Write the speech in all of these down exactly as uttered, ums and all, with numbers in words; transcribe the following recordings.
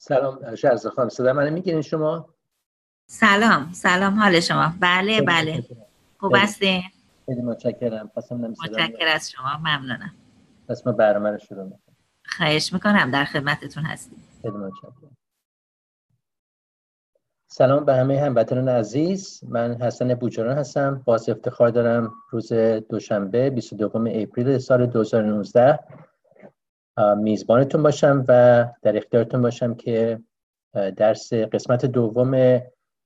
سلام شهرزاد خانم، صدا منو میگیرین شما؟ سلام سلام، حال شما؟ بله خیلی بله متشکرم. خوب خیلی هستین؟ خیلی متشکرم. خواستم نمی صدا متشکر میاد. از شما، ممنونم. پس ما برنامه رو شروع میکنیم. خواهش میکنم، در خدمتتون هستیم. خیلی متشکرم. سلام به همه هموطنان عزیز. من حسن بوجران هستم. باز افتخار دارم روز دوشنبه بیست و دوم اپریل سال دو هزار و نوزده میزبانتون باشم و در اختیارتون باشم که درس قسمت دوم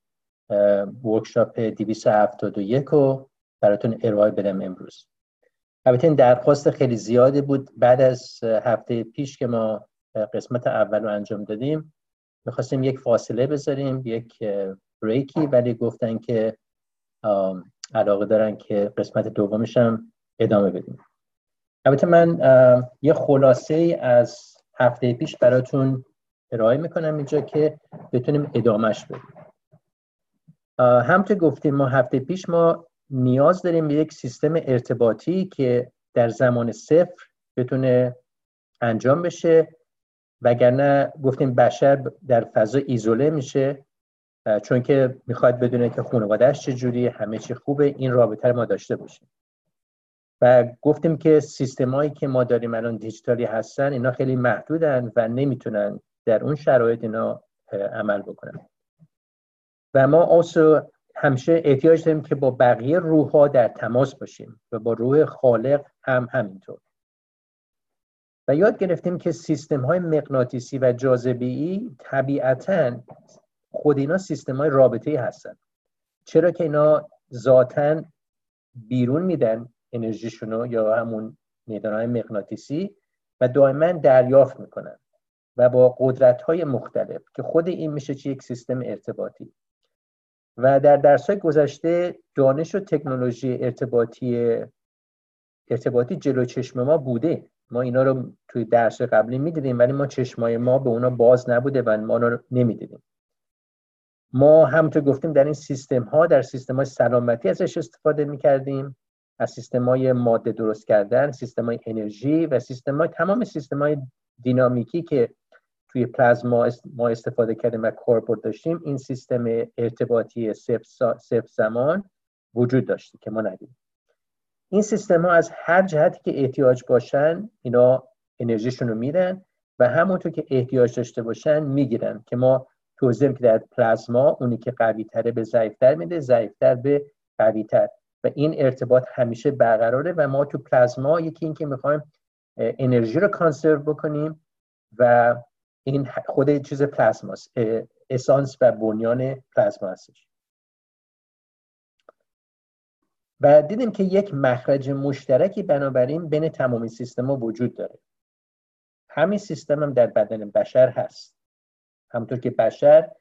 ورکشاپ دویست و هفتاد و یک رو براتون ارائه بدم امروز. البته این درخواست خیلی زیادی بود. بعد از هفته پیش که ما قسمت اول رو انجام دادیم میخواستیم یک فاصله بذاریم، یک بریکی، ولی گفتن که علاقه دارن که قسمت دومش هم ادامه بدیم. البته من یه خلاصه از هفته پیش براتون ارائه میکنم اینجا که بتونیم ادامهش بدیم. همونطور گفتیم ما هفته پیش ما نیاز داریم به یک سیستم ارتباطی که در زمان صفر بتونه انجام بشه، وگرنه گفتیم بشر در فضا ایزوله میشه، چون که میخواد بدونه که خانواده‌اش چجوری، همه چی خوبه، این رابطه رو ما داشته باشیم. و گفتیم که سیستمایی که ما داریم الان دیجیتالی هستن، اینا خیلی محدودن و نمیتونن در اون شرایط اینا عمل بکنن. و ما آسو همیشه احتیاج داریم که با بقیه روح‌ها در تماس باشیم و با روح خالق هم همینطور. و یاد گرفتیم که سیستم‌های مغناطیسی و جاذبه‌ای طبیعتاً خود اینا سیستم‌های رابطه‌ای هستن، چرا که اینا ذاتاً بیرون میدن انرژیشونو یا همون میدان‌های مغناطیسی و دائما دریافت میکنن و با قدرت‌های مختلف که خود این میشه چه یک سیستم ارتباطی. و در درس‌های گذشته دانش و تکنولوژی ارتباطی ارتباطی جلو چشم ما بوده، ما اینا رو توی درس قبلی میدیدیم، ولی ما چشمای ما به اونا باز نبوده و ما رو نمیدیدیم. ما همونطور گفتیم در این سیستم ها، در سیستم های سلامتی ازش استفاده میکردیم، از سیستم های ماده درست کردن، سیستم های انرژی و سیستم های تمام سیستم های دینامیکی که توی پلازما ما استفاده کردیم و کاربرد داشتیم، این سیستم ارتباطی صفر زمان وجود داشته که ما ندیدیم. این سیستم ها از هر جهتی که احتیاج باشن اینا انرژیشون رو میدن و همونطور که احتیاج داشته باشن میگیرن، که ما توضیح که در پلازما اونی که قوی تره به ضعیفتر میده، ضعیفتر به قوی تر، و این ارتباط همیشه برقراره. و ما تو پلازما یکی این که میخوایم انرژی رو کانسرو بکنیم و این خود چیز پلازماست، اسانس و بنیان پلازما هستش. و دیدیم که یک مخرج مشترکی بنابراین بین تمامی سیستم‌ها وجود داره. همین سیستم هم در بدن بشر هست. همونطور که بشر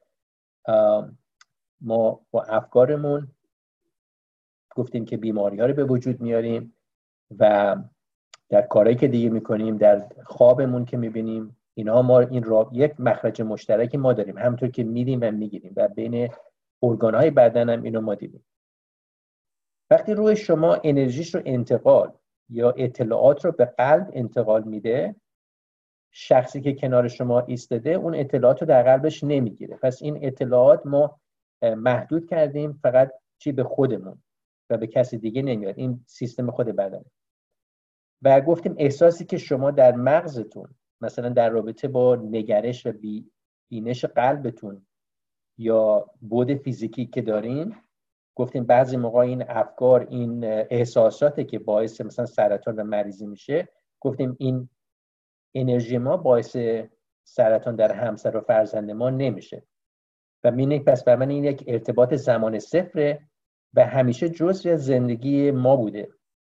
ما با افکارمون گفتیم که بیماری‌ها رو به وجود میاریم و در کارهایی که دیگه میکنیم، در خوابمون که میبینیم، اینا ما این را یک مخرج مشترکی ما داریم، همونطور که میدیم و میگیریم، و بین ارگان‌های بدن هم اینو ما دیدیم. وقتی روح شما انرژیش رو انتقال یا اطلاعات رو به قلب انتقال میده، شخصی که کنار شما ایستاده اون اطلاعات رو در قلبش نمیگیره. پس این اطلاعات ما محدود کردیم فقط چی به خودمون و به کسی دیگه نمیاد. این سیستم خود بدنه. و گفتیم احساسی که شما در مغزتون مثلا در رابطه با نگرش و بینش قلبتون یا بود فیزیکی که دارین، گفتیم بعضی موقع این افکار، این احساساتی که باعث مثلا سرطان و مریضی میشه، گفتیم این انرژی ما باعث سرطان در همسر و فرزند ما نمیشه. و می‌بینید پس برای من این یک ارتباط زمان صفره و همیشه جزئی از زندگی ما بوده.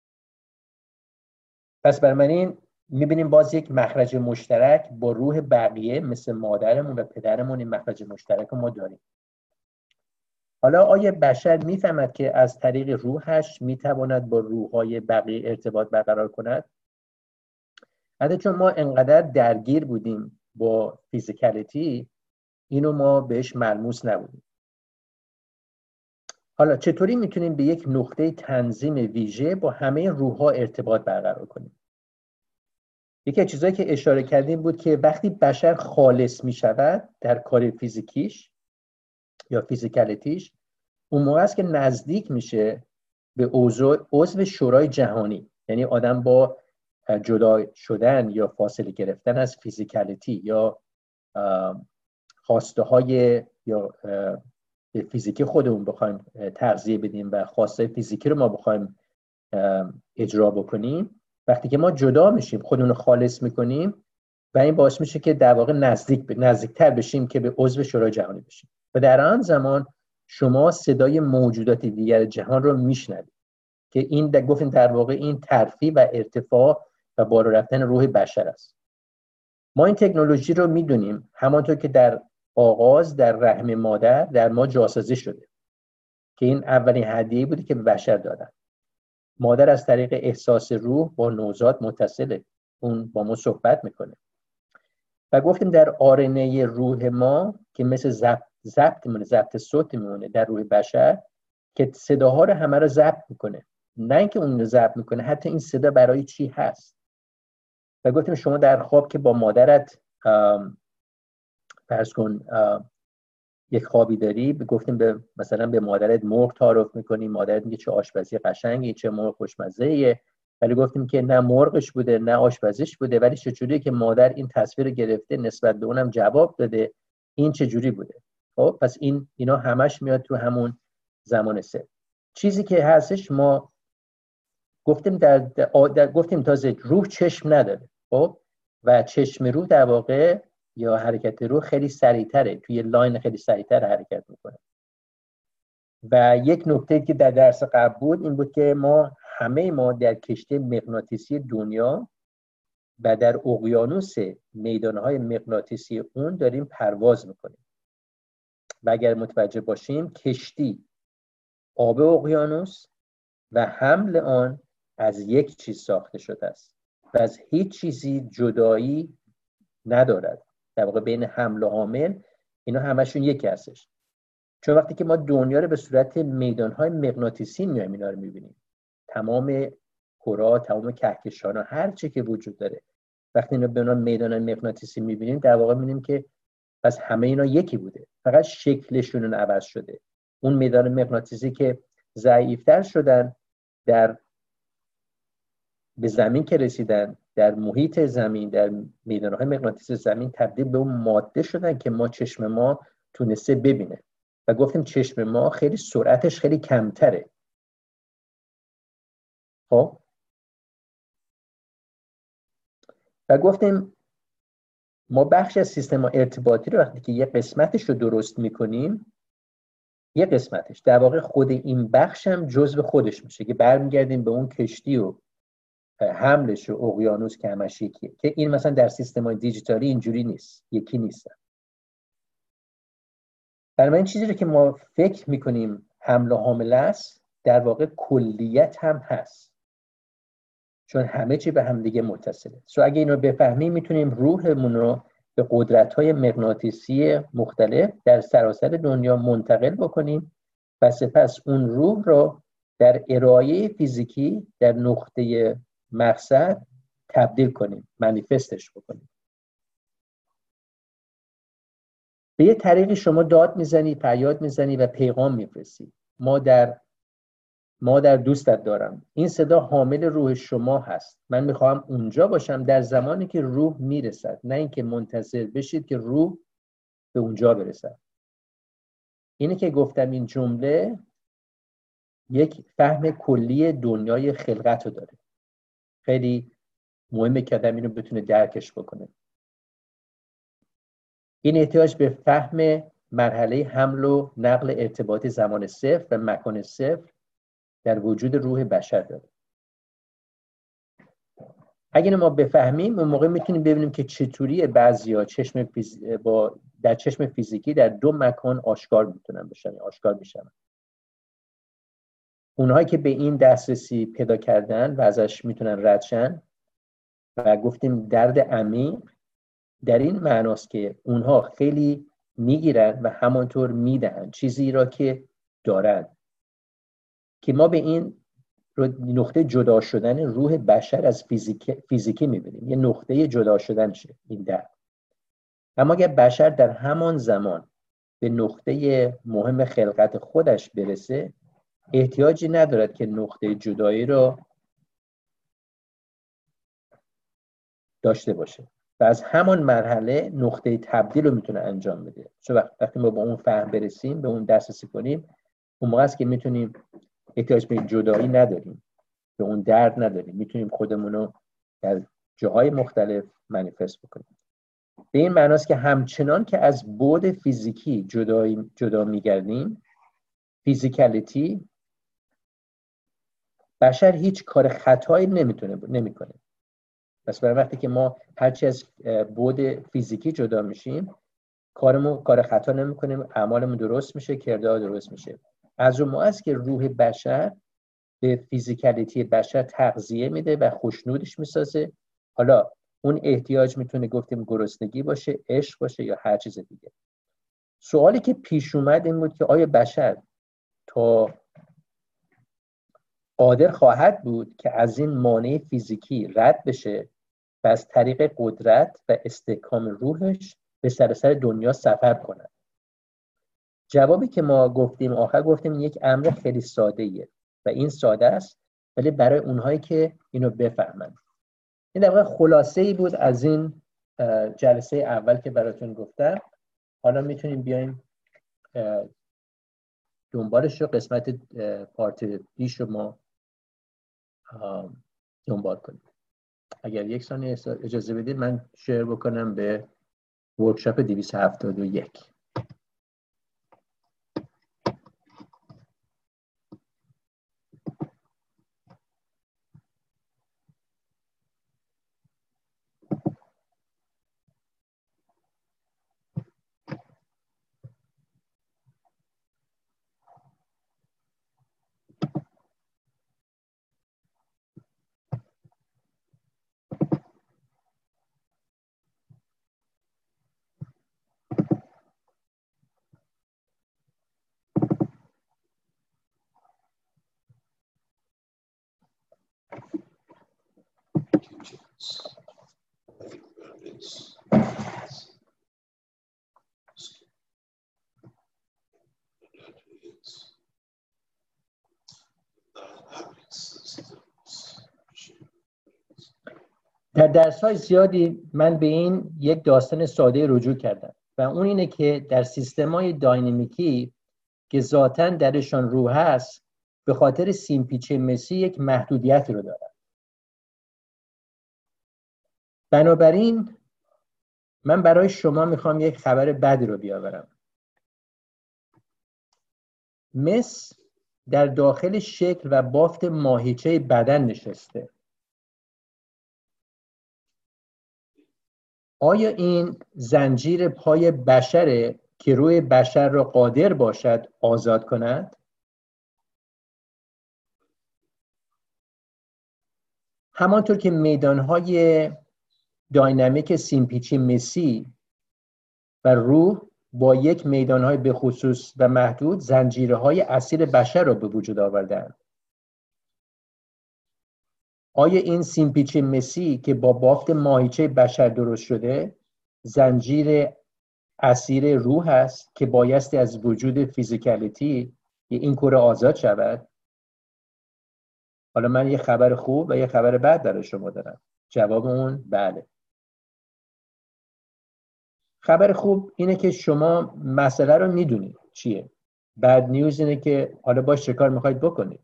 پس برای من این می‌بینیم باز یک مخرج مشترک با روح بقیه مثل مادرمون و پدرمون، این مخرج مشترک رو ما داریم. حالا آیا بشر میفهمد که از طریق روحش میتواند با روح‌های بقیه ارتباط برقرار کند؟ حتی چون ما انقدر درگیر بودیم با فیزیکالیتی، اینو ما بهش ملموس نبودیم. حالا چطوری میتونیم به یک نقطه تنظیم ویژه با همه روح‌ها ارتباط برقرار کنیم؟ یکی از چیزایی که اشاره کردیم بود که وقتی بشر خالص می شود در کار فیزیکیش یا فیزیکالیتیش، اون موقع است که نزدیک میشه به عضو شورای جهانی. یعنی آدم با جدا شدن یا فاصله گرفتن از فیزیکالیتی یا خواسته های یا به فیزیکی خودمون بخوایم تغذیه بدیم و خواسته فیزیکی رو ما بخوایم اجرا بکنیم، وقتی که ما جدا میشیم خودمون رو خالص میکنیم و این باعث میشه که در واقع نزدیک ب... نزدیکتر بشیم که به عضو شورای جهانی بشیم و در آن زمان شما صدای موجودات دیگر جهان رو میشنوید که این در گفتیم در واقع این ترفیع و ارتفاع و بالا رفتن روح بشر است. ما این تکنولوژی رو میدونیم همانطور که در آغاز در رحم مادر در ما جاسازی شده که این اولین هدیه‌ای بوده که به بشر دادن. مادر از طریق احساس روح با نوزاد متصله، اون با ما صحبت میکنه و گفتیم در آرنه روح ما که مثل ضبط ضبط میمونه، ضبط صوت میمونه در روح بشر که صداها رو همه رو ضبط میکنه، نه اینکه اون رو ضبط میکنه، حتی این صدا برای چی هست. و گفتیم شما در خواب که با مادرت فرض کن یک خوابی داری، گفتیم به مثلا به مادرت مرغ تعارف میکنی، مادرت میگه چه آشپزی قشنگی، چه مرغ خوشمزه‌ایه، ولی گفتیم که نه مرغش بوده نه آشپزیش بوده، ولی چجوری که مادر این تصویر گرفته نسبت به اونم جواب داده، این چجوری بوده. خب پس این اینا همش میاد تو همون زمان سه. چیزی که هستش ما گفتیم در, در گفتیم تازه روح چشم نداره، خب و چشم روح در واقع یا حرکت روح خیلی سریعتره، توی لاین خیلی سریعتر حرکت میکنه. و یک نکته که در درس قبل بود این بود که ما همه ما در کشتی مغناطیسی دنیا و در اقیانوس میدانهای مغناطیسی اون داریم پرواز میکنیم و اگر متوجه باشیم کشتی آب اقیانوس و حمل آن از یک چیز ساخته شده است و از هیچ چیزی جدایی ندارد. در واقع بین حمل و حامل اینا همشون یکی هستش، چون وقتی که ما دنیا رو به صورت میدانهای مغناطیسی میایم اینا رو میبینیم، تمام کرات، تمام کهکشان‌ها، هر چی که وجود داره، وقتی اینا به عنوان میدان مغناطیسی میبینیم در واقع میبینیم که پس همه اینا یکی بوده، فقط شکلشون عوض شده. اون میدان مغناطیسی که ضعیفتر شدن در به زمین که رسیدن، در محیط زمین، در میدانهای مغناطیسی زمین تبدیل به اون ماده شدن که ما چشم ما تونسته ببینه و گفتیم چشم ما خیلی سرعتش خیلی کمتره. خب و گفتیم ما بخش از سیستم ارتباطی رو وقتی که یه قسمتش رو درست میکنیم، یه قسمتش در واقع خود این بخش هم جزء خودش میشه که برمیگردیم به اون کشتی و حملش و اقیانوس که همش یکیه، که این مثلا در سیستم‌های دیجیتالی اینجوری نیست، یکی نیستن. برای این چیزی رو که ما فکر میکنیم حمل و حامله است در واقع کلیت هم هست، چون همه چی به هم دیگه متصله. سو اگه اینو بفهمیم میتونیم روحمون رو به قدرت‌های مغناطیسی مختلف در سراسر دنیا منتقل بکنیم و سپس اون روح رو در ارائه فیزیکی در نقطه مقصد تبدیل کنیم، منیفستش بکنیم. به یه طریقی شما داد میزنی، فریاد میزنی و پیغام میفرستی. ما در ما در دوستت دارم. این صدا حامل روح شما هست. من میخوام اونجا باشم در زمانی که روح میرسد، نه اینکه منتظر بشید که روح به اونجا برسد. اینه که گفتم این جمله یک فهم کلی دنیای خلقت رو داره. خیلی مهمه که آدم اینو بتونه درکش بکنه. این احتیاج به فهم مرحله حمل و نقل ارتباطی زمان صفر و مکان صفر در وجود روح بشر داره. اگه ما بفهمیم اون موقع میتونیم ببینیم که چطوری بعضیا چشم فیز... با در چشم فیزیکی در دو مکان آشکار میتونن بشن، آشکار میشن. اونهایی که به این دسترسی پیدا کردن و ازش میتونن رد شن و گفتیم درد عمیق در این معناست که اونها خیلی میگیرن و همانطور میدهن چیزی را که دارن، که ما به این نقطه جدا شدن روح بشر از فیزیک فیزیکی میبینیم، یه نقطه جدا شدن شه این درد. اما اگر بشر در همان زمان به نقطه مهم خلقت خودش برسه، احتیاجی ندارد که نقطه جدایی رو داشته باشه و از همان مرحله نقطه تبدیل رو میتونه انجام بده. چون وقتی ما با اون فهم برسیم، به اون دسترسی کنیم، اون موقع است که میتونیم احتیاج به جدایی نداریم، به اون درد نداریم، میتونیم خودمون رو در جاهای مختلف منیفست بکنیم. به این معناست که همچنان که از بعد فیزیکی جدایی جدا میگردیم، فیزیکالیتی، بشر هیچ کار خطایی نمیتونه نمیکنه. پس برای وقتی که ما هرچی از بعد فیزیکی جدا میشیم، کارمون کار خطا نمیکنیم، اعمالمون درست میشه، کردار درست میشه. از اون موقع است که روح بشر به فیزیکالیتی بشر تغذیه میده و خوشنودش میسازه. حالا اون احتیاج میتونه گفتیم گرسنگی باشه، عشق باشه یا هر چیز دیگه. سوالی که پیش اومد این بود که آیا بشر تا قادر خواهد بود که از این مانع فیزیکی رد بشه و از طریق قدرت و استحکام روحش به سراسر دنیا سفر کنه؟ جوابی که ما گفتیم آخر گفتیم یک امر خیلی ساده‌ایه و این ساده است، ولی برای اونهایی که اینو بفهمن. این در واقع خلاصه ای بود از این جلسه اول که براتون گفتم. حالا میتونیم بیایم دنبالش رو، قسمت پارت بیش رو ما دنبال کنیم. اگر یک ثانیه اجازه بدید من شیر بکنم به ورکشاپ دویست و هفتاد و یک. در درس‌های زیادی من به این یک داستان ساده رجوع کردم و اون اینه که در سیستم‌های داینامیکی که ذاتاً درشان روح هست، به خاطر سیمپیچ مسی یک محدودیت رو دارن. بنابراین من برای شما میخوام یک خبر بد رو بیاورم. مس در داخل شکل و بافت ماهیچه بدن نشسته. آیا این زنجیر پای بشره که روی بشر را قادر باشد آزاد کند؟ همانطور که میدانهای داینامیک سیمپیچی مسی و روح با یک میدانهای به خصوص و محدود زنجیرهای اصیل بشر را به وجود آوردند. آیا این سیمپیچی مسی که با بافت ماهیچه بشر درست شده زنجیر اسیر روح است که بایستی از وجود فیزیکالیتی این کره آزاد شود؟ حالا من یه خبر خوب و یه خبر بد برای شما دارم. جواب اون بله. خبر خوب اینه که شما مسئله رو میدونید چیه. بد نیوز اینه که حالا باش چه کار میخواید بکنید.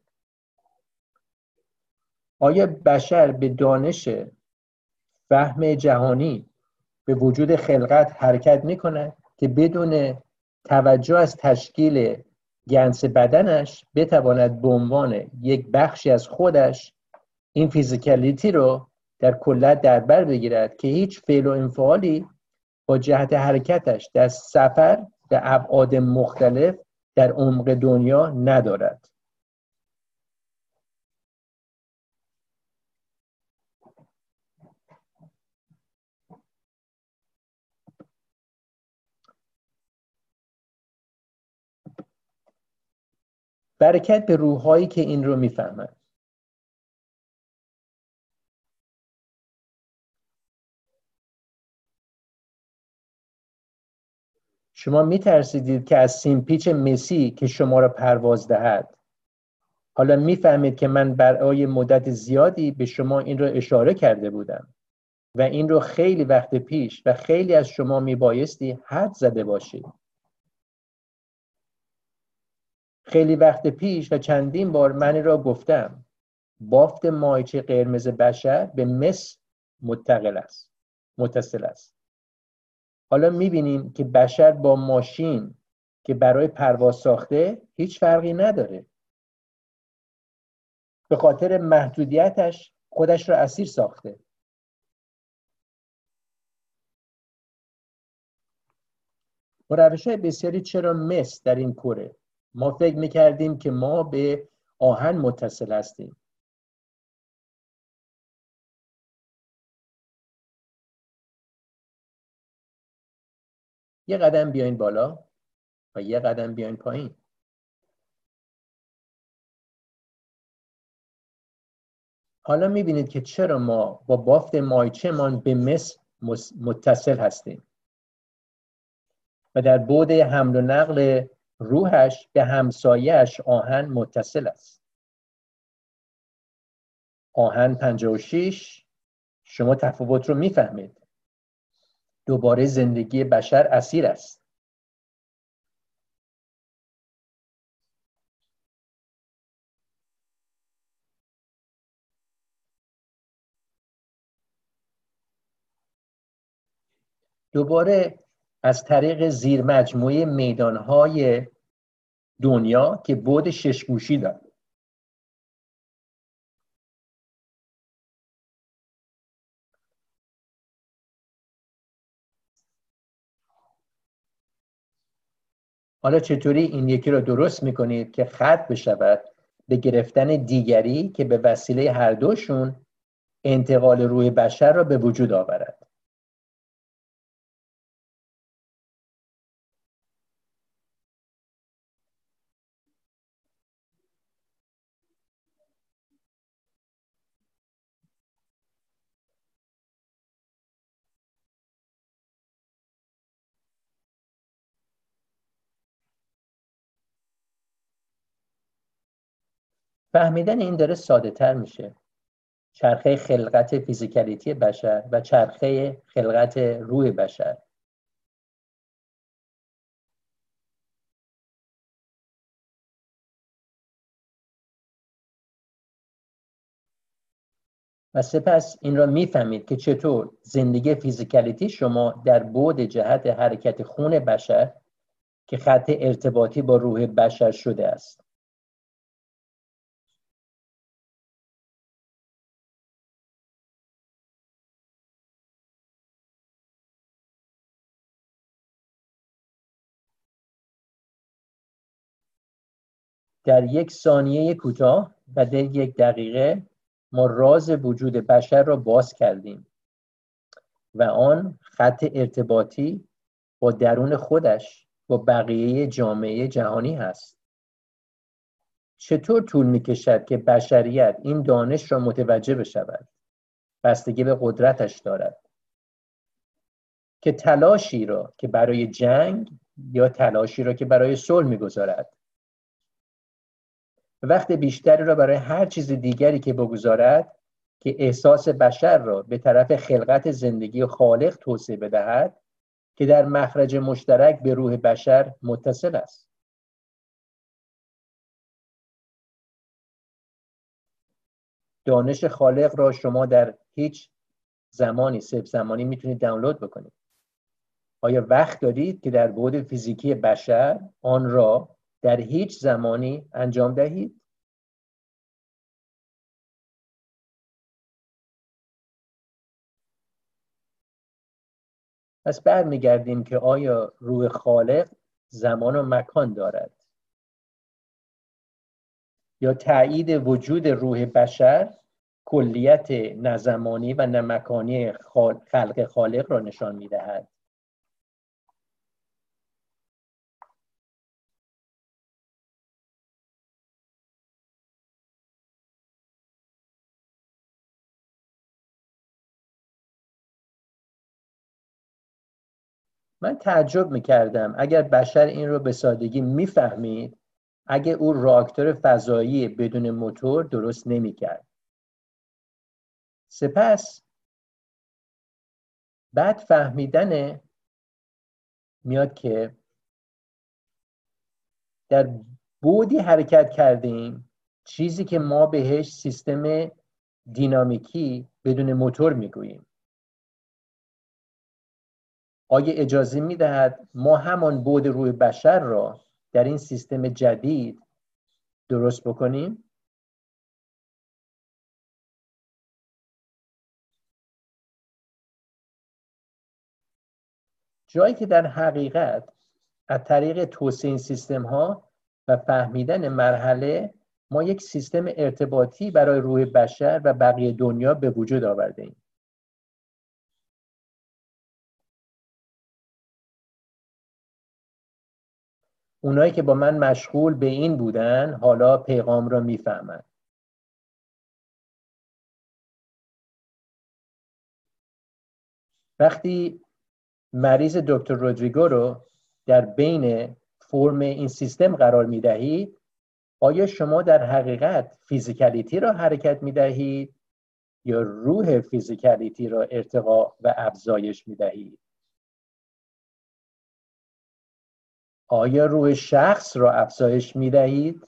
آیا بشر به دانش فهم جهانی به وجود خلقت حرکت میکنه که بدون توجه از تشکیل جنس بدنش بتواند به عنوان یک بخشی از خودش این فیزیکالیتی رو در کلت در بر بگیرد که هیچ فعل و انفعالی با جهت حرکتش در سفر به ابعاد مختلف در عمق دنیا ندارد؟ برکت به روح‌هایی که این رو میفهمند. شما میترسیدید که از سیمپیچ مسی که شما را پرواز دهد. حالا میفهمید که من برای مدت زیادی به شما این را اشاره کرده بودم و این رو خیلی وقت پیش و خیلی از شما میبایستی حد زده باشید. خیلی وقت پیش و چندین بار من را گفتم بافت مایچه قرمز بشر به مس متصل است متصل است. حالا میبینیم که بشر با ماشین که برای پرواز ساخته هیچ فرقی نداره. به خاطر محدودیتش خودش را اسیر ساخته. روش‌های بسیاری چرا مس در این کره. ما فکر میکردیم که ما به آهن متصل هستیم. یه قدم بیاین بالا و یه قدم بیاین پایین. حالا میبینید که چرا ما با بافت مایچه‌مان به مس متصل هستیم و در بعد حمل و نقل روحش به همسایه‌اش آهن متصل است. آهن پنجاه و شش، شما تفاوت رو میفهمید. دوباره زندگی بشر اسیر است. دوباره از طریق زیر مجموعه میدانهای دنیا که بعد شش گوشی دارد. حالا چطوری این یکی رو درست میکنید که ختم بشود به گرفتن دیگری که به وسیله هر دوشون انتقال روح بشر را به وجود آورد. فهمیدن این داره ساده تر میشه. چرخه خلقت فیزیکالیتی بشر و چرخه خلقت روح بشر. و سپس این را میفهمید که چطور زندگی فیزیکالیتی شما در بعد جهت حرکت خون بشر که خط ارتباطی با روح بشر شده است. در یک ثانیه کوتاه و در یک دقیقه ما راز وجود بشر را باز کردیم و آن خط ارتباطی با درون خودش با بقیه جامعه جهانی هست. چطور طول می‌کشد که بشریت این دانش را متوجه بشود؟ بستگی به قدرتش دارد که تلاشی را که برای جنگ یا تلاشی را که برای صلح می‌گذارد. وقت بیشتری را برای هر چیز دیگری که بگذارد که احساس بشر را به طرف خلقت زندگی خالق توسعه بدهد که در مخرج مشترک به روح بشر متصل است. دانش خالق را شما در هیچ زمانی صفر زمانی میتونید دانلود بکنید. آیا وقت دارید که در بعد فیزیکی بشر آن را در هیچ زمانی انجام دهید؟ پس برمیگردیم که آیا روح خالق زمان و مکان دارد؟ یا تایید وجود روح بشر کلیت نزمانی و نمکانی خلق خالق را نشان می‌دهد؟ من تعجب میکردم اگر بشر این رو به سادگی میفهمید، اگه او راکتور فضایی بدون موتور درست نمیکرد. سپس بعد فهمیدن میاد که در بعدی حرکت کردیم، چیزی که ما بهش سیستم دینامیکی بدون موتور میگوییم. آیا اجازه میدهد ما همان بعد روی بشر را در این سیستم جدید درست بکنیم؟ جایی که در حقیقت از طریق توسعه این سیستم ها و فهمیدن مرحله ما یک سیستم ارتباطی برای روح بشر و بقیه دنیا به وجود آورده ایم. اونایی که با من مشغول به این بودن حالا پیغام را میفهمند. وقتی مریض دکتر رودریگو رو در بین فرم این سیستم قرار می دهید، آیا شما در حقیقت فیزیکالیتی را حرکت می دهید یا روح فیزیکالیتی را ارتقا و افزایش می دهید؟ آیا روح شخص را افزایش می دهید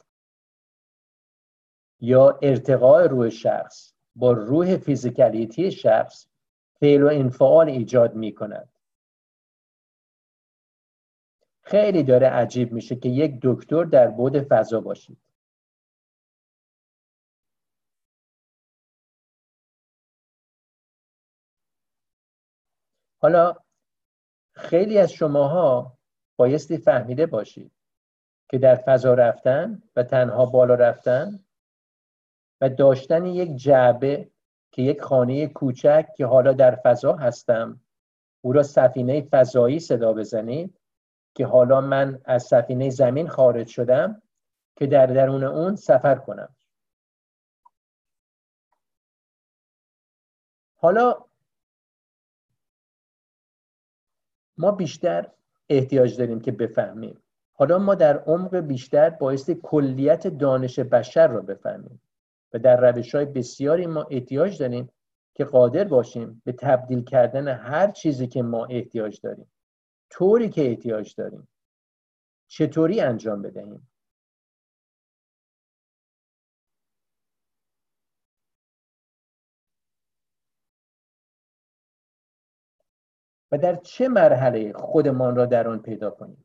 یا ارتقاء روح شخص با روح فیزیکالیتی شخص فعل و انفعال ایجاد می کند؟ خیلی داره عجیب میشه که یک دکتر در بعد فضا باشید. حالا خیلی از شماها بایستی فهمیده باشید که در فضا رفتن و تنها بالا رفتن و داشتن یک جعبه که یک خانه کوچک که حالا در فضا هستم، او را سفینه فضایی صدا بزنید که حالا من از سفینه زمین خارج شدم که در درون اون سفر کنم. حالا ما بیشتر احتیاج داریم که بفهمیم. حالا ما در عمق بیشتر بایستی کلیت دانش بشر را بفهمیم و در روش‌های بسیاری ما احتیاج داریم که قادر باشیم به تبدیل کردن هر چیزی که ما احتیاج داریم، طوری که احتیاج داریم، چطوری انجام بدهیم. و در چه مرحله خودمان را در آن پیدا کنیم.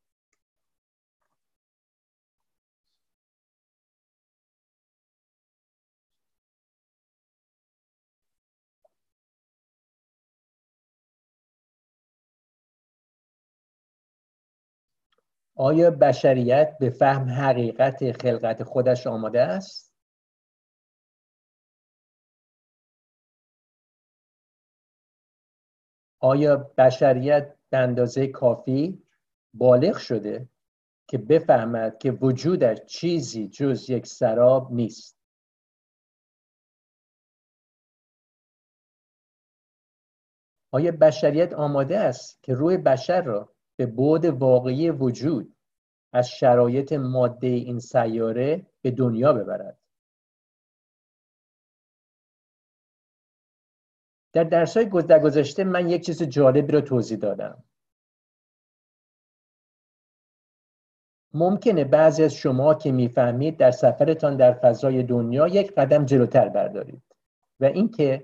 آیا بشریت به فهم حقیقت خلقت خودش آماده است؟ آیا بشریت به اندازه کافی بالغ شده که بفهمد که وجودش چیزی جز یک سراب نیست؟ آیا بشریت آماده است که روح بشر را به بعد واقعی وجود از شرایط ماده این سیاره به دنیا ببرد؟ در درس‌های گذشته من یک چیز جالبی را توضیح دادم. ممکنه بعضی از شما که میفهمید در سفرتان در فضای دنیا یک قدم جلوتر بردارید و اینکه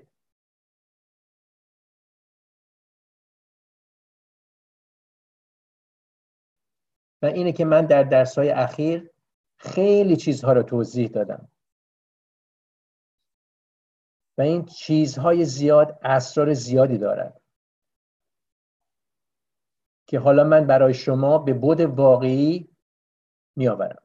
و اینه که من در درس‌های اخیر خیلی چیزها را توضیح دادم و این چیزهای زیاد اسرار زیادی دارد که حالا من برای شما به بعد واقعی میآورم.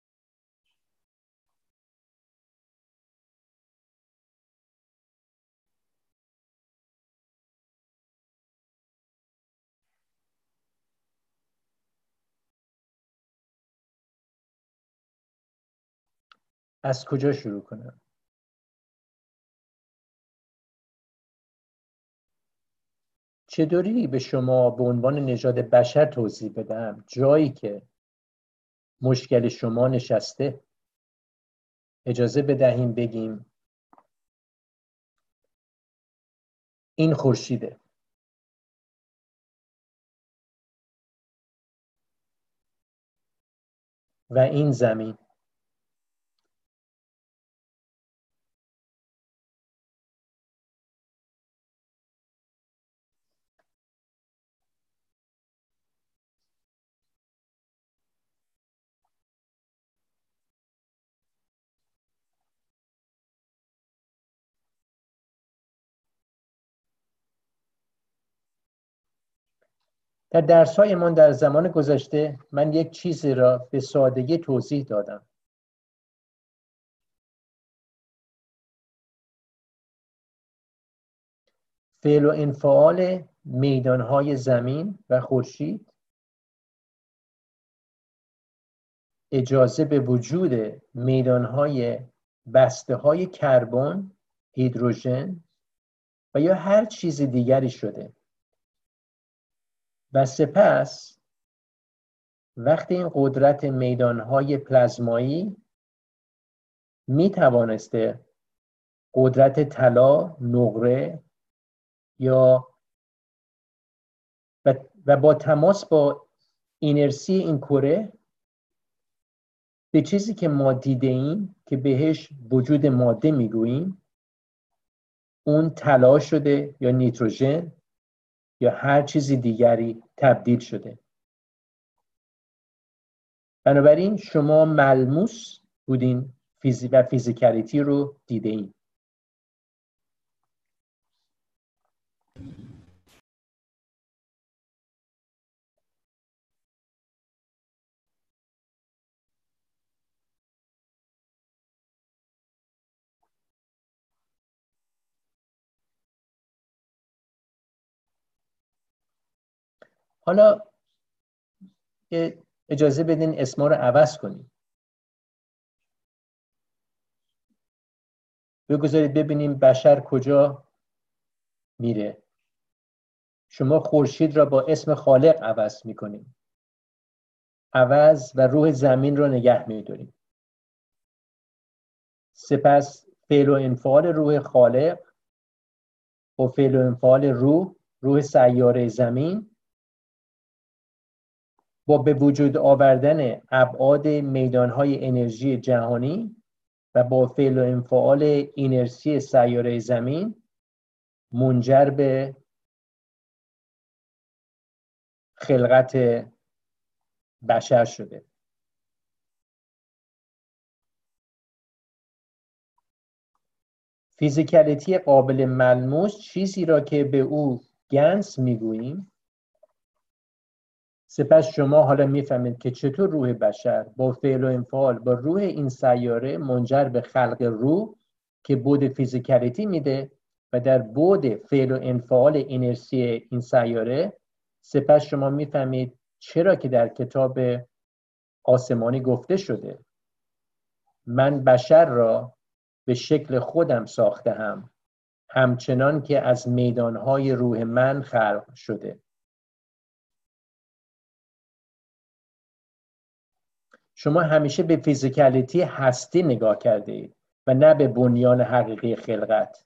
از کجا شروع کنم؟ چطوری به شما به عنوان نژاد بشر توضیح بدم جایی که مشکل شما نشسته؟ اجازه بدهیم بگیم این خورشیده و این زمین. در درس‌هایمان در زمان گذشته من یک چیزی را به سادگی توضیح دادم. فعل و انفعال میدانهای زمین و خورشید اجازه به وجود میدانهای بسته‌های کربن، هیدروژن و یا هر چیز دیگری شده و سپس وقتی این قدرت میدانهای پلازمایی می توانسته قدرت طلا، نقره یا و با تماس با اینرسی این کره به چیزی که ما دیده ایم که بهش وجود ماده میگوییم، اون طلا شده یا نیتروژن یا هر چیزی دیگری تبدیل شده. بنابراین شما ملموس بودین فیزیک و فیزیکالیتی رو دیده ایم. حالا اجازه بدین اسما رو عوض کنیم. بگذارید ببینیم بشر کجا میره. شما خورشید را با اسم خالق عوض میکنیم. عوض و روح زمین رو نگه میداریم. سپس فعل و انفعال روح خالق و فعل و انفعال روح روح سیاره زمین با به وجود آوردن ابعاد میدانهای انرژی جهانی و با فعل و انفعال اینرسی سیاره زمین منجر به خلقت بشر شده. فیزیکالیتی قابل ملموس چیزی را که به او گنس میگوییم. سپس شما حالا میفهمید که چطور روح بشر با فعل و انفعال با روح این سیاره منجر به خلق روح که بود فیزیکالیتی میده و در بود فعل و انفعال اینرسی این سیاره سپس شما میفهمید چرا که در کتاب آسمانی گفته شده من بشر را به شکل خودم ساختم همچنان که از میدانهای روح من خلق شده. شما همیشه به فیزیکالیتی هستی نگاه کرده اید و نه به بنیان حقیقی خلقت.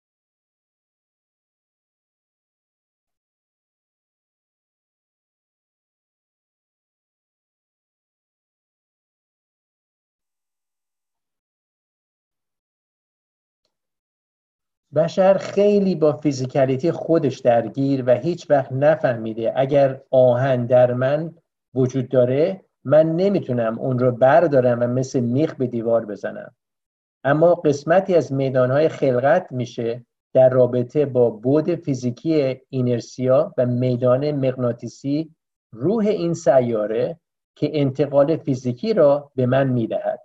بشر خیلی با فیزیکالیتی خودش درگیر و هیچ وقت نفهمیده اگر آهن در من وجود داره من نمیتونم اون رو بردارم و مثل میخ به دیوار بزنم. اما قسمتی از میدانهای خلقت میشه در رابطه با بعد فیزیکی اینرسیا و میدان مغناطیسی روح این سیاره که انتقال فیزیکی را به من میدهد.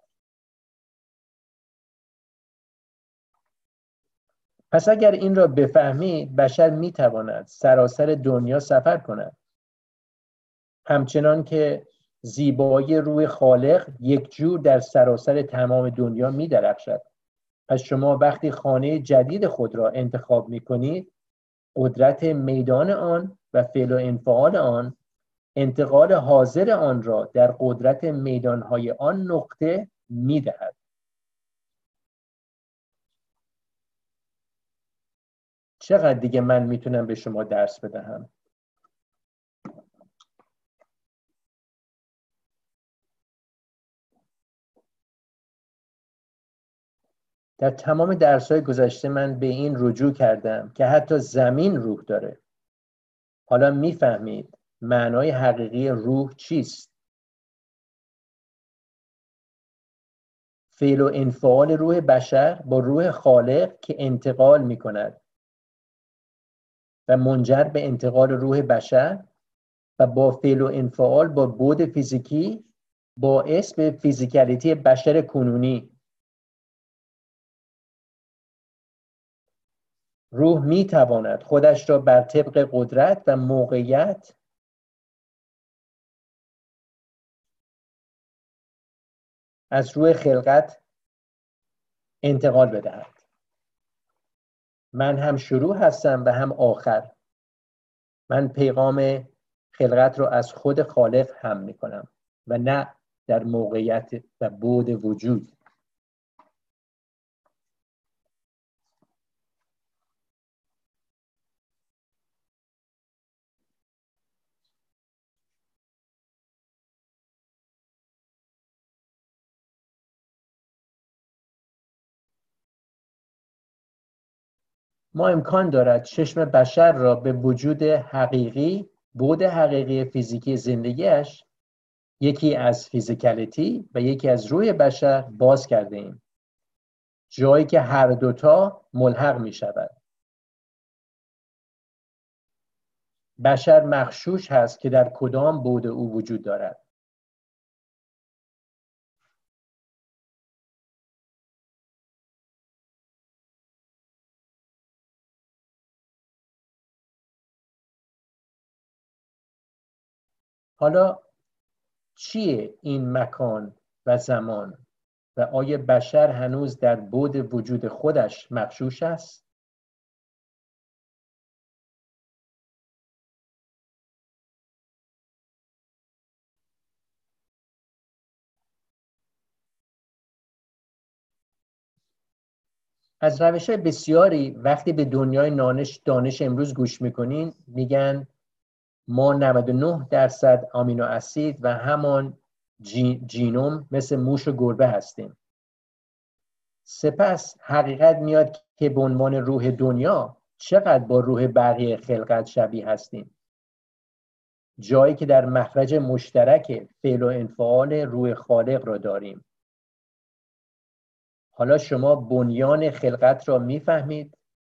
پس اگر این را بفهمید بشر میتواند سراسر دنیا سفر کند. همچنان که زیبایی روح خالق یک جور در سراسر تمام دنیا می درخشد. پس شما وقتی خانه جدید خود را انتخاب می کنید قدرت میدان آن و فعل و انفعال آن انتقال حاضر آن را در قدرت میدانهای آن نقطه میدهد. چقدر دیگه من میتونم به شما درس بدهم؟ در تمام درس‌های گذشته من به این رجوع کردم که حتی زمین روح داره. حالا میفهمید معنای حقیقی روح چیست؟ فعل و انفعال روح بشر با روح خالق که انتقال میکند و منجر به انتقال روح بشر و با فعل و انفعال با بعد فیزیکی باعث به فیزیکالیتی بشر کنونی. روح می تواند خودش را بر طبق قدرت و موقعیت از روی خلقت انتقال بدهد. من هم شروع هستم و هم آخر. من پیغام خلقت را از خود خالق هم می کنم و نه در موقعیت و بعد وجود. ما امکان دارد چشم بشر را به وجود حقیقی، بعد حقیقی فیزیکی زندگیش، یکی از فیزیکالیتی و یکی از روی بشر باز کرده ایم، جایی که هر دوتا ملحق می شود. بشر مغشوش هست که در کدام بعد او وجود دارد. حالا چیه این مکان و زمان و آیا بشر هنوز در بعد وجود خودش مغشوش است؟ از روش بسیاری وقتی به دنیای دانش دانش امروز گوش میکنین میگن ما نود و نه درصد آمینو اسید و همان جی، جینوم مثل موش و گربه هستیم. سپس حقیقت میاد که به عنوان روح دنیا چقدر با روح بقیه خلقت شبیه هستیم، جایی که در مخرج مشترک فعل و انفعال روح خالق را داریم. حالا شما بنیان خلقت را میفهمید؟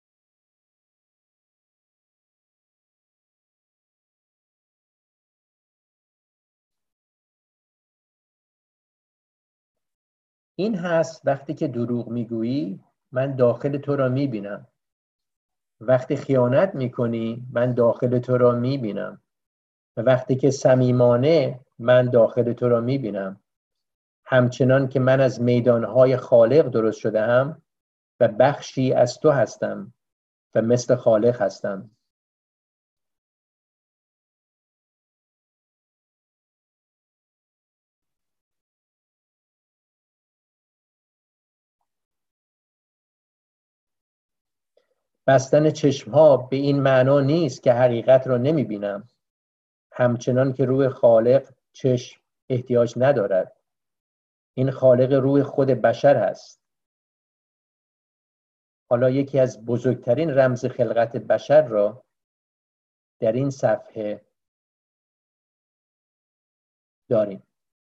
این هست وقتی که دروغ میگویی من داخل تو را میبینم. وقتی خیانت میکنی من داخل تو را میبینم. و وقتی که صمیمانه من داخل تو را میبینم. همچنان که من از میدانهای خالق درست شده‌ام و بخشی از تو هستم و مثل خالق هستم. بستن چشمها به این معنا نیست که حقیقت را نمی بینم. همچنان که روح خالق چشم احتیاج ندارد. این خالق روح خود بشر است. حالا یکی از بزرگترین رمز خلقت بشر را در این صفحه داریم.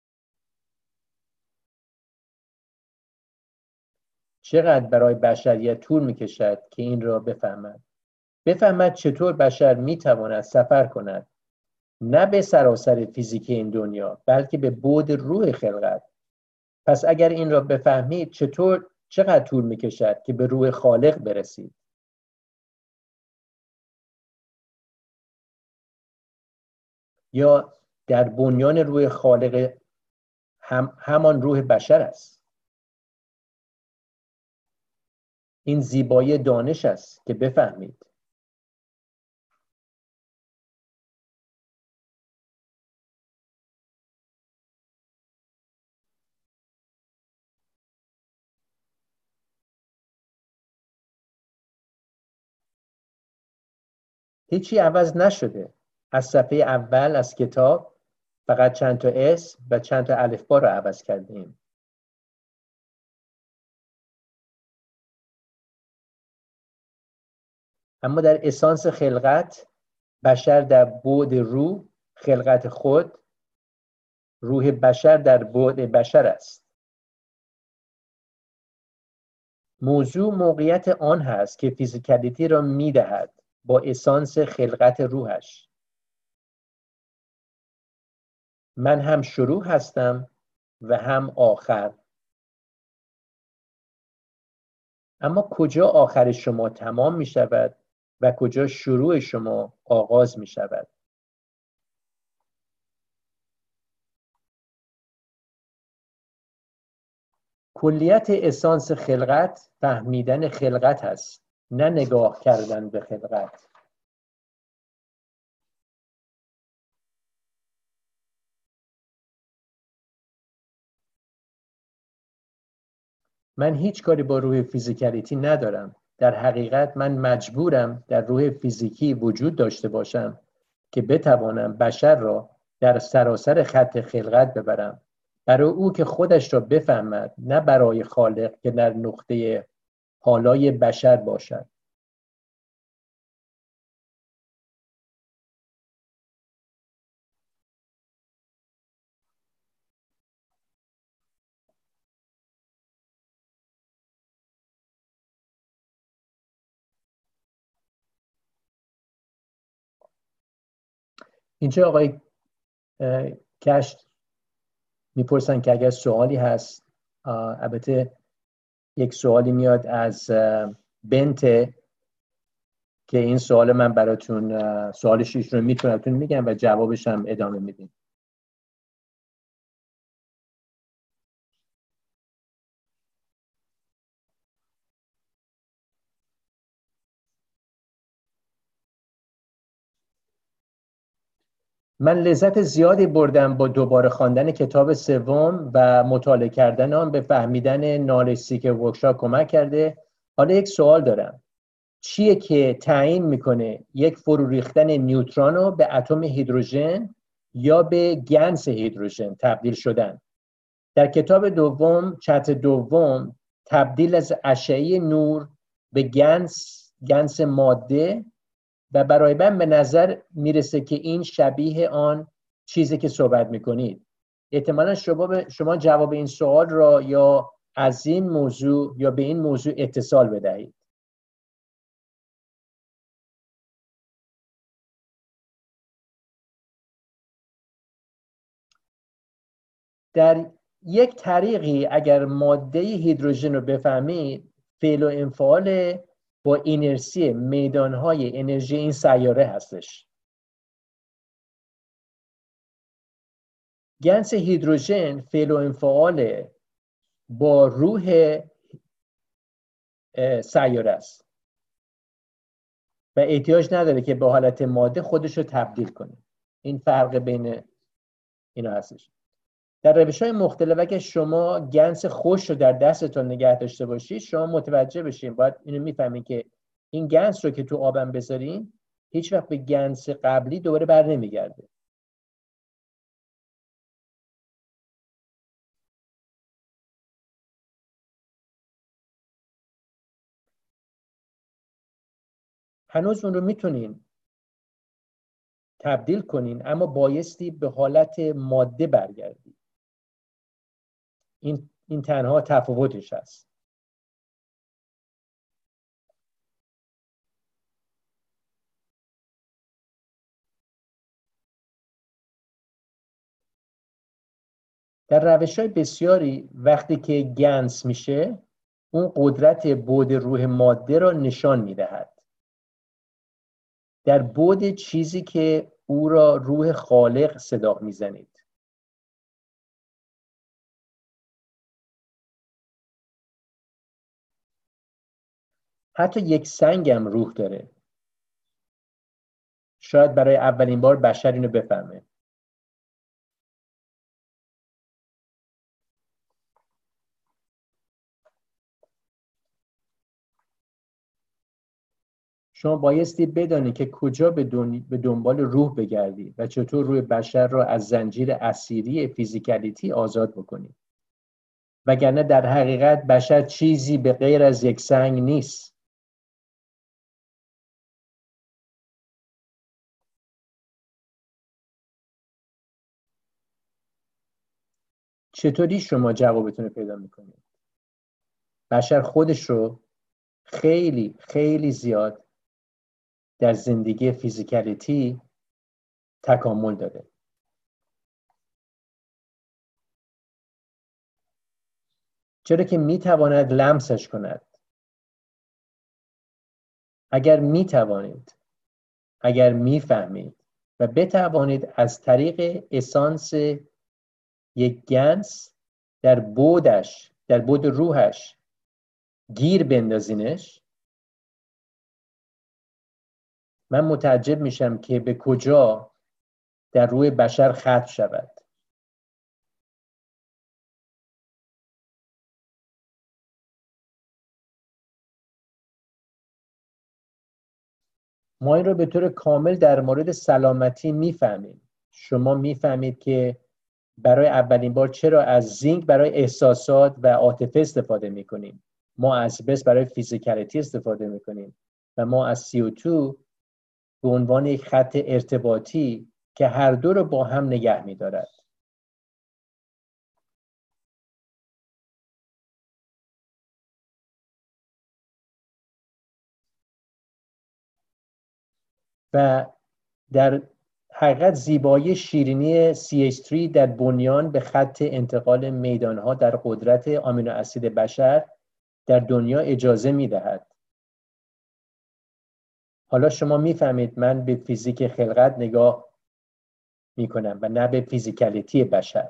چقدر برای بشریت طول می کشد که این را بفهمد. بفهمد چطور بشر می تواند سفر کند، نه به سراسر فیزیک این دنیا بلکه به بعد روح خلقت. پس اگر این را بفهمید چطور چقدر طول می کشد که به روح خالق برسید. یا در بنیان روح خالق هم همان روح بشر است. این زیبایی دانش است که بفهمید. هیچی عوض نشده. از صفحه اول از کتاب فقط چند تا اسم و چند تا الفبا رو عوض کردیم. اما در اسانس خلقت، بشر در بعد روح خلقت خود، روح بشر در بعد بشر است. موضوع موقعیت آن هست که فیزیکالیتی را می‌دهد با اسانس خلقت روحش. من هم شروع هستم و هم آخر. اما کجا آخر شما تمام می شود و کجا شروع شما آغاز می شود؟ کلیت اسانس خلقت فهمیدن خلقت است، نه نگاه کردن به خلقت. من هیچ کاری با روح فیزیکالیتی ندارم. در حقیقت من مجبورم در روح فیزیکی وجود داشته باشم که بتوانم بشر را در سراسر خط خلقت ببرم، برای او که خودش را بفهمد، نه برای خالق که در نقطه حالای بشر باشد. اینجا آقای کشت میپرسن که اگر سوالی هست، البته یک سوالی میاد از بنت که این سوال من براتون سوالش رو میتونم میگم و جوابش هم ادامه میدیم. من لذت زیادی بردم با دوباره خواندن کتاب سوم و مطالعه کردن آن به فهمیدن نالج سیکر ورکشاپ کمک کرده. حالا یک سوال دارم. چیه که تعیین میکنه یک فرو ریختن نیوترون رو به اتم هیدروژن یا به گنس هیدروژن تبدیل شدن؟ در کتاب دوم چتر دوم تبدیل از اشعه نور به گنس گنس ماده و برای من به نظر میرسه که این شبیه آن چیزی که صحبت میکنید. احتمالا شما شما جواب این سوال را یا از این موضوع یا به این موضوع اتصال بدهید. در یک طریقی اگر ماده هیدروژن رو بفهمید، فعل و انفعال با اینرسی میدانهای انرژی این سیاره هستش. گنس هیدروژن فعل و انفعال با روح سیاره است و احتیاج نداره که به حالت ماده خودش رو تبدیل کنه. این فرق بین اینا هستش. در روش‌های مختلف اگه شما گنس خوش رو در دستتون نگه داشته باشید، شما متوجه بشین، باید اینو میفهمین که این گنس رو که تو آبم بذارین هیچ وقت به گنس قبلی دوباره بر نمیگرده. هنوز اون رو میتونین تبدیل کنین، اما بایستی به حالت ماده برگردید. این این تنها تفاوتش هست. در روش‌های بسیاری وقتی که گنس میشه، اون قدرت بعد روح ماده را نشان میدهد. در بعد چیزی که او را روح خالق صدا میزنید. حتی یک سنگ هم روح داره. شاید برای اولین بار بشر اینو بفهمه. شما بایستی بدانی که کجا به, به دنبال روح بگردی و چطور روح بشر را از زنجیر اسیری فیزیکالیتی آزاد بکنی. وگرنه در حقیقت بشر چیزی به غیر از یک سنگ نیست. چطوری شما جوابتون رو پیدا میکنید؟ بشر خودش رو خیلی خیلی زیاد در زندگی فیزیکالیتی تکامل داده. چرا که میتواند لمسش کند. اگر میتوانید، اگر میفهمید و بتوانید از طریق اسانس یک گنس در بودش، در بود روحش گیر بندازینش، من متعجب میشم که به کجا در روی بشر ختم شود. ما این رو به طور کامل در مورد سلامتی میفهمیم. شما میفهمید که برای اولین بار چرا از زینک برای احساسات و عاطفه استفاده میکنیم، ما از بس برای فیزیکالیتی استفاده میکنیم و ما از سی او دو به عنوان یک خط ارتباطی که هر دو رو با هم نگه میدارد. و در حقیقت زیبایی شیرینی سی اچ سه در بنیان به خط انتقال میدانها در قدرت آمینو اسید بشر در دنیا اجازه میدهد. حالا شما میفهمید من به فیزیک خلقت نگاه میکنم و نه به فیزیکالیتی بشر.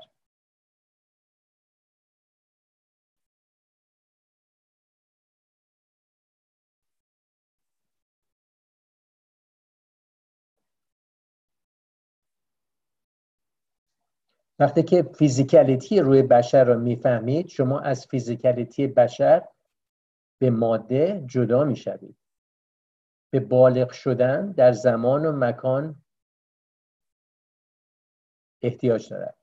وقتی که فیزیکالیتی روی بشر رو میفهمید، شما از فیزیکالیتی بشر به ماده جدا میشوید. به بالغ شدن در زمان و مکان احتیاج دارد.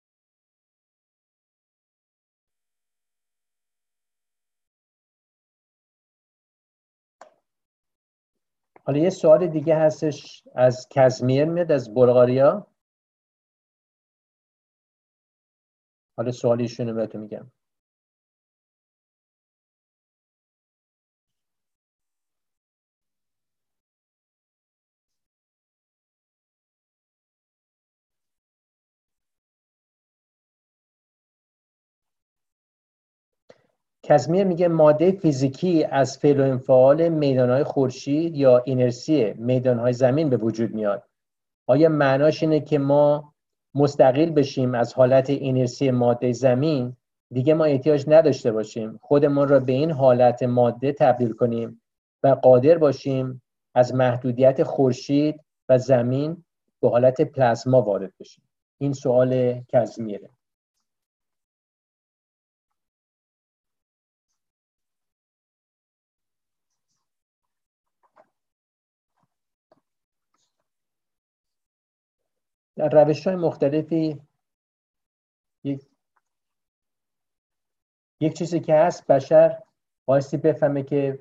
حالا یه سوال دیگه هستش از کزمیر میاد از بلغاریا. حالا سوالیشون رو بهتون میگم. کزمیر میگه ماده فیزیکی از فعل و انفعال میدانهای خورشید یا اینرسی میدانهای زمین به وجود میاد. آیا معناش اینه که ما مستقل بشیم از حالت اینرسی ماده زمین، دیگه ما احتیاج نداشته باشیم خودمون را به این حالت ماده تبدیل کنیم و قادر باشیم از محدودیت خورشید و زمین به حالت پلاسما وارد بشیم؟ این سوال کزمیره. در روش‌های مختلفی یک یک چیزی که هست، بشر بایستی بفهمه که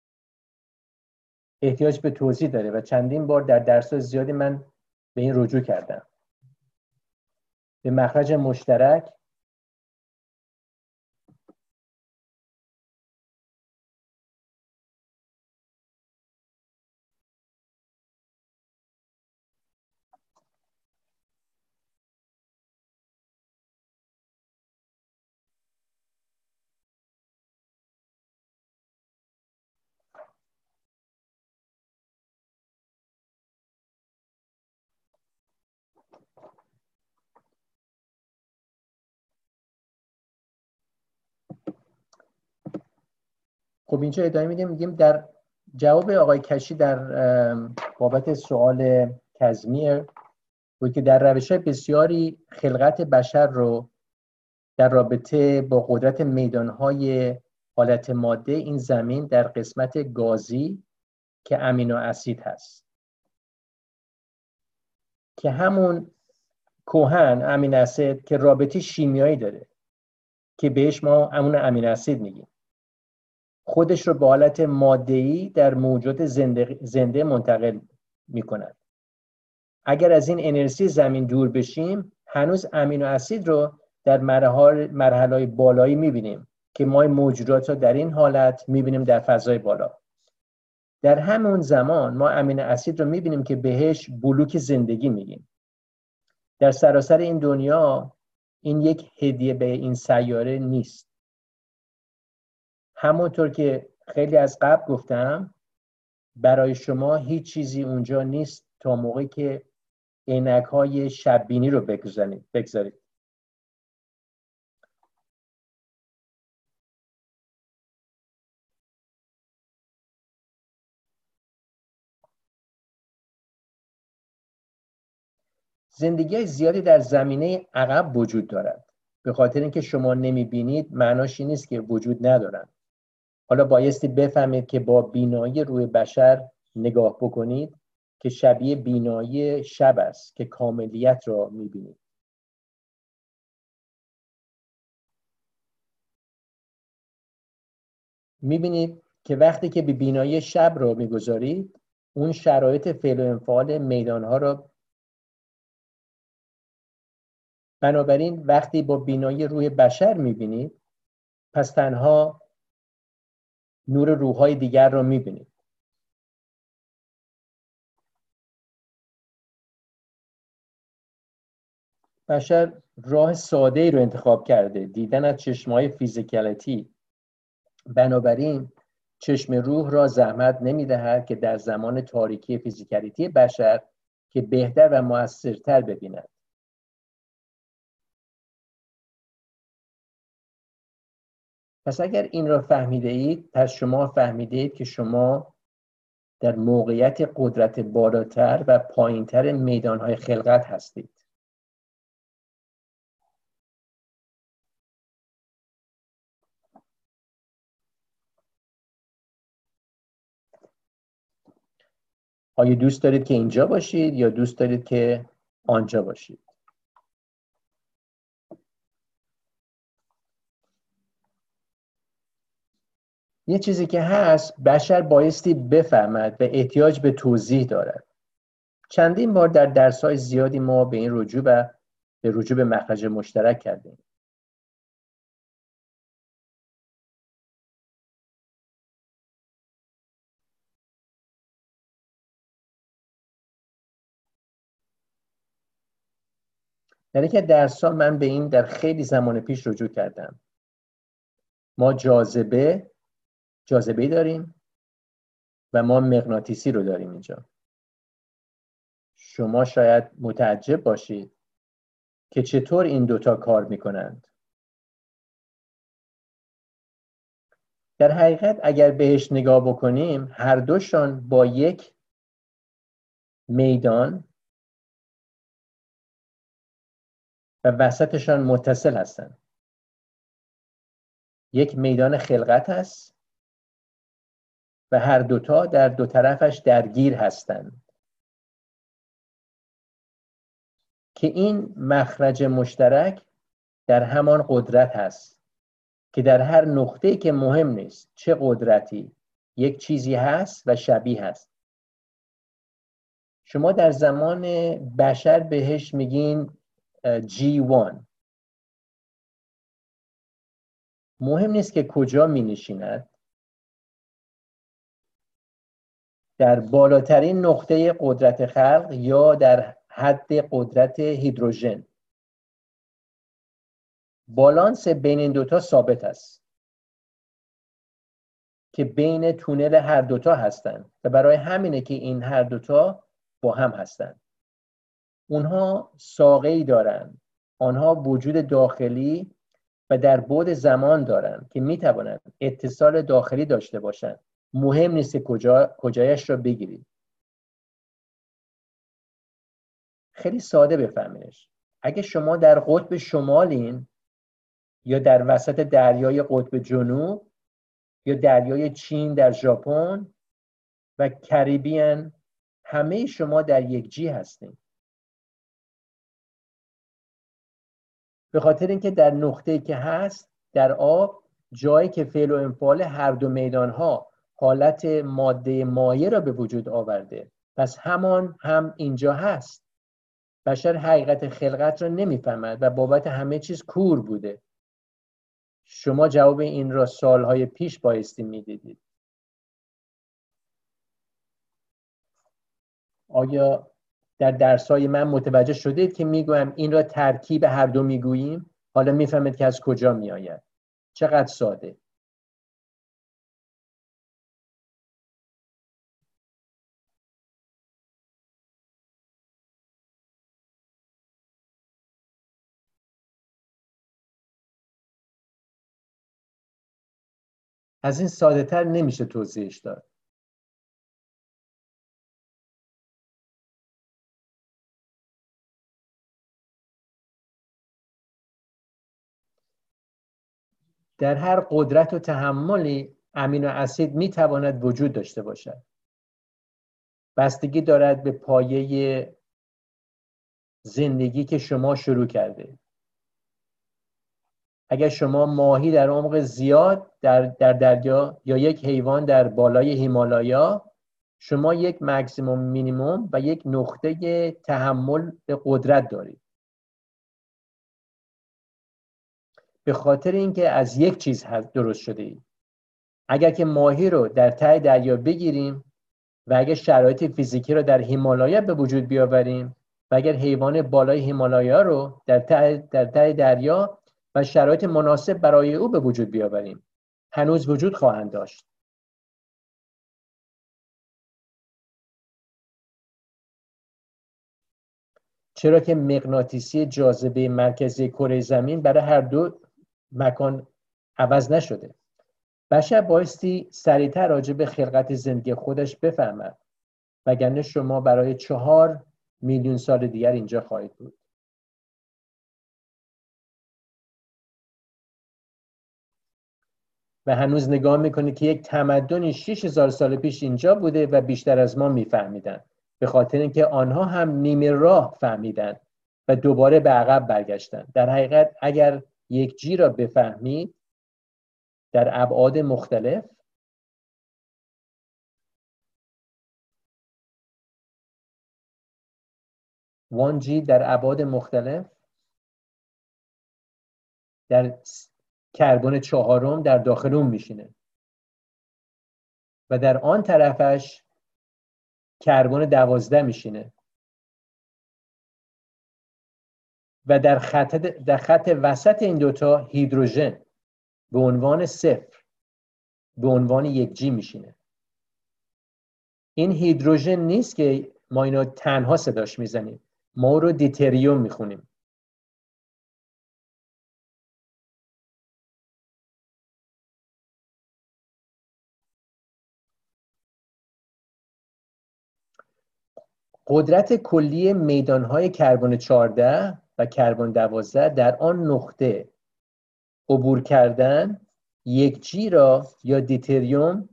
احتیاج به توضیح داره و چندین بار در درس‌های زیادی من به این رجوع کردم. به مخرج مشترک خب اینجا ادامه میدیم، میگیم در جواب آقای کشی در بابت سوال کزمیر بود که در روش‌های بسیاری خلقت بشر رو در رابطه با قدرت میدانهای حالت ماده این زمین در قسمت گازی که امینو اسید هست که همون کهن امین اسید که رابطه شیمیایی داره که بهش ما همون امین اسید میگیم، خودش رو به حالت ماده‌ای در موجود زنده, زنده منتقل میکند. اگر از این انرژی زمین دور بشیم هنوز امینو اسید رو در مرحله مرحله بالایی میبینیم که ما موجودات رو در این حالت میبینیم در فضای بالا. در همون زمان ما امینو اسید رو میبینیم که بهش بلوک زندگی میگیم. در سراسر این دنیا این یک هدیه به این سیاره نیست. همونطور که خیلی از قبل گفتم برای شما هیچ چیزی اونجا نیست تا موقعی که عینک‌های شب‌بینی رو بگذارید بگذارید. زندگی زیادی در زمینه عقب وجود دارد. به خاطر اینکه شما نمی‌بینید معناش این نیست که وجود ندارن. حالا بایستی بفهمید که با بینایی روی بشر نگاه بکنید که شبیه بینایی شب است که کاملیت را می‌بینید. می‌بینید که وقتی که به بینایی شب را می‌گذارید اون شرایط فعل و انفعال میدان‌ها را، بنابراین وقتی با بینایی روی بشر می‌بینید پس تنها نور روح‌های دیگر را می‌بینید. بشر راه ساده‌ای رو انتخاب کرده، دیدن از چشم‌های فیزیکالیتی. بنابراین چشم روح را زحمت نمی‌دهد که در زمان تاریکی فیزیکالیتی بشر که بهتر و مؤثرتر ببیند. پس اگر این را فهمیده اید پس شما فهمیده اید که شما در موقعیت قدرت بالاتر و پایینتر میدان‌های خلقت هستید. آیا دوست دارید که اینجا باشید یا دوست دارید که آنجا باشید؟ یه چیزی که هست بشر بایستی بفهمد و احتیاج به توضیح دارد. چندین بار در درس‌های زیادی ما به این رجوع و به رجوع به مخرج مشترک کردیم. در یکی از درس‌ها من به این در خیلی زمان پیش رجوع کردم. ما جاذبه جاذبه داریم و ما مغناطیسی رو داریم اینجا. شما شاید متعجب باشید که چطور این دوتا کار میکنند. در حقیقت اگر بهش نگاه بکنیم هر دوشان با یک میدان و وسطشان متصل هستند. یک میدان خلقت هست و هر دوتا در دو طرفش درگیر هستند که این مخرج مشترک در همان قدرت هست که در هر نقطه‌ای که مهم نیست چه قدرتی یک چیزی هست و شبیه هست. شما در زمان بشر بهش میگین جی وان. مهم نیست که کجا می نشیند، در بالاترین نقطه قدرت خلق یا در حد قدرت هیدروژن. بالانس بین این دوتا ثابت است که بین تونل هر دوتا هستند و برای همینه که این هر دوتا با هم هستند. اونها ساقه‌ای دارند، آنها وجود داخلی و در بعد زمان دارند که میتوانند اتصال داخلی داشته باشند. مهم نیست کجا کجایش را بگیرید. خیلی ساده بفهمینش. اگه شما در قطب شمالین یا در وسط دریای قطب جنوب یا دریای چین در ژاپن و کریبیان همه شما در یک جی هستین. به خاطر اینکه در نقطه‌ای که هست در آب، جایی که فعل و انفعال هر دو میدانها حالت ماده مایع را به وجود آورده، پس همان هم اینجا هست. بشر حقیقت خلقت را نمیفهمد و بابت همه چیز کور بوده. شما جواب این را سالهای پیش بایستی میدیدید. آیا در درس‌های من متوجه شدید که میگویم این را ترکیب هر دو میگوییم؟ حالا میفهمید که از کجا میآید. چقدر ساده. از این ساده تر نمیشه توضیحش داد. در هر قدرت و تحملی امینو اسید میتواند وجود داشته باشد. بستگی دارد به پایه زندگی که شما شروع کرده. اگر شما ماهی در عمق زیاد در, در دریا یا یک حیوان در بالای هیمالایا، شما یک مکسیموم مینیموم و یک نقطه تحمل به قدرت دارید. به خاطر اینکه از یک چیز درست شده اید. اگر که ماهی رو در ته دریا بگیریم و اگر شرایط فیزیکی رو در هیمالایا به وجود بیاوریم و اگر حیوان بالای هیمالایا رو در ته در ته دریا و شرایط مناسب برای او به وجود بیاوریم، هنوز وجود خواهند داشت. چرا که مغناطیسی جاذبه مرکزی کره زمین برای هر دو مکان عوض نشده. بشر بایستی سریعتر راجع به خلقت زندگی خودش بفهمد، وگرنه شما برای چهار میلیون سال دیگر اینجا خواهید بود. و هنوز نگاه میکنید که یک تمدنی شش هزار سال پیش اینجا بوده و بیشتر از ما میفهمیدن، به خاطر اینکه آنها هم نیمه راه فهمیدن و دوباره به عقب برگشتن. در حقیقت اگر یک جی را بفهمید در ابعاد مختلف، وان جی در ابعاد مختلف، در کربن چهارم در داخل اون میشینه و در آن طرفش کربن دوازده میشینه و در خط در خط وسط این دوتا هیدروژن به عنوان صفر به عنوان یک جی میشینه. این هیدروژن نیست که ما اینو تنها صداش میزنیم، ما رو دیتریوم میخونیم. قدرت کلی میدانهای کربن چهارده و کربن دوازده در آن نقطه عبور کردن یک جی را یا دیتریوم،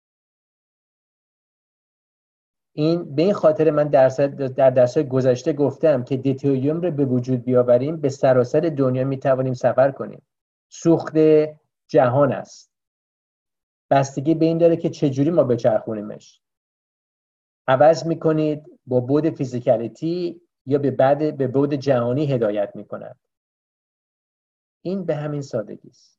این به این خاطر من درس در درس‌های گذشته گفتم که دیتریوم رو به وجود بیاوریم به سراسر دنیا میتوانیم سفر کنیم. سوخت جهان است. بستگی به این داره که چجوری ما بچرخونیمش. عوض میکنید با بعد فیزیکالیتی یا به بعد به بعد جهانی هدایت میکند. این به همین سادگی است.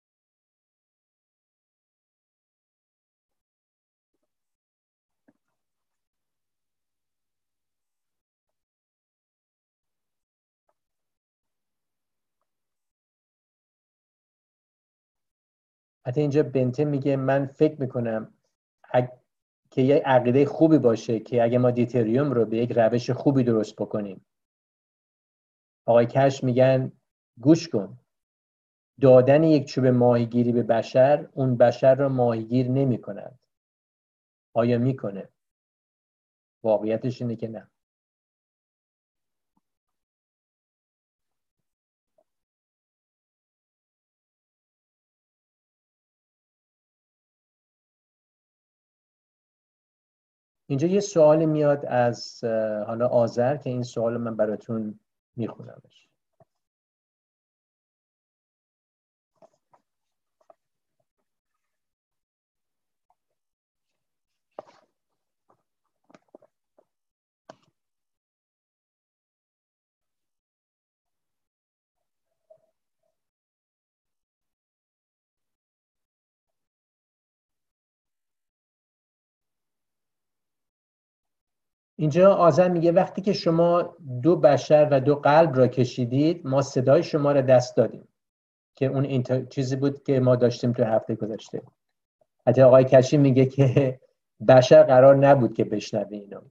حتی اینجا بنته میگه من فکر میکنم اگ... که یه عقیده خوبی باشه که اگه ما دیتریوم رو به یک روش خوبی درست بکنیم. آقای کش میگن گوش کن، دادن یک چوب ماهیگیری به بشر اون بشر را ماهیگیر نمی کند. آیا میکنه؟ واقعیتش اینه که نه. اینجا یه سوال میاد از حالا آذر که این سوال من براتون میخونمش. اینجا آذر میگه وقتی که شما دو بشر و دو قلب را کشیدید ما صدای شما را دست دادیم، که اون این چیزی بود که ما داشتیم تو هفته گذشته. حتی آقای کشی میگه که بشر قرار نبود که بشنوه اینو.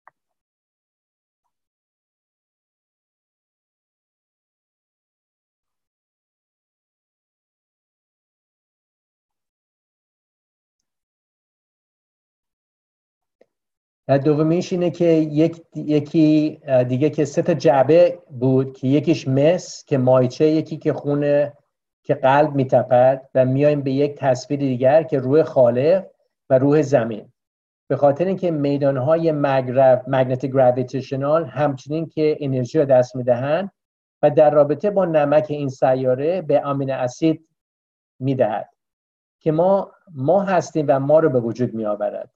و دومیش اینه که یک یکی دیگه که سه تا جعبه بود که یکیش مس که مایچه، یکی که خونه که قلب میتپد، و میایم به یک تصویر دیگر که روح خالق و روح زمین. به خاطر اینکه میدانهای مگنتیک گراویتیشنال همچنین که انرژی رو دست میدهند و در رابطه با نمک این سیاره به آمینو اسید میدهد که ما ما هستیم و ما رو به وجود میآورد.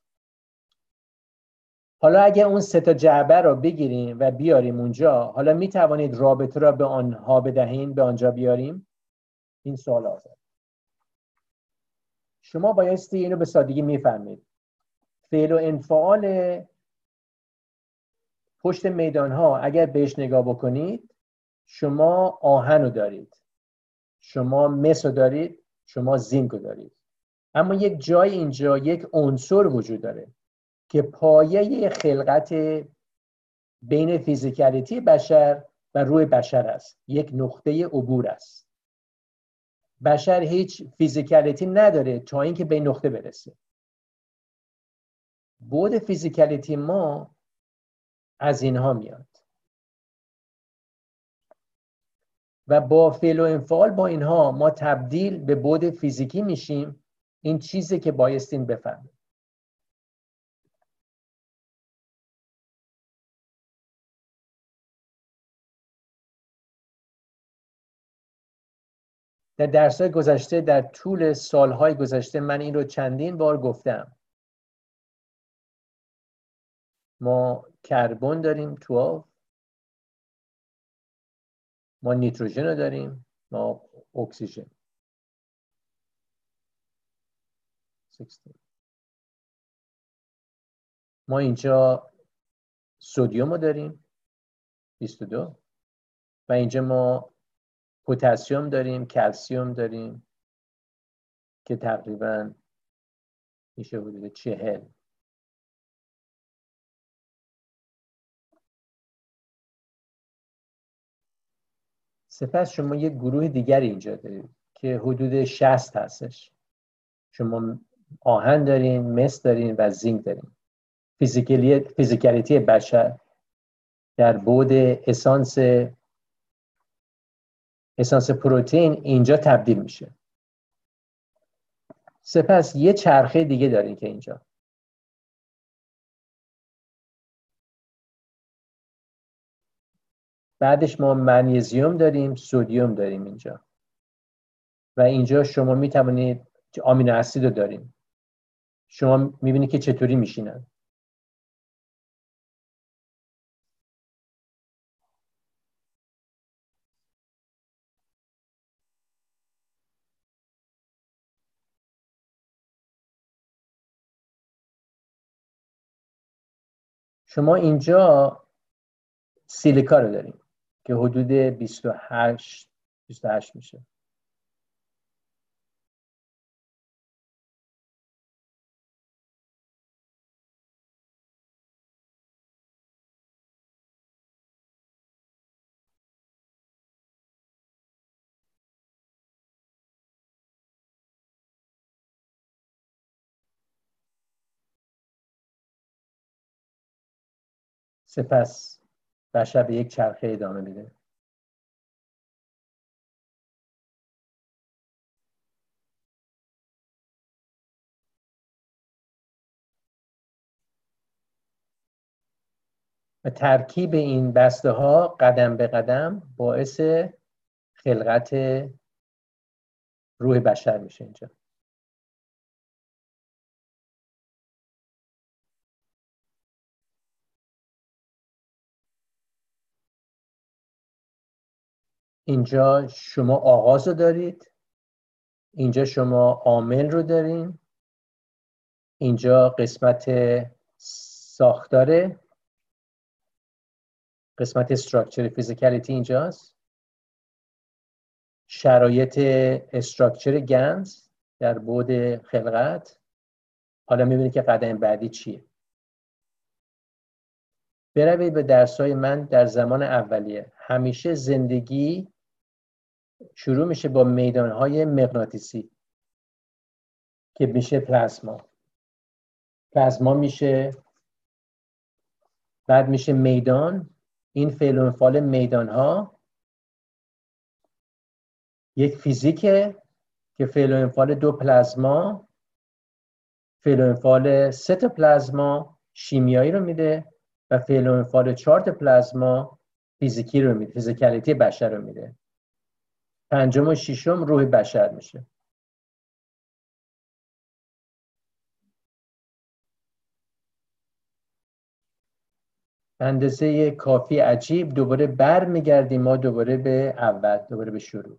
حالا اگه اون سه تا جعبه رو بگیریم و بیاریم اونجا، حالا می توانید رابطه را به آنها بدهیم، به آنجا بیاریم؟ این سوال آزاد. شما بایستی اینو به سادگی میفهمید. فعل و انفعال پشت میدان ها اگر بهش نگاه بکنید، شما آهن رو دارید، شما مس رو دارید، شما زینک رو دارید. اما یک جای اینجا یک عنصر وجود داره که پایه خلقت بین فیزیکالیتی بشر و روح بشر است. یک نقطه عبور است. بشر هیچ فیزیکالیتی نداره تا اینکه به نقطه برسه. بعد فیزیکالیتی ما از اینها میاد و با فعل و انفعال با اینها ما تبدیل به بعد فیزیکی میشیم. این چیزی که بایستین بفهمید. در درس‌های گذشته، در طول سالهای گذشته، من این رو چندین بار گفتم. ما کربن داریم تو، ما نیتروژن رو داریم، ما اکسیژن. ما اینجا سدیم رو داریم بیست و دو، و اینجا ما پتاسیم داریم، کلسیم داریم که تقریبا میشه حدود چهل. سپس شما یک گروه دیگری اینجا دارید که حدود شصت هستش. شما آهن دارین، مس دارین و زینک دارین. فیزیکالیتی بشر در بعد اسانس اسانس پروتئین اینجا تبدیل میشه. سپس یه چرخه دیگه دارین که اینجا بعدش ما منیزیم داریم، سدیم داریم اینجا، و اینجا شما میتوانید آمینو اسید رو داریم. شما میبینید که چطوری میشینن. شما اینجا سیلیکا رو داریم که حدود بیست و هشت بیست و هشت میشه. سپس بشر به یک چرخه ادامه میده. و ترکیب این بسته ها قدم به قدم باعث خلقت روح بشر میشه. اینجا اینجا شما آغاز رو دارید، اینجا شما عامل رو دارین، اینجا قسمت ساختاره، قسمت استراکچر فیزیکالیتی اینجاست، شرایط استراکچر گنز در بعد خلقت. حالا میبینید که قدم بعدی چیه. بروید به درسای من در زمان اولیه. همیشه زندگی شروع میشه با میدانهای مغناطیسی که میشه پلاسما. پلاسما میشه، بعد میشه میدان. این فعل و انفعال میدان ها یک فیزیکه که فعل و انفعال دو پلاسما، فعل و انفعال سه تا پلاسما شیمیایی رو میده و فعل و انفعال چهار تا پلاسما فیزیکی رو میده، فیزیکالیتی بشر رو میده. پنجم و ششم روح بشر میشه. اندازه کافی عجیب. دوباره بر میگردیم ما دوباره به اول، دوباره به شروع.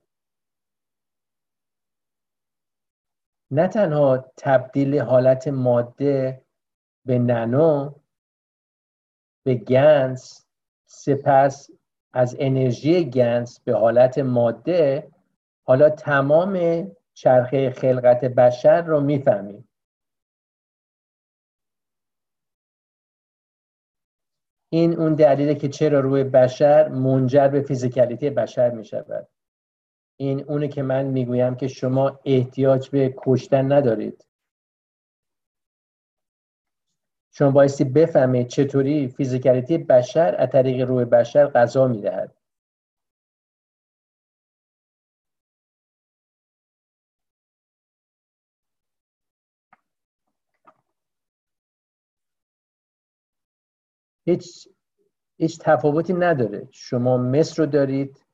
نه تنها تبدیل حالت ماده به نانو، به گنز، سپس از انرژی گنز به حالت ماده، حالا تمام چرخه خلقت بشر رو میفهمیم. این اون دلیله که چرا روی بشر منجر به فیزیکالیتی بشر میشود. این اونه که من میگویم که شما احتیاج به کشتن ندارید. شما بایستی بفهمید چطوری فیزیکالیتی بشر از طریق روح بشر غذا میدهد. هیچ هیچ تفاوتی نداره. شما مس رو دارید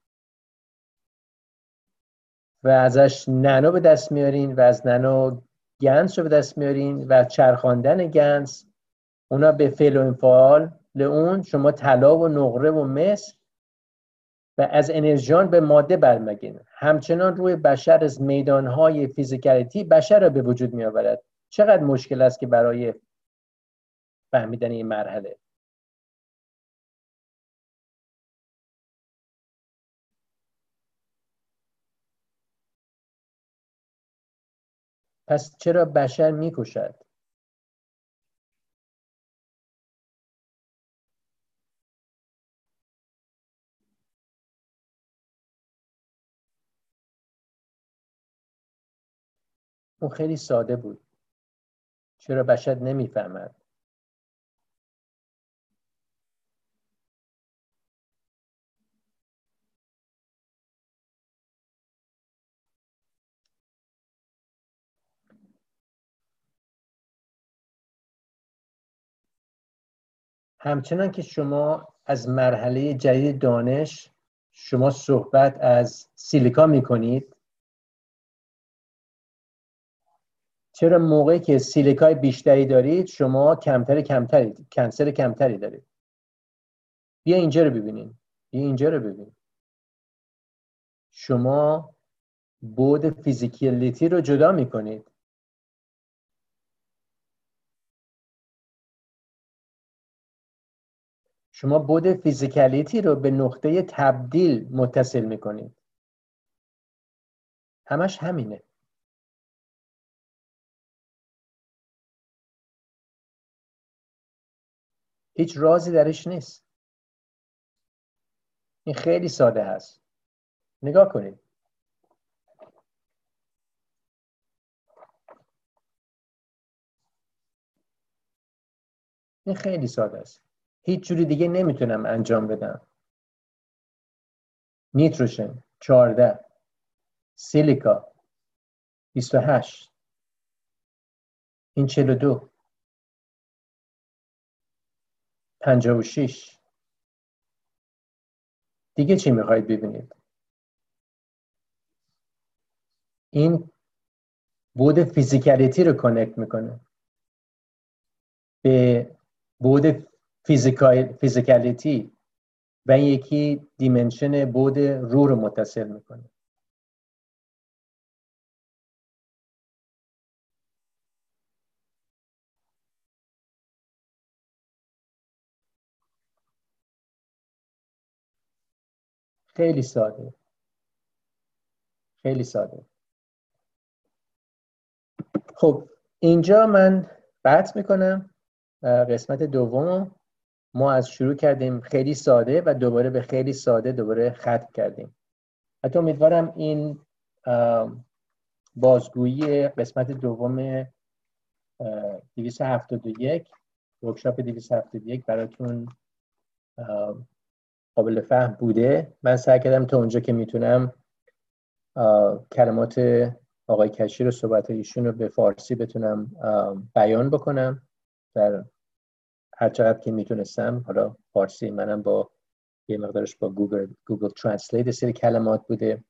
و ازش نانو به دست میارین و از نانو گنز رو به دست میارین و چرخاندن گنز اونا به فعل و انفعال اون شما طلا و نقره و مس و از انرژیان به ماده برمیگردید. همچنان روی بشر از میدانهای فیزیکالیتی بشر را به وجود می آورد. چقدر مشکل است که برای فهمیدن این مرحله. پس چرا بشر می کشد؟ اون خیلی ساده بود. چرا بشر نمیفهمد؟ همچنان که شما از مرحله جدید دانش شما صحبت از سیلیکا میکنید، چرا موقعی که سیلیکای بیشتری دارید شما کمتر کمتری کنسر کمتری دارید؟ بیا اینجا رو ببینید. بیا اینجا رو ببینید. شما بعد فیزیکالیتی رو جدا میکنید. شما بعد فیزیکالیتی رو به نقطه تبدیل متصل میکنید. همش همینه. هیچ رازی درش نیست. این خیلی ساده هست. نگاه کنید. این خیلی ساده است. هیچ جوری دیگه نمیتونم انجام بدم. نیتروژن چهارده، سیلیکا بیست و هشت، این چهل و دو، پنجاه و شش، دیگه چی میخواید ببینید؟ این بود فیزیکالیتی رو کانکت میکنه به بود فیزیکال فیزیکالیتی و این یکی دیمنشن بود روح رو متصل میکنه. خیلی ساده، خیلی ساده. خب اینجا من بحث میکنم قسمت دوم. ما از شروع کردیم خیلی ساده و دوباره به خیلی ساده دوباره ختم کردیم. حتی امیدوارم این بازگویی قسمت دوم دویست و هفتاد و یک ورکشاپ دویست و هفتاد و یک براتون قابل فهم بوده. من سعی کردم تا اونجا که میتونم کلمات آقای کشی رو، صحبت ایشون رو به فارسی بتونم بیان بکنم در هر چقدر که میتونستم. حالا فارسی منم با یه مقدارش با گوگل گوگل ترنسلیت سری کلمات بوده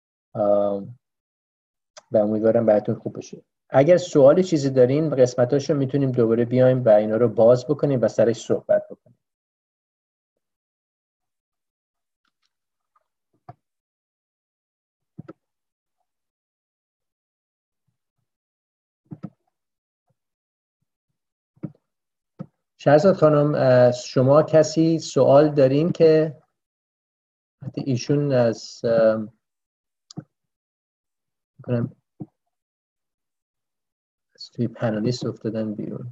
و امیدوارم براتون خوب بشه. اگر سوال چیزی دارین قسمتاشو میتونیم دوباره بیایم و اینا رو باز بکنیم و سرش صحبت بکنیم. شهرزاد خانم، از شما کسی سوال دارین که حتی ایشون از میکنم از توی پنالیست افتادن بیرون.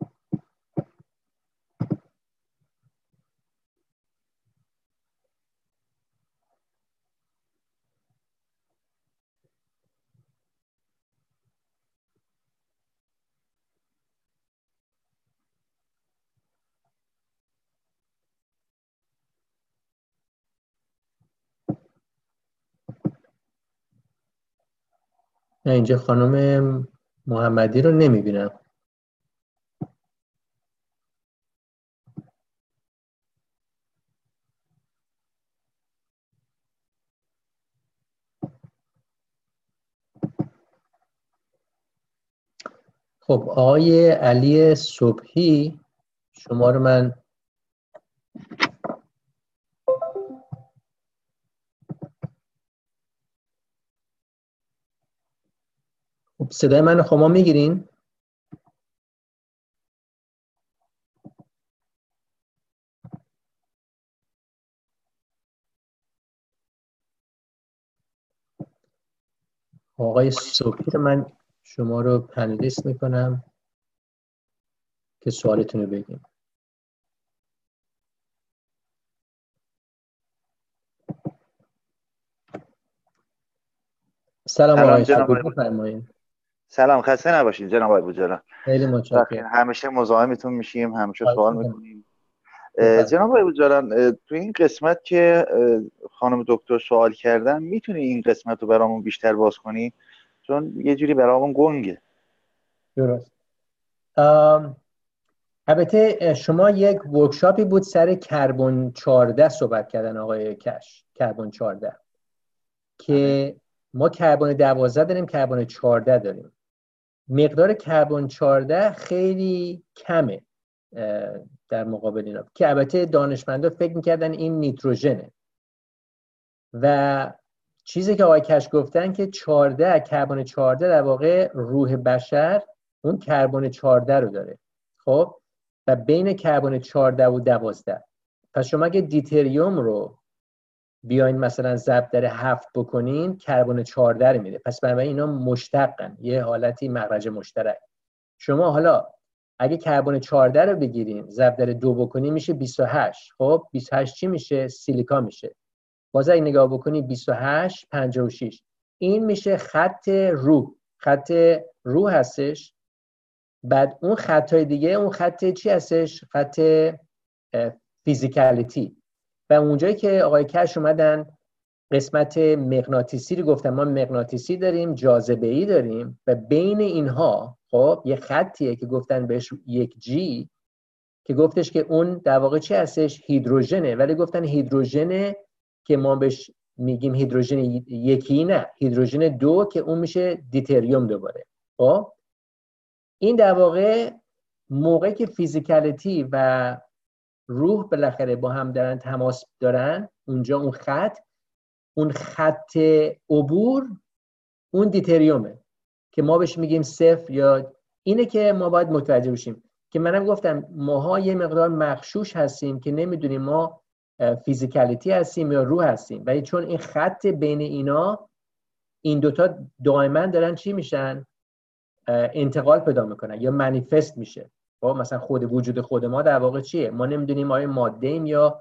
نه اینجا خانم محمدی رو نمیبینم. خب آقای علی صبحی، شما رو من خب صدای من شما میگیرین؟ آقای صبحی رو من شما رو پنالیست میکنم که سوالتون رو بگیم. سلام آقای صبحی، بفرمایید. سلام، خسته نباشید جناب آقای بوجلان. خیلی متشکرم. همیشه مزاحمتون میشیم، همیشه سوال میکنیم. جناب آقای بوجلان، تو این قسمت که خانم دکتر سوال کردن میتونی این قسمت رو برامون بیشتر باز کنی؟ چون یه جوری برامون گنگه. درست. البته شما یک ورکشاپی بود سر کربن چهارده صحبت کردن آقای کش، کربن چهارده، که ما کربن دوازده داریم، کربن چهارده داریم. مقدار کربن چهارده خیلی کمه در مقابل اینا، که البته دانشمندا فکر میکردن این نیتروژنه و چیزی که آقای کش گفتن که چهارده کربن چهارده در واقع روح بشر اون کربن چهارده رو داره. خب و بین کربن چهارده و دوازده، پس شما اگه دیتریوم رو بیاین مثلا ضرب در هفت بکنین کربن چهارده رو میده. پس بنابراین اینا مشتقن، یه حالتی مخرج مشترک. شما حالا اگه کربن چهارده رو بگیرین ضرب در دو بکنین میشه بیست و هشت. خب بیست و هشت چی میشه؟ سیلیکا میشه. باز اگه نگاه بکنی بیست و هشت پنجاه و شش، این میشه خط روح. خط روح هستش. بعد اون خطای دیگه، اون خط چی هستش؟ خط فیزیکالیتی. و اونجایی که آقای کش اومدن قسمت مغناطیسی رو گفتن، ما مغناطیسی داریم، جاذبه ای داریم و بین اینها خب یه خطیه که گفتن بهش یک جی، که گفتش که اون در واقع چی هستش؟ هیدروژنه. ولی گفتن هیدروژن که ما بهش میگیم هیدروژن یکی، نه هیدروژن دو که اون میشه دیتریوم دوباره. خب این در واقع موقعی که فیزیکالیتی و روح بالاخره با هم دارن تماس دارن، اونجا اون خط اون خط عبور اون دیتریومه که ما بهش میگیم صفر. یا اینه که ما باید متوجه بشیم که منم گفتم ماها یه مقدار مغشوش هستیم که نمیدونیم ما فیزیکالیتی هستیم یا روح هستیم، ولی چون این خط بین اینا این دوتا دائما دارن چی میشن؟ انتقال پیدا میکنن یا منیفست میشه. خب مثلا خود وجود خود ما در واقع چیه؟ ما نمیدونیم آیا ماده ایم یا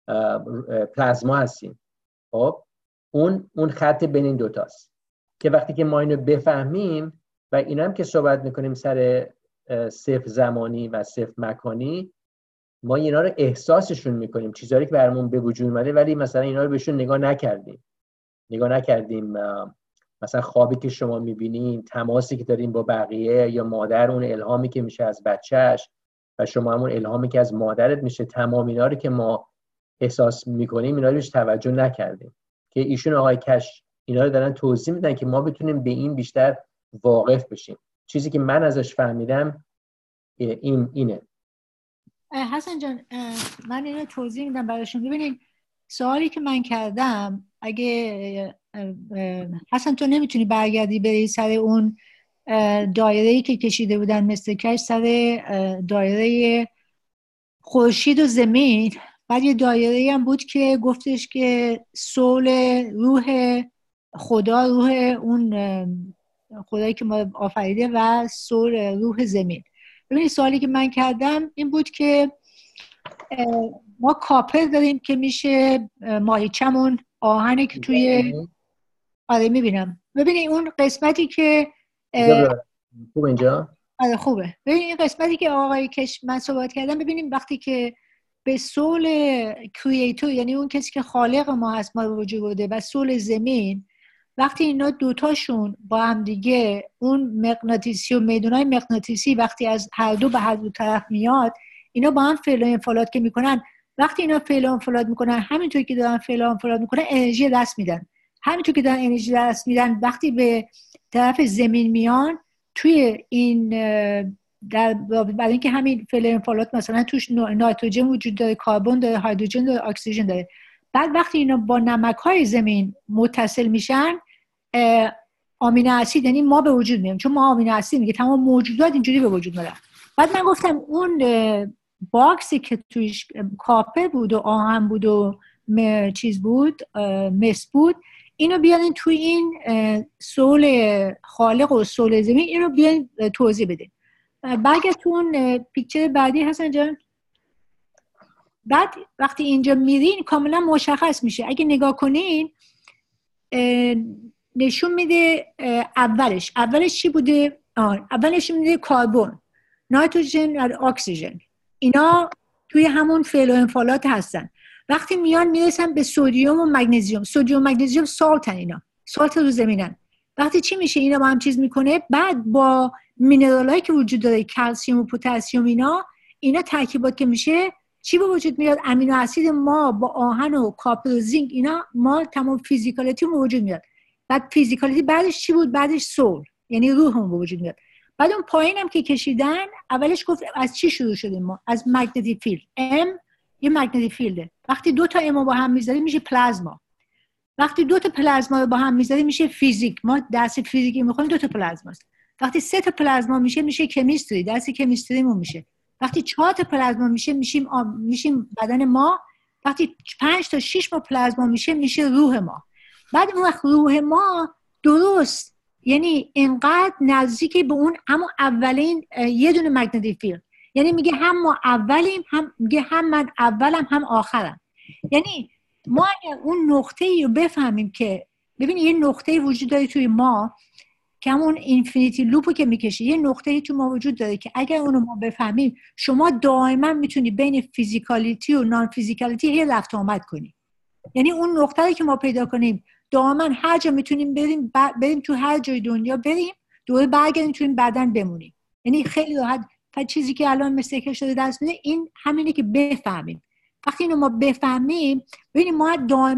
پلازما هستیم. خب اون اون خط بین این دوتاست که وقتی که ما اینو بفهمیم و اینا هم که صحبت میکنیم سر صفر زمانی و صفر مکانی، ما اینا رو احساسشون میکنیم، چیزایی که برامون به وجود اومده ولی مثلا اینا رو بهشون نگاه نکردیم نگاه نکردیم مثلا خوابی که شما میبینین، تماسی که دارین با بقیه، یا مادر اون الهامی که میشه از بچهش و شما همون الهامی که از مادرت میشه، تمام اینا رو که ما احساس میکنیم اینا رو بهش توجه نکردیم که ایشون آقای کش اینا رو دارن توضیح میدن که ما بتونیم به این بیشتر واقف بشیم. چیزی که من ازش فهمیدم این اینه. حسن جان من اینو توضیح میدم براشون. ببینید سوالی که من کردم، اگه حسن تو نمیتونی برگردی بری سر اون دایره‌ای که کشیده بودن مثل کش، سر دایره خورشید و زمین، بعد یه دایره‌ای هم بود که گفتش که سول روح خدا، روح اون خدایی که ما آفریده و سول روح زمین. ببینید سوالی که من کردم این بود که ما کاپر داریم که میشه ماهیچمون، آهنی که توی آره میبینم. ببینید اون قسمتی که خوب اینجا آره خوبه. ببینید این قسمتی که آقای کش من صحبت کردم، ببینیم وقتی که به سول کریئتور، یعنی اون کسی که خالق ما هست، ما به وجود بوده، و سول زمین، وقتی اینا دوتاشون با هم دیگه اون مغناطیسی و میدونای مغناطیسی وقتی از هر دو به هر دو طرف میاد، اینا با هم فعل و انفعالات که میکنن، وقتی اینا فعل و انفعالات میکنن، همینطور که دارن فعل و انفعالات میکنن انرژی دست میدن. همینطور که دارن انرژی دست میدن، وقتی به طرف زمین میان، توی این در برای اینکه همین فعل و انفعالات مثلا توش نیتروژن وجود داره، کربن داره، هیدروژن داره، اکسیژن داره، بعد وقتی اینا با نمک‌های زمین متصل میشن، آمینو اسید، یعنی ما به وجود میام، چون ما آمینو اسید میگه تمام موجودات اینجوری به وجود میاد. بعد من گفتم اون باکسی که توش کاپه بود و آهن بود و چیز بود، مس بود، اینو بیارین توی این سول خالق و سول زمین، اینو بیارین توضیح بده. برگردون پیکچر بعدی حسن جان. بعد وقتی اینجا میرین کاملا مشخص میشه، اگه نگاه کنین نشون میده اولش اولش چی بوده؟ آه. اولش میده کربن، نیتروژن و اکسیژن، اینا توی همون فعل و انفعالات هستن. وقتی میان میرسن به سدیم و مگنیزیم، سدیم و مگنیزیم سالتن، اینا سالت رو زمینن. وقتی چی میشه؟ اینا با هم چیز میکنه، بعد با مینرالایی که وجود داره، کلسیم و پتاسیم، اینا اینا ترکیبات که میشه چی به وجود میاد؟ امینو اسید ما با آهن و کاپر و زینک، اینا ما تمام فیزیکالیتی به وجود میاد. بعد فیزیکالیتی بعدش چی بود؟ بعدش سول، یعنی روحمون به وجود میاد. بعد اون پایینم که کشیدن، اولش گفت از چی شروع شدیم ما؟ از مگنتیک فیلد. ام یه مگنتیک فیلده. وقتی دو تا ام با هم میذاریم میشه پلازما. وقتی دو تا پلازما رو با هم میذاریم میشه فیزیک. ما درس فیزیکی میخونیم، دو تا پلازماست. وقتی سه تا پلازما میشه میشه کمیستری، درس کمیستریمون میشه. وقتی چهار تا پلازما میشه میشیم آم... میشیم بدن ما. وقتی پنج تا شش تا پلازما میشه میشه روح ما. بعد اون وقت روح ما درست یعنی اینقدر نزدیکی به اون اما اولین یه دونه مگنتیک فیلد، یعنی میگه هم ما اولیم، هم میگه هم من اولم هم آخرم. یعنی ما اگر اون نقطه‌ای رو بفهمیم که ببینید یه نقطه‌ای وجود داره توی ما که همون اینفینیتی لوپو که میکشه، یه نقطه‌ای تو ما وجود داره که اگر اونو ما بفهمیم، شما دائما میتونی بین فیزیکالیتی و نان فیزیکالیتی یه رفت آمد کنی. یعنی اون نقطه‌ای که ما پیدا کنیم دائما هر جا میتونیم بریم بریم تو هر جای دنیا بریم، دوباره برگردیم تو این بدن بمونیم. یعنی خیلی راحت. چیزی که الان مثل که شده دست میده این همینه که بفهمیم. وقتی اینو ما بفهمیم، ببینیم ما دائما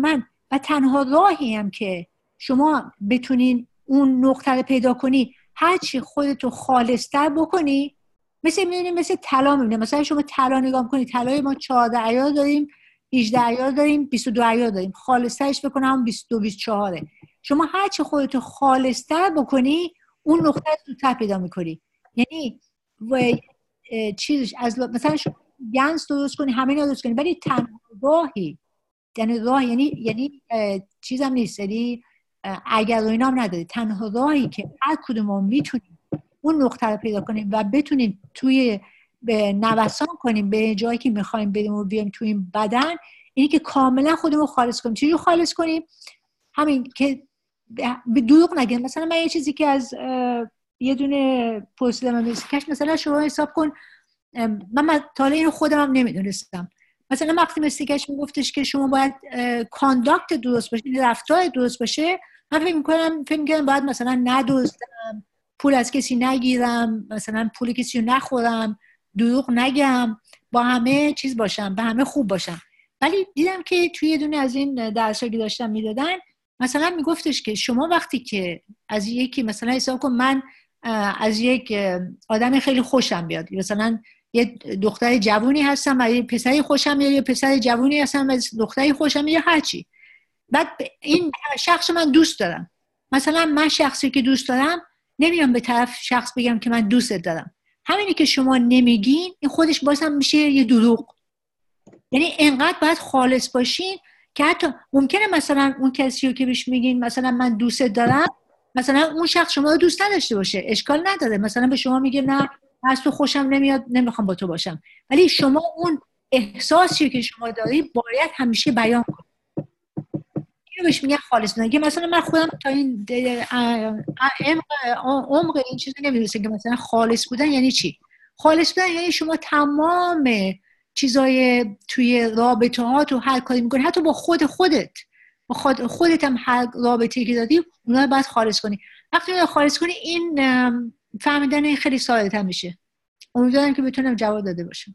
و تنها راهی هم که شما بتونین اون نقطه رو پیدا کنی هرچی خودتو خالص‌تر بکنی، مثل می‌بینید مثل طلا می‌بینید، مثلا شما طلا نگاه کنید، طلای ما چهارده عیار داریم، هجده عیار داریم، بیست و دو عیار داریم، خالص‌ترش بکنم بیست و دو بیست و چهار. شما هرچی خودتو خالص‌تر بکنی اون نقطه رو زودتر پیدا می‌کنی. یعنی و چیزش از مثلا شما گنز درست کنی، همه اینا درست کنی، ولی تنها راهی یعنی راه یعنی یعنی چیزم نیست، یعنی اگر و اینا هم نداره، تنها راهی که هر کدوم ما میتونیم اون نقطه رو پیدا کنیم و بتونیم توی به نوسان کنیم به جایی که میخوایم بریم و بیایم توی این بدن، اینی که کاملا خودمون خالص کنیم. چجوری خالص کنیم؟ همین که به دروغ نگیم. مثلا من یه چیزی که از یه دونه پرسیدم کش، مثلا شما حساب کن، من تا حالا اینو خودم هم نمیدونستم، مثلا وقتی مستیکش میگفتش که شما باید کانداکت درست باشه، رفتار درست باشه، من فکر میکنم فکر میکنم باید مثلا ندزدم، پول از کسی نگیرم، مثلا پول کسی رو نخورم، دروغ نگم، با همه چیز باشم، به همه خوب باشم. ولی دیدم که توی یه دونه از این درسایی که داشتم میدادن مثلا میگفتش که شما وقتی که از یکی مثلا حساب کن من از یک آدم خیلی خوشم بیاد، مثلا یه دختر جوونی هستم و یه پسری خوشم میاد، یه پسر جوونی هستم و دختری خوشم میاد، هرچی، بعد این شخص من دوست دارم، مثلا من شخصی که دوست دارم نمیام به طرف شخص بگم که من دوستت دارم، همینی که شما نمیگین این خودش بازم میشه یه دروغ. یعنی انقدر باید خالص باشین که حتی ممکنه مثلا اون کسی رو که بهش میگین مثلا من دوستت دارم، مثلا اون شخص شما رو دوست نداشته باشه، اشکال نداره، مثلا به شما میگه نه از تو خوشم نمیاد، نمیخوام با تو باشم، ولی شما اون احساسی که شما داری باید همیشه بیان کنید. اینو بهش میگن خالص بودن. مثلا من خودم تا این عمق این چیزو نمیدونستم که مثلا خالص بودن یعنی چی. خالص بودن یعنی شما تمام چیزای توی رابطه ها تو هر کاری میکنی، حتی با خود خودت با خود خودت هم هر رابطه‌ای که داری اونها باید خالص کنی. وقتی اونها خالص کنی این فهمیدن خیلی ساده‌تر میشه. امیدوارم که بتونم جواب داده باشم.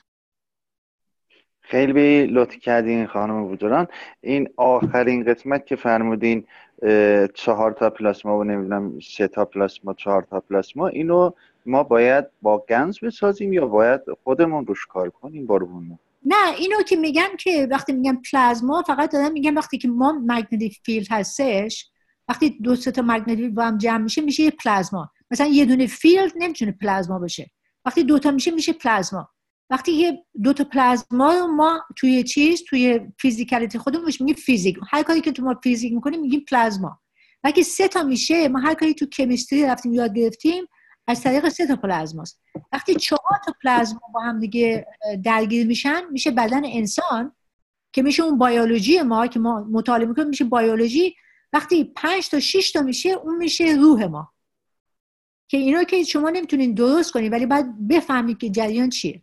خیلی لطف کردین خانم بودران. این آخرین قسمت که فرمودین چهار تا پلاسما و نمیدونم سه تا پلاسما چهار تا پلاسما، اینو ما باید با گنز بسازیم یا باید خودمون روش کار کنیم بارمون؟ نه، اینو که میگم که وقتی میگم پلازما فقط دارم میگم وقتی که ما مگنتیک فیلد هستش، وقتی دو سه تا مگنتیک با هم جمع میشه میشه یه پلازما. مثلا یه دونه فیلد نمیتونه پلازما بشه، وقتی دو تا میشه میشه پلازما. وقتی یه دو تا پلازما رو ما توی چیز توی فیزیکالیتی خودمون میگیم فیزیک، هر کاری که تو ما فیزیک میکنیم میگیم پلازما. وقتی سه تا میشه ما هر کاری تو کمیستری رفتیم یاد گرفتیم از طریق سه تا پلازماست. وقتی چهار تا پلازما با هم دیگه درگیر میشن میشه بدن انسان که میشه اون بیولوژی ما که ما مطالعه میکنیم میشه بیولوژی. وقتی پنج تا شش تا میشه اون میشه روح ما، که اینا که شما نمیتونین درست کنید ولی باید بفهمید که جریان چیه.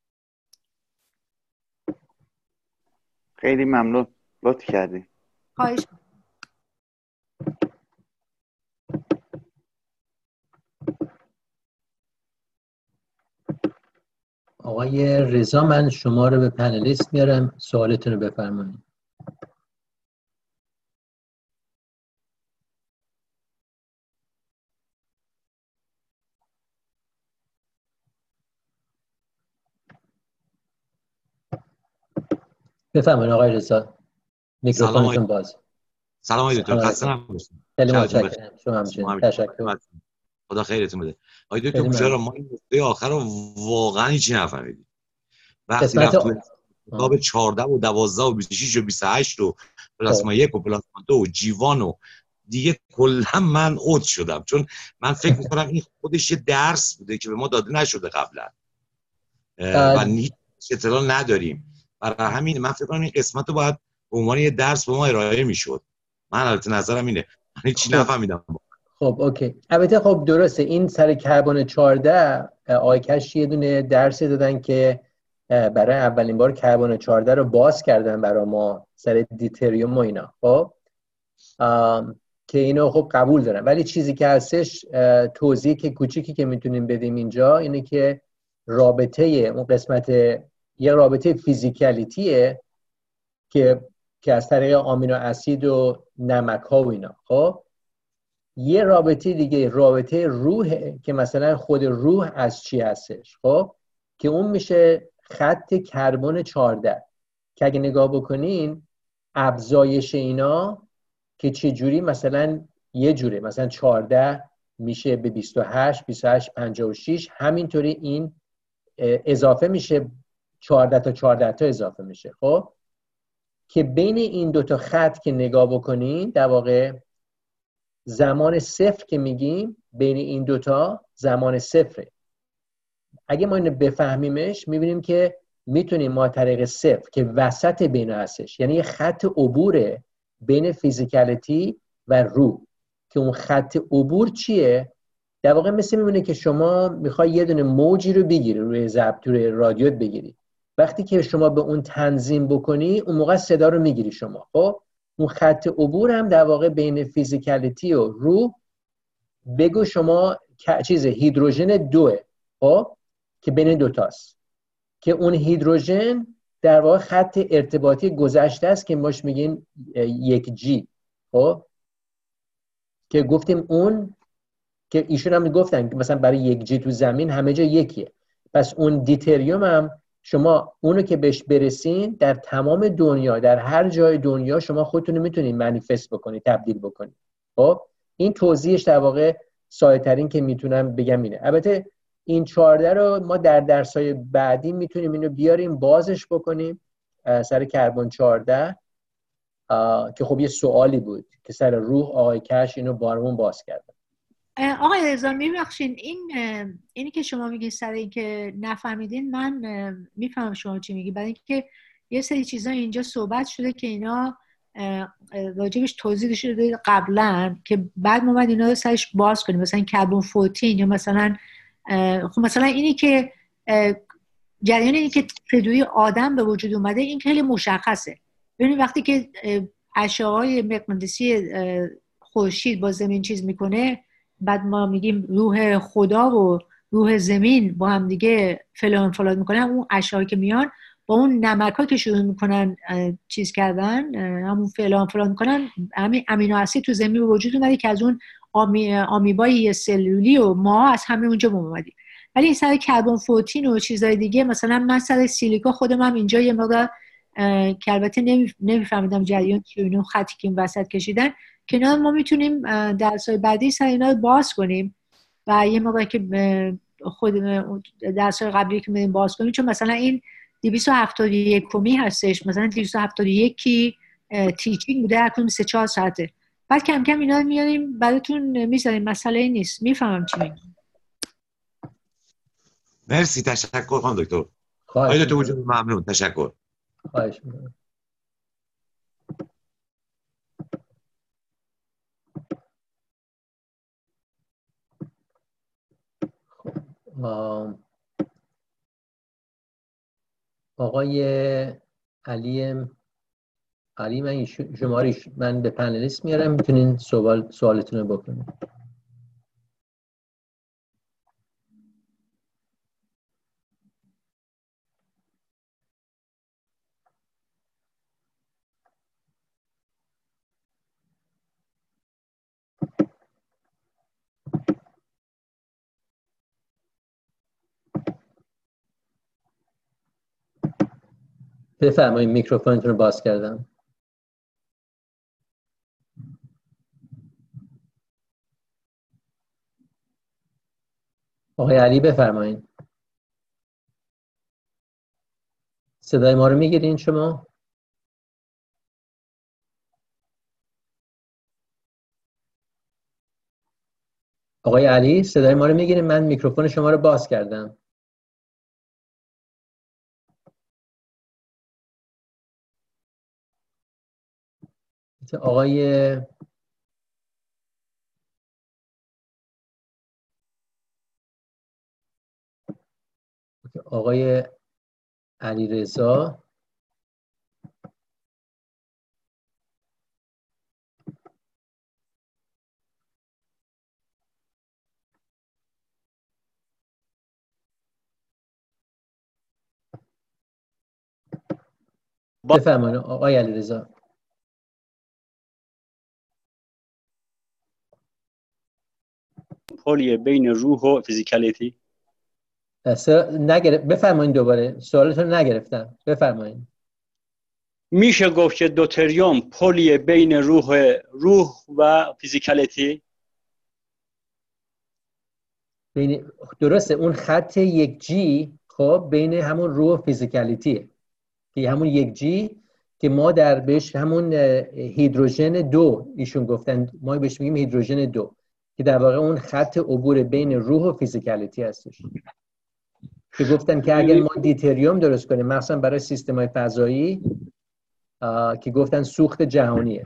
خیلی ممنون، لطف کردی. خواهش می‌کنم. آقای رضا، من شما رو به پنلیست میارم، سوالتون رو بفرمایید. بفرمایید آقای رضا، میکروفونتون باز. سلام آقای دکتر، خسته نباشید. خیلی متشکرم. شما همچنین. تشکر. خدا خیرتون بده. آقای دکتر بوشهر، ما این نکته آخر رو واقعا هیچی نفهمیدیم. وقتی رفت تو کتاب چهارده و دوازده و بیست و شش و بیست و هشت و پلاسما یک و پلاسما دو و جیوان و دیگه کلا من اوت شدم، چون من فکر میکنم این خودش یه درس بوده که به ما داده نشده قبلا و هیچ اطلاع نداریم. برای همین من فکر کنم این قسمت رو باید به عنوان یه درس به ما ارائه میشد. من البته نظرم اینه، من هیچی نفهمیدم. خب اوکی، البته خب درسته، این سر کربن چهارده آقای کش یه دونه درسی دادن که برای اولین بار کربن چهارده رو باز کردن برای ما سر دیتریوم و اینا، خب که اینو خب قبول دارن، ولی چیزی که هستش توضیح که کوچیکی که میتونیم بدیم اینجا اینه که رابطه اون قسمت یه رابطه فیزیکالیتیه که که از طریق آمینو اسید و نمک ها و اینا. خب یه رابطه دیگه رابطه روحه که مثلا خود روح از چی هستش، خب که اون میشه خط کربن چهارده که اگه نگاه بکنین افزایش اینا که چه جوری مثلا یه جوره مثلا چهارده میشه به بیست و هشت، بیست و هشت پنجاه و شش، همینطوری این اضافه میشه چهارده تا چهارده تا اضافه میشه. خب که بین این دوتا خط که نگاه بکنین در واقع زمان صفر که میگیم بین این دوتا زمان صفره. اگه ما اینو بفهمیمش میبینیم که میتونیم ما طریق صفر که وسط بین هستش، یعنی یه خط عبوره بین فیزیکالیتی و روح، که اون خط عبور چیه؟ در واقع مثل میمونه که شما میخوای یه دونه موجی رو بگیری روی ضبط روی رادیوت بگیری، وقتی که شما به اون تنظیم بکنی اون موقع صدا رو میگیری شما. خب اون خط عبور هم در واقع بین فیزیکالیتی و روح، بگو شما چیز هیدروژن دوه، خب که بین دوتاست، که اون هیدروژن در واقع خط ارتباطی گذشته است که ماش میگین یک جی. خب که گفتیم اون که ایشون هم گفتن که مثلا برای یک جی تو زمین همه جا یکیه، پس اون دیتریوم هم شما اونو که بهش برسین در تمام دنیا در هر جای دنیا شما خودتون میتونید منیفست بکنید، تبدیل بکنید. خب این توضیحش در واقع ساده‌ترین که میتونم بگم اینه. البته این چهارده رو ما در درسای بعدی میتونیم اینو بیاریم بازش بکنیم سر کربن چهارده، که خب یه سوالی بود که سر روح آقای کش اینو بارمون باز کردن. آقای رضا میبخشین این اینی که شما میگین سر این که نفهمیدین، من میفهمم شما چی میگی، برای اینکه یه سری چیزا اینجا صحبت شده که اینا راجبش توضیح شده قبلا که بعد ما باید اینا رو سرش باز کنیم، مثلا کربن چهارده یا مثلا خب مثلا اینی که جریان اینی که فدوی آدم به وجود اومده این خیلی مشخصه. ببینید وقتی که اشعه‌های مغناطیسی خورشید با زمین چیز میکنه، بعد ما میگیم روح خدا و روح زمین با هم دیگه فلان فلان میکنن، اون اشعه‌ای که میان با اون نمک‌ها که شروع میکنن چیز کردن همون فلان فلان میکنن، همین امینو اسید تو زمین به وجود اومده که از اون آمی آمیبای سلولی و ما از همه اونجا اومدیم. ولی این سر کربن چهارده و چیزای دیگه، مثلا من سر سیلیکا خودم هم اینجا یه مقدار که البته نمیفهمیدم جریان چیه، اینو خطی که این وسط کشیدن که اینا ما میتونیم درسای بعدی سر اینا باز کنیم و یه موقع که خود درسای قبلی که می‌ریم باز کنیم، چون مثلا این دویست و هفتاد و یک کمی هستش، مثلا دویست و هفتاد و یک کی تیچینگ بوده، هر کدوم سه چهار ساعته، بعد کم کم اینا رو میاریم براتون میذاریم، مسئله نیست. میفهمم چی میگی. مرسی، تشکر خانم دکتر. آقای دکتر وجود ممنون، تشکر. خواهش می‌کنم. آقای علی علی من شماره من به پنلیست میارم، میتونین سوال سوالتون رو بکنید. بفرمایید، میکروفونتون رو باز کردم. آقای علی بفرمایید. صدای ما رو میگیرین شما؟ آقای علی صدای ما رو میگیرین؟ من میکروفون شما رو باز کردم. آقای آقای علیرضا بفرمایید. آقای علیرضا پلیه بین روح و فیزیکالیتی؟ نگرفت. بفرمایید دوباره سوالتون رو نگرفتم. بفرمایید. میشه گفت که دوتریوم پلیه بین روح روح و فیزیکالیتی؟ بین درسته. اون خط یک جی خب بین همون روح و فیزیکالیتیه که همون یک جی که ما در بهش همون هیدروژن دو ایشون گفتن، ما بهش میگیم هیدروژن دو که در واقع اون خط عبور بین روح و فیزیکالیتی هستش که گفتن که اگر ما دیتریوم درست کنیم مثلا برای سیستم‌های فضایی که گفتن سوخت جهانیه.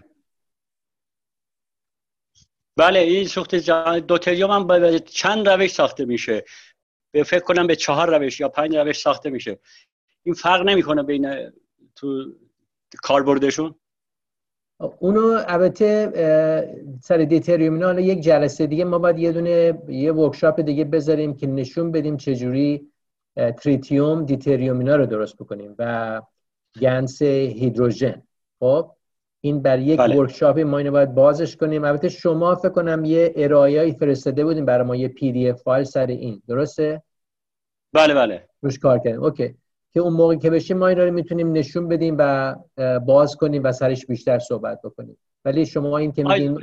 بله این سوخت جهانی دوتریوم هم به چند روش ساخته میشه، به فکر کنم به چهار روش یا پنج روش ساخته میشه. این فرق نمیکنه بین تو کاربردشون؟ اونو البته سر دیتریوم یک جلسه دیگه ما باید یه دونه یه ورکشاپ دیگه بذاریم که نشون بدیم چجوری تریتیوم دیتریوم اینا رو درست بکنیم و گنس هیدروژن. خب این بر یک بله. ورکشاپ ما اینو باید بازش کنیم. البته شما فکر کنم یه ارائه‌ای فرستاده بودیم برای ما، یه پی دی اف فایل سر این، درسته؟ بله بله روش کار کردیم. اوکی که اون موقع که بشه ما این رو میتونیم نشون بدیم و باز کنیم و سرش بیشتر صحبت بکنیم. ولی شما این که میگین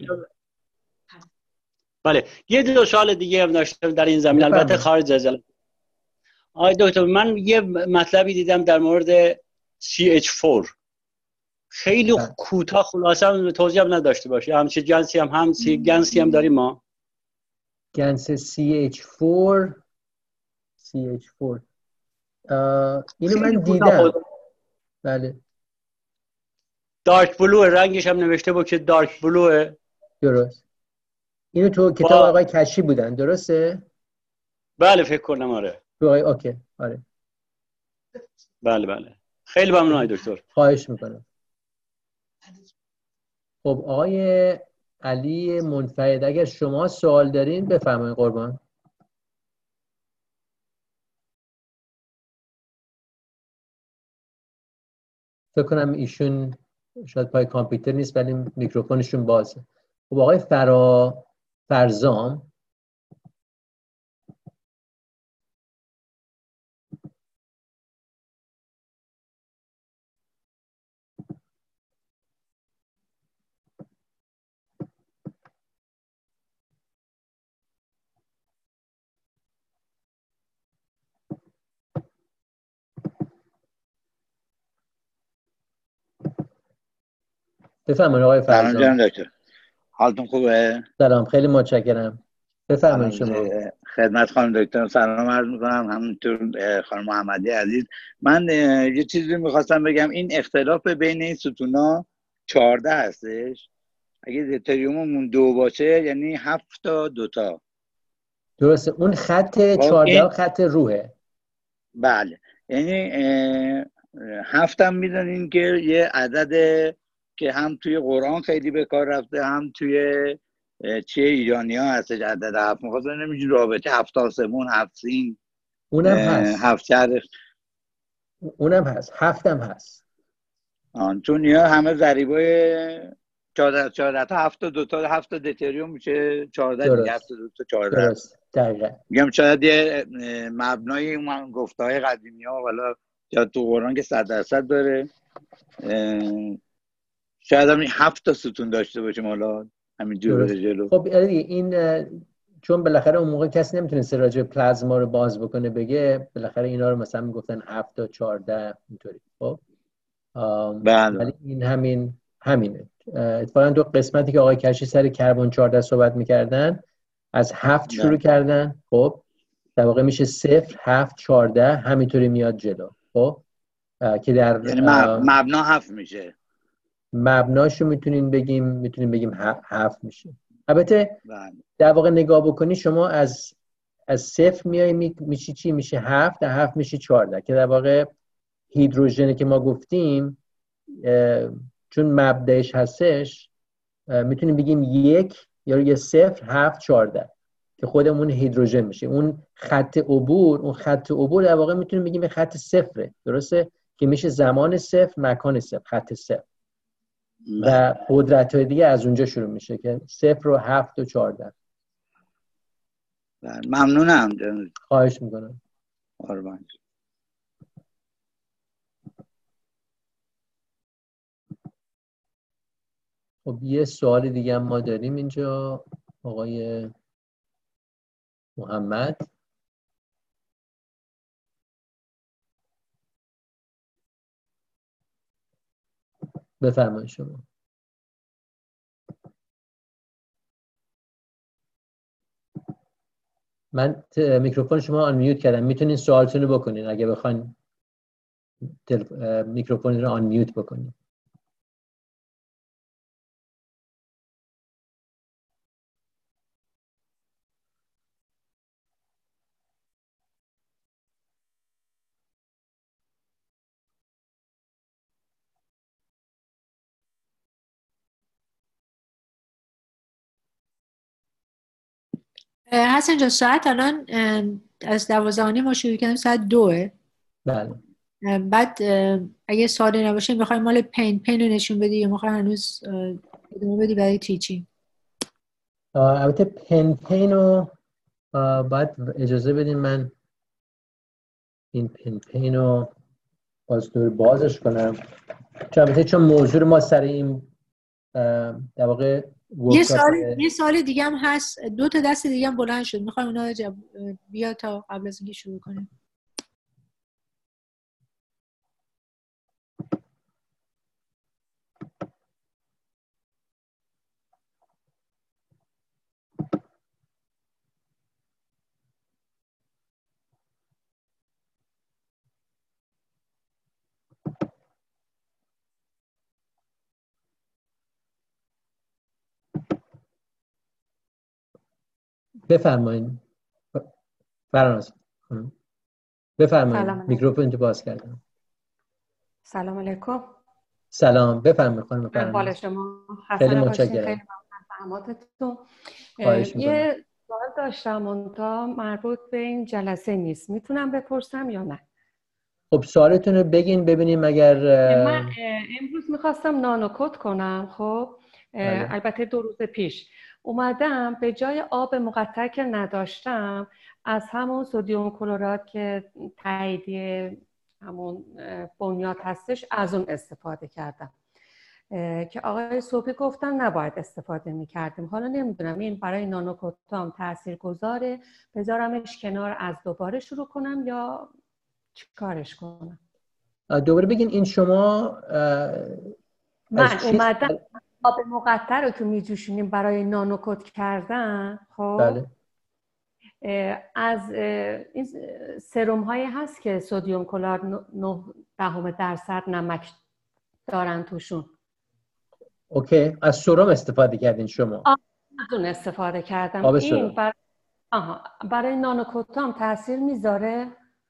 بله. یه دو سوال دیگه هم داشتم در این زمین، البته خارج از جلسه. آقای دکتر من یه مطلبی دیدم در مورد سی اچ فور، خیلی کوتاه خلاصه توضیح هم نداشته باشه. همچین جنسی هم هم سی گنسی هم داریم ما. گنس سی اچ فور سی اچ فور اینو من دیدم. بله دارک بلو، رنگش هم نوشته بود که دارک بلوه. درست. اینو تو کتاب با... آقای کشی بودن، درسته؟ بله فکر کنم آره. تو آقای اوکی آره. بله بله. خیلی ممنون آقای دکتر. خواهش میکنم. خب آقای علی منفعد اگر شما سوال دارین بفرمایید قربان. فکر کنم ایشون شاید پای کامپیوتر نیست ولی میکروفونشون بازه. خب آقای فرا فرزام بفرمایید آقای فرزام. سلام دکتر، حالتون خوبه؟ سلام، خیلی متشکرم. بفرمایید شما. خدمت خانم دکتر سلام عرض میکنم، همونطور خانم محمدی عزیز. من یه چیزی میخواستم بگم، این اختلاف بین این ستونا چهارده هستش. اگه دیتریوممون دو باشه یعنی هفت تا دوتا. درسته. اون خط چهارده این... خط روحه. بله یعنی هفتم میدونین که یه عدد که هم توی قرآن خیلی به کار رفته، هم توی چیه ایرانی ها هستش عدد هفت. میخواستم نمیشه رابطه هفت آسمون، هفت سین، اونم هست، هفت شهر اونم هست، هفتم هست. آن چون نیا همه ضریبای چهارده چهارده تا هفت تا دو تا هفت تا دیتریوم میشه چهارده دیگه، هفت تا دو تا چهارده. درست دقیقاً. میگم شاید یه مبنای اون گفته های قدیمی ها والا یا تو قرآن که صد درصد داره، شاید هم هفت تا ستون داشته باشیم حالا همین جور جلو. خب این چون بالاخره اون موقع کسی نمیتونه راجع به پلازما رو باز بکنه بگه، بالاخره اینا رو مثلا میگفتن هفت تا چهارده اینطوری. خب ولی این همین همینه. اتفاقا دو قسمتی که آقای کشی سر کربن چهارده صحبت میکردن از هفت شروع بله. کردن. خب در واقع میشه صفر، هفت، چهارده همینطوری میاد جلو. خب که در یعنی مبنا هفت میشه. مبناشو میتونین بگیم میتونیم بگیم هفت میشه. البته در واقع نگاه بکنی شما از از صفر میای می... میشه چی؟ میشه هفت، در هفت میشه چهارده که در واقع هیدروژنی که ما گفتیم چون مبدأش هستش میتونیم بگیم یک یا یه صفر، هفت، چهارده که خودمون هیدروژن میشه. اون خط عبور اون خط عبور در واقع میتونیم بگیم خط صفره، درسته؟ که میشه زمان صفر، مکان صفر، خط صفر و قدرت های دیگه از اونجا شروع میشه که صفر و هفت و چهارده. ممنونم جناب. خواهش میکنم. قربان. خب یه سوال دیگه هم ما داریم اینجا، آقای محمد. بفرمایید شما. من میکروفون شما آن میوت کردم، میتونین سوالتون رو بکنین اگه بخواین تلف... میکروفون رو آن میوت بکنین. حسن جان ساعت الان از دوازده ما شروع کردیم، ساعت دوه. بله. بعد اگه سوالی نباشه میخوای مال پین پین رو نشون بدی یا میخوای هنوز ادامه بدی برای تیچینگ؟ البته پین پین رو باید اجازه بدین من این پین پین رو باز دور بازش کنم، چون البته چون موضوع ما سر این در واقع یه سال یه سال دیگه هم هست، دو تا دست دیگه هم بلند شد، میخوایم اونا جب... بیا تا قبل از اینکه شروع کنیم. بفرمایید. فرانس بفرمایید، میکروفون تو باز کردم. سلام علیکم. سلام، بفرمایید خانم فرانس. حال شما؟ خیلی متشکرم. خیلی ممنون زحماتتون. یه سوال داشتم اونجا مربوط به این جلسه نیست، میتونم بپرسم یا نه؟ خب سوالتون رو بگین ببینیم. اگر من امروز میخواستم نانو کد کنم. خب البته دو روز پیش اومدم به جای آب مقطر که نداشتم از همون سدیم کلرات که تاییدیه همون بنیاد هستش از اون استفاده کردم که آقای صبحی گفتن نباید استفاده میکردیم. حالا نمیدونم این برای نانو کدام تأثیر گذاره، بذارمش کنار از دوباره شروع کنم یا چی کارش کنم؟ دوباره بگین. این شما من اومدم آب مقطر رو که میجوشونیم برای نانو کد کردن. خب بله. از این سرم هایی هست که سدیم کلور نه دهم درصد نمک دارن توشون. اوکی، از سرم استفاده کردین شما؟ از اون استفاده کردم. این برای آها برای نانو کدام تاثیر میذاره؟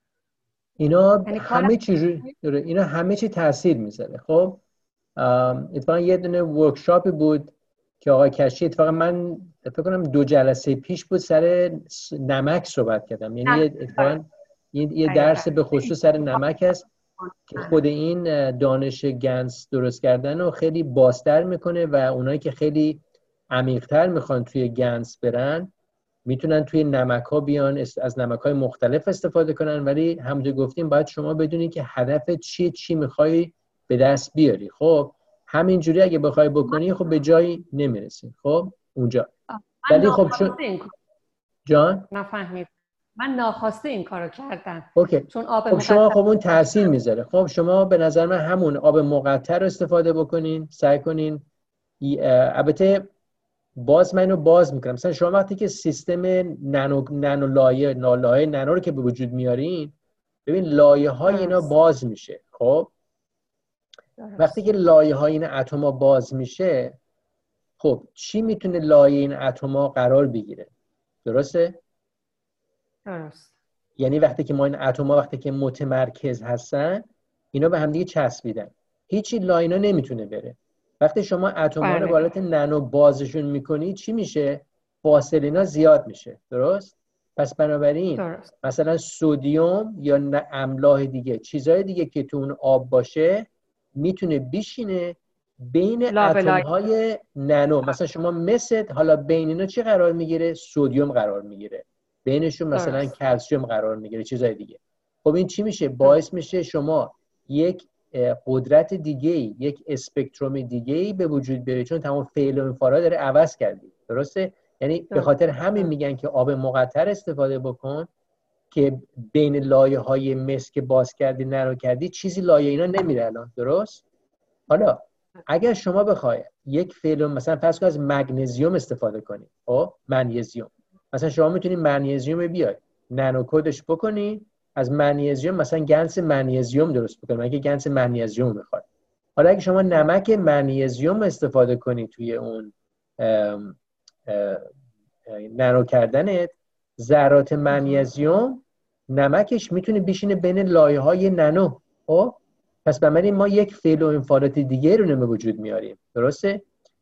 اینا همه چی داره، اینا همه چی تاثیر میذاره. خب اتفاقا یه دونه ورکشاپی بود که آقای کشی، اتفاقا من فکر کنم دو جلسه پیش بود، سر نمک صحبت کردم. یعنی اتفاقا یه درس به خصوص سر نمک است که خود این دانش گنس درست کردن رو خیلی بازتر میکنه و اونایی که خیلی عمیق‌تر میخوان توی گنس برن میتونن توی نمک ها بیان از نمک های مختلف استفاده کنن، ولی همونطور گفتیم باید شما بدونی که هدف چی چی میخوای به دست بیاری. خب همینجوری اگه بخوای بکنی خب به جایی نمیرسی. خب اونجا ولی خب چون جان نفهمید من ناخواسته این کارو کردم. اوکی. چون آب خب شما خب اون تاثیر میذاره. خب شما به نظر من همون آب مقطر رو استفاده بکنین، سعی کنین. البته باز من اینو باز میکنم، مثلا شما وقتی که سیستم نانو نانو لایه لایه نانو رو که به وجود میارین، ببین لایه های اینا باز میشه. خب وقتی که لایه های این اتم‌ها باز میشه، خب چی میتونه لایه این اتم‌ها قرار بگیره؟ درسته؟ درست. یعنی وقتی که ما این اتم‌ها وقتی که متمرکز هستن، اینا به هم دیگه چسبیدن، هیچی لاینا نمیتونه بره. وقتی شما اتم‌ها رو به حالت نانو بازشون میکنی چی میشه؟ فاصله اینا زیاد میشه. درست؟ پس بنابراین درست. مثلا سدیم یا املاح دیگه، چیزهای دیگه که تو اون آب باشه میتونه بشینه بین اتم‌های نانو. مثلا شما مثل حالا بین اینا چی قرار میگیره؟ سدیم قرار میگیره. بینشون مثلا کلسیم قرار میگیره، چیزای دیگه. خب این چی میشه؟ باعث میشه شما یک قدرت دیگه‌ای، یک اسپکتروم دیگه‌ای به وجود بیاره، چون تمام فعل و انفعالا داره عوض کردی. درسته؟ یعنی به خاطر همین میگن که آب مقطر استفاده بکن که بین لایه‌های مس که باز کردی نرو کردی چیزی لایه اینا نمیره الان. درست؟ حالا اگر شما بخوای یک فعل مثلا فرض کن از مگنزیوم استفاده کنی، خب منیزیم، مثلا شما میتونی منیزیم بیای نانو کدش بکنی، از منیزیم مثلا گنس منیزیم درست بکنی مگه گنس منیزیم میخواد. حالا اگه شما نمک منیزیم استفاده کنی توی اون ام ام نانو کردنت، ذرات منیزیم نمکش میتونه بشینه بین لایه‌های نانو. خب پس بنابراین ما یک فعل و انفعالات دیگه رو به وجود میاریم. درسته؟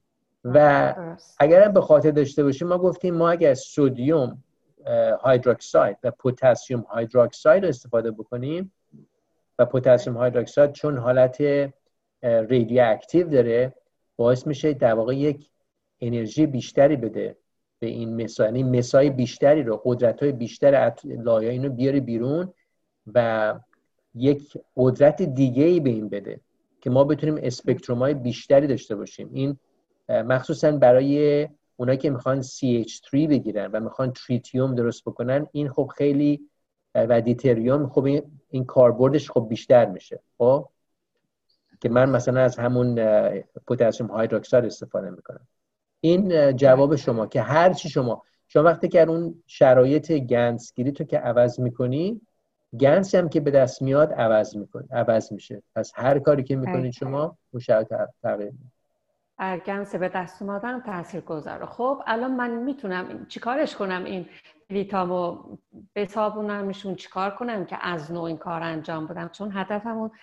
و اگر هم به خاطر داشته باشیم ما گفتیم ما اگر سدیم هیدروکساید و پتاسیم هیدروکساید رو استفاده بکنیم و پتاسیم هیدروکساید چون حالت رادیواکتیو داره باعث میشه در واقع یک انرژی بیشتری بده به این مسا، یعنی مسای بیشتری رو، قدرت‌های بیشتر لایه اینو بیاره بیرون و یک قدرت دیگه‌ای به این بده که ما بتونیم اسپکتروم‌های بیشتری داشته باشیم. این مخصوصا برای اونایی که میخوان سی اچ تری بگیرن و میخوان تریتیوم درست بکنن، این خب خیلی و دیتریوم خب این, این کاربردش خب بیشتر میشه. خب که من مثلا از همون پتاسیم هیدروکساید استفاده میکنم. این جواب شما که هر چی شما شما وقتی که اون شرایط گنسگیری تو که عوض میکنی، گنس هم که به دست میاد عوض میکنه، عوض میشه. پس هر کاری که میکنید شما اون شرایط تغییر میکنه. ارگنس به دست اومدن تاثیرگذاره. خب الان من میتونم چیکارش کنم؟ این بلیتامو بسابونمشون، چیکار کنم که از نوع این کار انجام بدم؟ چون هدفمون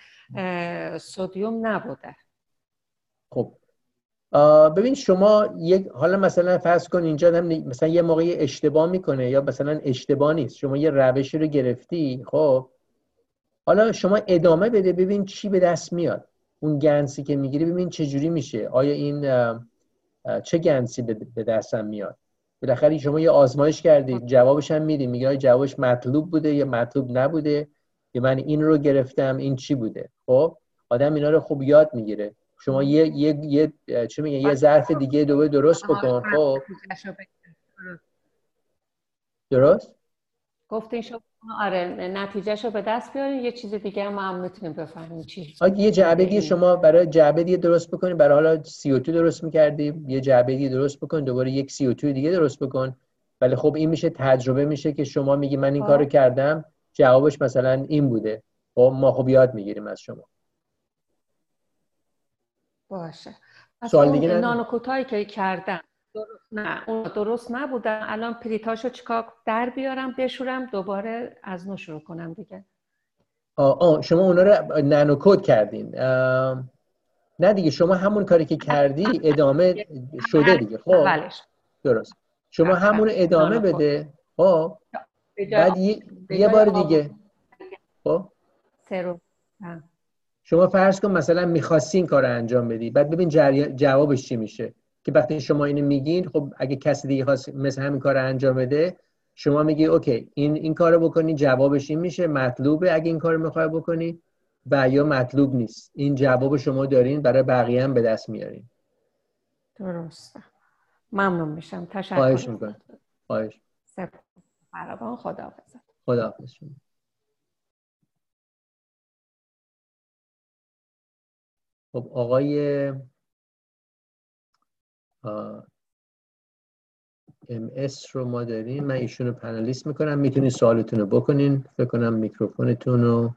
سدیم نبوده. خب ببین شما یک حالا مثلا فرض کن اینجا هم مثلا یه موقعی اشتباه میکنه یا مثلا اشتباه نیست، شما یه روشی رو گرفتی، خب حالا شما ادامه بده ببین چی به دست میاد. اون گنسی که میگیری ببین چه جوری میشه، آیا این چه گنسی به دستم میاد. بالاخره شما یه آزمایش کردید، جوابش هم میدی، میگه جوابش مطلوب بوده یا مطلوب نبوده، یا من این رو گرفتم این چی بوده. خب آدم اینا رو خوب یاد میگیره. شما یه یه یه چه میگه یه ظرف دیگه دوباره درست بکن. خب درست گفتین شما آره نتیجهشو به دست بیارین، یه چیز دیگه هم ما هم میتونیم بفهمیم چی. آگه یه جعبه دیگه شما برای جعبه دیگه درست بکنید، برای حالا سی او دو درست می‌کردیم، یه جعبه دیگه درست بکن، دوباره یک سی او دو دیگه درست بکن. ولی خب این میشه تجربه، میشه که شما میگی من این کارو کردم جوابش مثلا این بوده. خب ما خب یاد میگیریم از شما. باشه. سوال دیگه نه. نانوکوتایی که کردم درست نه اون درست نبودن، الان پریتاشو چیکار در بیارم بشورم دوباره از نو شروع کنم دیگه؟ آه آه شما اونا رو نانو کد کردین. نه دیگه شما همون کاری که کردی ادامه شده دیگه. خب درست شما همون ادامه بده. خب بعد یه, یه بار دیگه خب سرو شما فرض کن مثلا می‌خواستی این کار رو انجام بدی، بعد ببین جوابش چی میشه. که وقتی شما اینو میگین خب اگه کسی دیگه خواست مثل همین کار رو انجام بده، شما میگی اوکی این این کارو بکنی جوابش این میشه، مطلوبه اگه این کارو میخوای بکنی، و یا مطلوب نیست. این جواب شما دارین، برای بقیه هم به دست میارین. درسته. ممنون میشم. تشکر. خواهش میکنم. خواهش. سپاسگزارم. خداحافظ. خداحافظ. خب آقای ام اس رو ما داریم. من ایشون رو پنالیست میکنم، میتونین سوالتون رو بکنین. فکر کنم میکروفونتون رو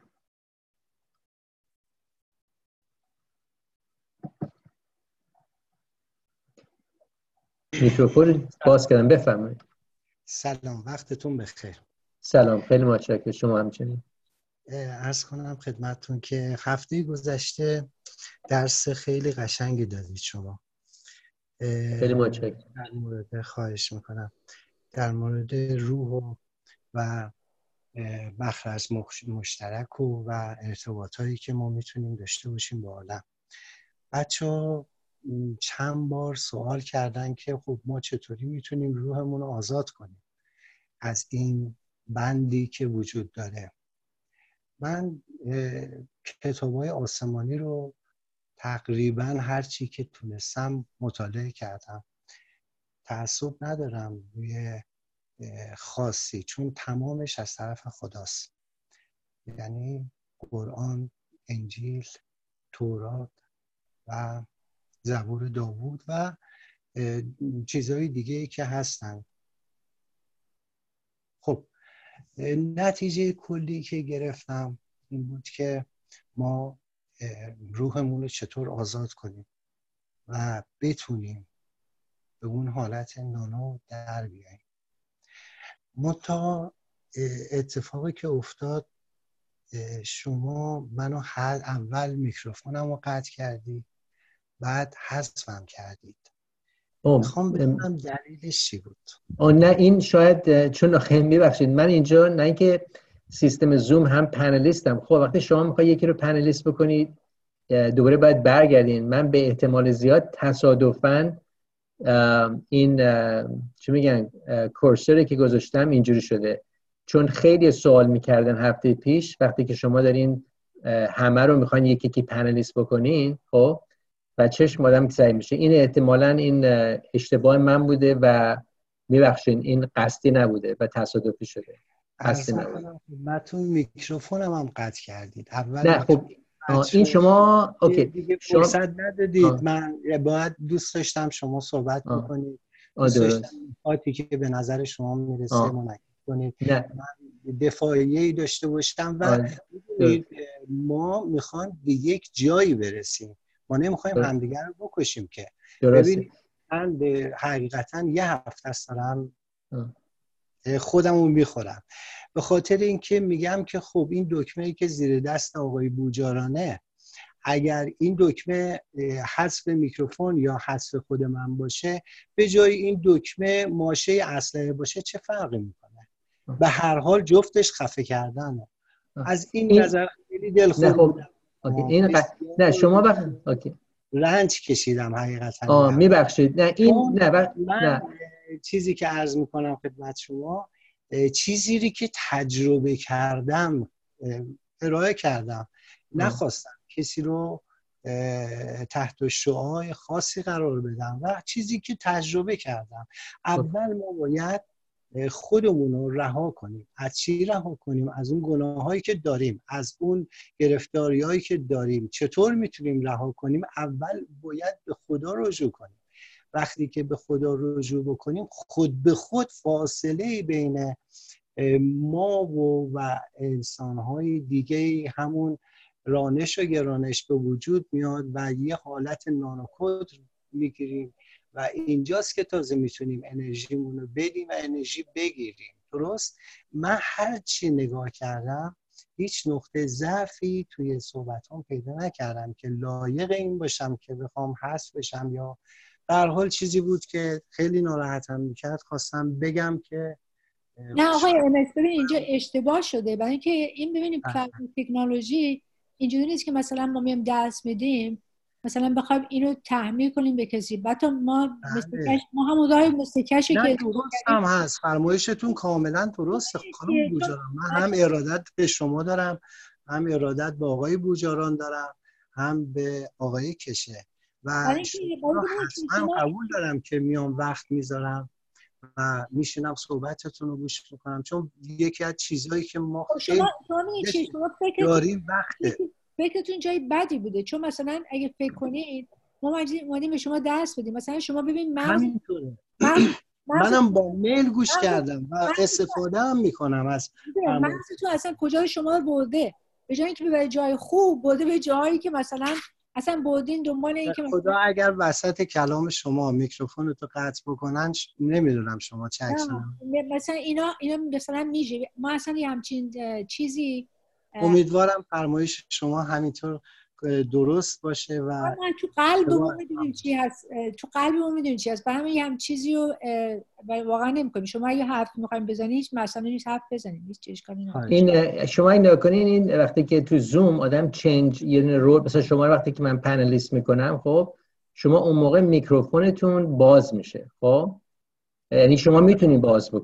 میکروفون باز کردم. بفرمایید. سلام، وقتتون بخیر. سلام، خیلی متشکرم. شما همچنین. عرض کنم خدمتتون که هفته گذشته درس خیلی قشنگی دادید شما. خیلی متشکرم. در مورد خواهش میکنم در مورد روح و, و مخرج مشترک و, و ارتباطایی که ما میتونیم داشته باشیم با عالم. بچه‌ها چند بار سوال کردن که خب ما چطوری میتونیم روحمون رو آزاد کنیم. از این بندی که وجود داره. من کتاب‌های آسمانی رو تقریبا هر چی که تونستم مطالعه کردم. تعصب ندارم روی خاصی، چون تمامش از طرف خداست. یعنی قرآن، انجیل، تورات و زبور داوود و چیزهای دیگه ای که هستن. خب نتیجه کلی که گرفتم این بود که ما روحمون رو چطور آزاد کنیم و بتونیم به اون حالت نانو در بیاییم. منتها اتفاقی که افتاد، شما منو هر اول میکروفونم رو قطع کردی، بعد حذفم کردید. میخوام بدونم دلیلش چی بود؟ آه نه این شاید چون خیلی میبخشید من اینجا نه اینکه سیستم زوم هم پنلیستم. خب وقتی شما میخوای یکی رو پنلیست بکنید دوباره باید برگردین. من به احتمال زیاد تصادفاً این چی میگن کورسوری که گذاشتم اینجوری شده، چون خیلی سوال میکردن هفته پیش وقتی که شما دارین همه رو میخواین یکی یکی پنلیست بکنین، خب و چشم آدم سعی میشه. این احتمالاً این اشتباه من بوده و میبخشین این قصدی نبوده و تصادفی شده. قصدی نبوده. خدمتتون میکروفونم هم قطع کردید. اول نه خب این شما اوکی دیگه شما... فرصت ندادید. آه. من باید دوست داشتم شما صحبت بکنید. دوست داشتم آتی که به نظر شما میرسه منعکس کنید. نه. من دفاعیه‌ای داشته باشم و ما میخوام به یک جایی برسیم. ما نمیخوایم همدیگر رو بکشیم که. ببینید من به حقیقتا یه هفته است دارم خودمو میخورم، به خاطر اینکه میگم که خب این دکمه‌ای که زیر دست آقای بوجارانه، اگر این دکمه حذف میکروفون یا حذف خود من باشه، به جای این دکمه ماشه اسلحه باشه، چه فرقی میکنه؟ به هر حال جفتش خفه کردنه. از این, این... نظر خیلی دلخور بودم. این ق... نه شما بخ... اوکی. رنج کشیدم حقیقتا. آه میبخشید. نه این نه بخ... من نه. چیزی که عرض میکنم خدمت شما، چیزی که تجربه کردم ارائه کردم. نخواستم کسی رو تحت شعاع خاصی قرار بدم و چیزی که تجربه کردم. اول ما باید خودمون رو رها کنیم. از چی رها کنیم؟ از اون گناهایی که داریم، از اون گرفتاریایی که داریم. چطور میتونیم رها کنیم؟ اول باید به خدا رجوع کنیم. وقتی که به خدا رجوع بکنیم، خود به خود فاصله بین ما و, و انسانهای دیگه همون رانش و گرانش به وجود میاد و یه حالت نانوکد میگیریم و اینجاست که تازه میتونیم انرژیمون رو بدیم و انرژی بگیریم. درست؟ من هر چی نگاه کردم هیچ نقطه ضعفی توی صحبتام پیدا نکردم که لایق این باشم که بخوام حذف بشم یا در حال چیزی بود که خیلی ناراحتم میکرد. خواستم بگم که نه آقای امس ببین اینجا اشتباه شده، برای اینکه این ببینیم تکنولوژی اینجوری نیست که مثلا ما میام درس میدیم مثلا بخوایم اینو تحمیل کنیم به کسی، بعد ما مستکش ما هم اونای مستکشی که درست هم هست. فرمایشتون کاملا درسته خانم بوجاران. من هم ارادت به شما دارم، هم ارادت به آقای بوجاران دارم، هم به آقای کشه و حتما قبول دارم که میام وقت میذارم و میشینم صحبتتون رو گوش میکنم، چون یکی از چیزهایی که ما خیلی داریم وقته. فکرتون جای بدی بوده، چون مثلا اگه فکر کنید ما اومدیم به شما درس بدیم، مثلا شما ببین من همینطوره منم با میل گوش کردم و استفاده هم میکنم از مغزتون اصلا کجا شما برده، به جای اینکه ببره جای خوب برده به جایی که مثلا اصلا بودین دنبال این که خدا اگر وسط کلام شما میکروفون تو قطع بکنن نمیدونم شما چه اکشن. مثلا اینا اینا مثلا میشه ما اصلا یه همچین چیزی. امیدوارم فرمایش شما همینطور درست باشه و من تو قلبمون میدونیم چی هست، تو قلبمون میدونیم چی هست، برای هم چیزی رو واقعا نمی‌کنیم. شما اگه حرف می‌خواید بزنید هیچ مثلا نیست حرف بزنید، هیچ اشکالی نداره. این شما این نکنین، این وقتی که تو زوم آدم چنج یه رول، مثلا شما وقتی که من پنلیست میکنم، خب شما اون موقع میکروفونتون باز میشه، خب یعنی شما میتونید باز بکنید.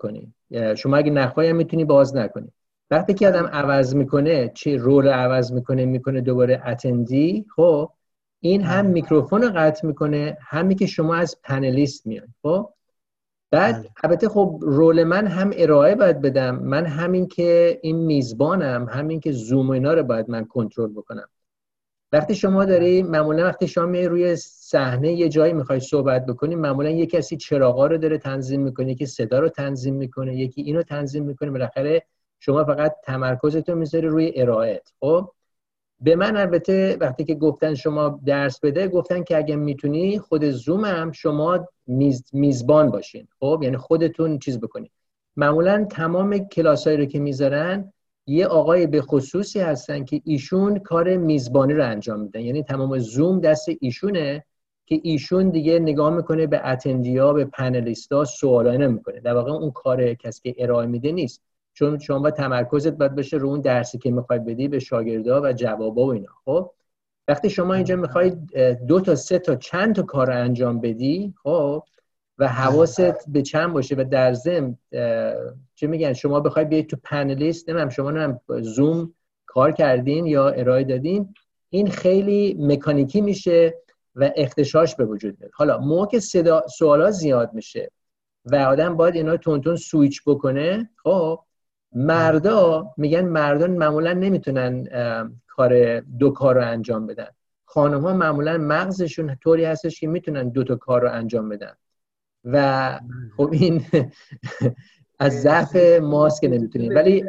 شما اگه نخواهی میتونی باز نکنی. وقتی که آدم عوض میکنه، چه رول عوض میکنه میکنه دوباره اتندی، خب این هم میکروفون رو قطع میکنه، همی که شما از پنلیست میاد. خب بعد البته خب رول من هم ارائه باید بدم، من همین که این میزبانم، همین که زوم اینا رو باید من کنترل بکنم. وقتی شما داری معمولا وقتی شما می روی صحنه یه جایی میخوای صحبت بکنی، معمولا یه کسی چراغا رو داره تنظیم میکنه، یکی صدا رو تنظیم میکنه، یکی اینو تنظیم میکنه. بالاخره شما فقط تمرکزتو میذاری روی ارائهت. خب به من البته وقتی که گفتن شما درس بده، گفتن که اگه میتونی خود زوم هم شما میز، میزبان باشین. خب یعنی خودتون چیز بکنین. معمولا تمام کلاسایی رو که میذارن یه آقای به خصوصی هستن که ایشون کار میزبانی رو انجام میدن، یعنی تمام زوم دست ایشونه که ایشون دیگه نگاه میکنه به اتندیا، به پنلیستا، سوالا نمیکنه. در واقع اون کار کسی که ارائه میده نیست، چون شما با تمرکزت باید بشه رو اون درسی که میخوای بدی به شاگردا و جوابا و اینا. خب وقتی شما اینجا میخوای دو تا سه تا چند تا کار انجام بدی، خب و حواست به چند باشه و در ضمن چه میگن شما بخوای بیاید تو پنلیست، نمیدونم شما نمیدونم زوم کار کردین یا ارائه دادین، این خیلی مکانیکی میشه و اختشاش به وجود میاد. حالا موقع که صدا سوالا زیاد میشه و آدم باید اینا تون تون سویچ بکنه، خب مردا میگن مردان معمولا نمیتونن کار دو کار رو انجام بدن. خانم ها معمولا مغزشون طوری هستش که میتونن دو تا کار رو انجام بدن و خب این از ضعف ماست که نمیتونیم. ولی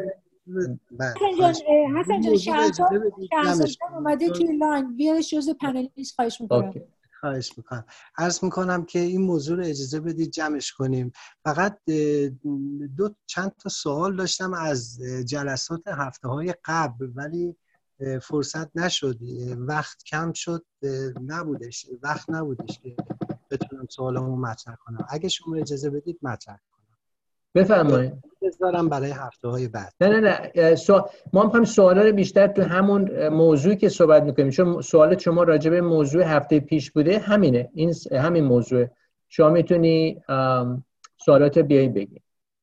حسن جان شهرزاد اومده توی لاین، بیارش جز پنلیست. خواهش میکنم. خواهش میکنم. عرض میکنم که این موضوع رو اجازه بدید جمعش کنیم. فقط دو چند تا سوال داشتم از جلسات هفته های قبل ولی فرصت نشد، وقت کم شد، نبودش وقت نبودش که بتونم سوالمو مطرح کنم. اگه شما اجازه بدید مطرح کنم. بفرمایید. بذارم برای هفته های بعد. نه نه نه سو... ما می‌خوایم سوالا رو بیشتر تو همون موضوعی که صحبت می‌کنیم، چون سوالات شما راجع به موضوع هفته پیش بوده، همینه، این همین موضوع. شما میتونی سوالات بیایی بگی.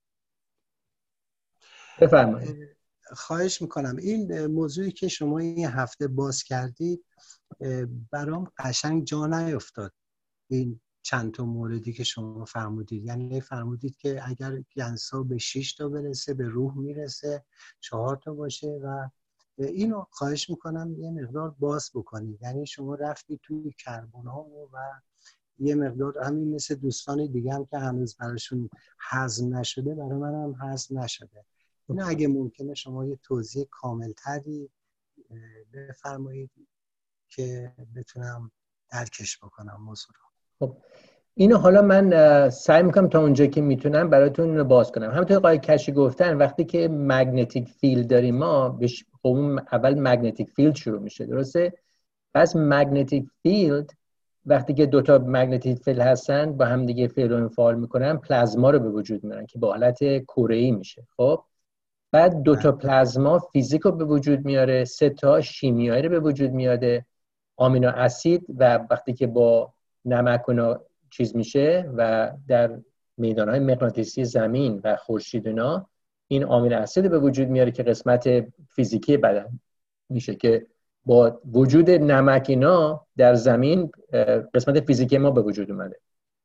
بفرمایید. خواهش میکنم. این موضوعی که شما این هفته باز کردید برام قشنگ جا نیفتاد. این چند تا موردی که شما فرمودید، یعنی فرمودید که اگر گنسا به شش تا برسه به روح میرسه، چهار تا باشه و اینو خواهش میکنم یه مقدار باز بکنید. یعنی شما رفتی توی کربن ها و یه مقدار همین مثل دوستان دیگه هم که هنوز براشون هضم نشده، برای من هم هضم نشده. اینو اگه ممکنه شما یه توضیح کاملتری بفرمایید که بتونم درکش بکنم موضوع رو. خب اینو حالا من سعی میکنم تا اونجا که میتونم براتون اینو باز کنم. همونطور آقای کشی گفتن وقتی که مگنتیک فیلد داریم ما بش... خب اول مگنتیک فیلد شروع میشه، درسته؟ پس مگنتیک فیلد وقتی که دوتا مگنتیک فیلد هستن با هم دیگه فعل و انفعال میکنن، پلازما رو به وجود میارن که با حالت کره‌ای میشه. خب بعد دوتا پلازما فیزیک رو به وجود میاره، سه تا شیمیایی رو به وجود میاره، آمینو اسید، و وقتی که با نمک اونا چیز میشه و در میدانهای مغناطیسی زمین و خورشید اینا، این آمینو اسید به وجود میاره که قسمت فیزیکی بدن میشه که با وجود نمک اینا در زمین قسمت فیزیکی ما به وجود اومده.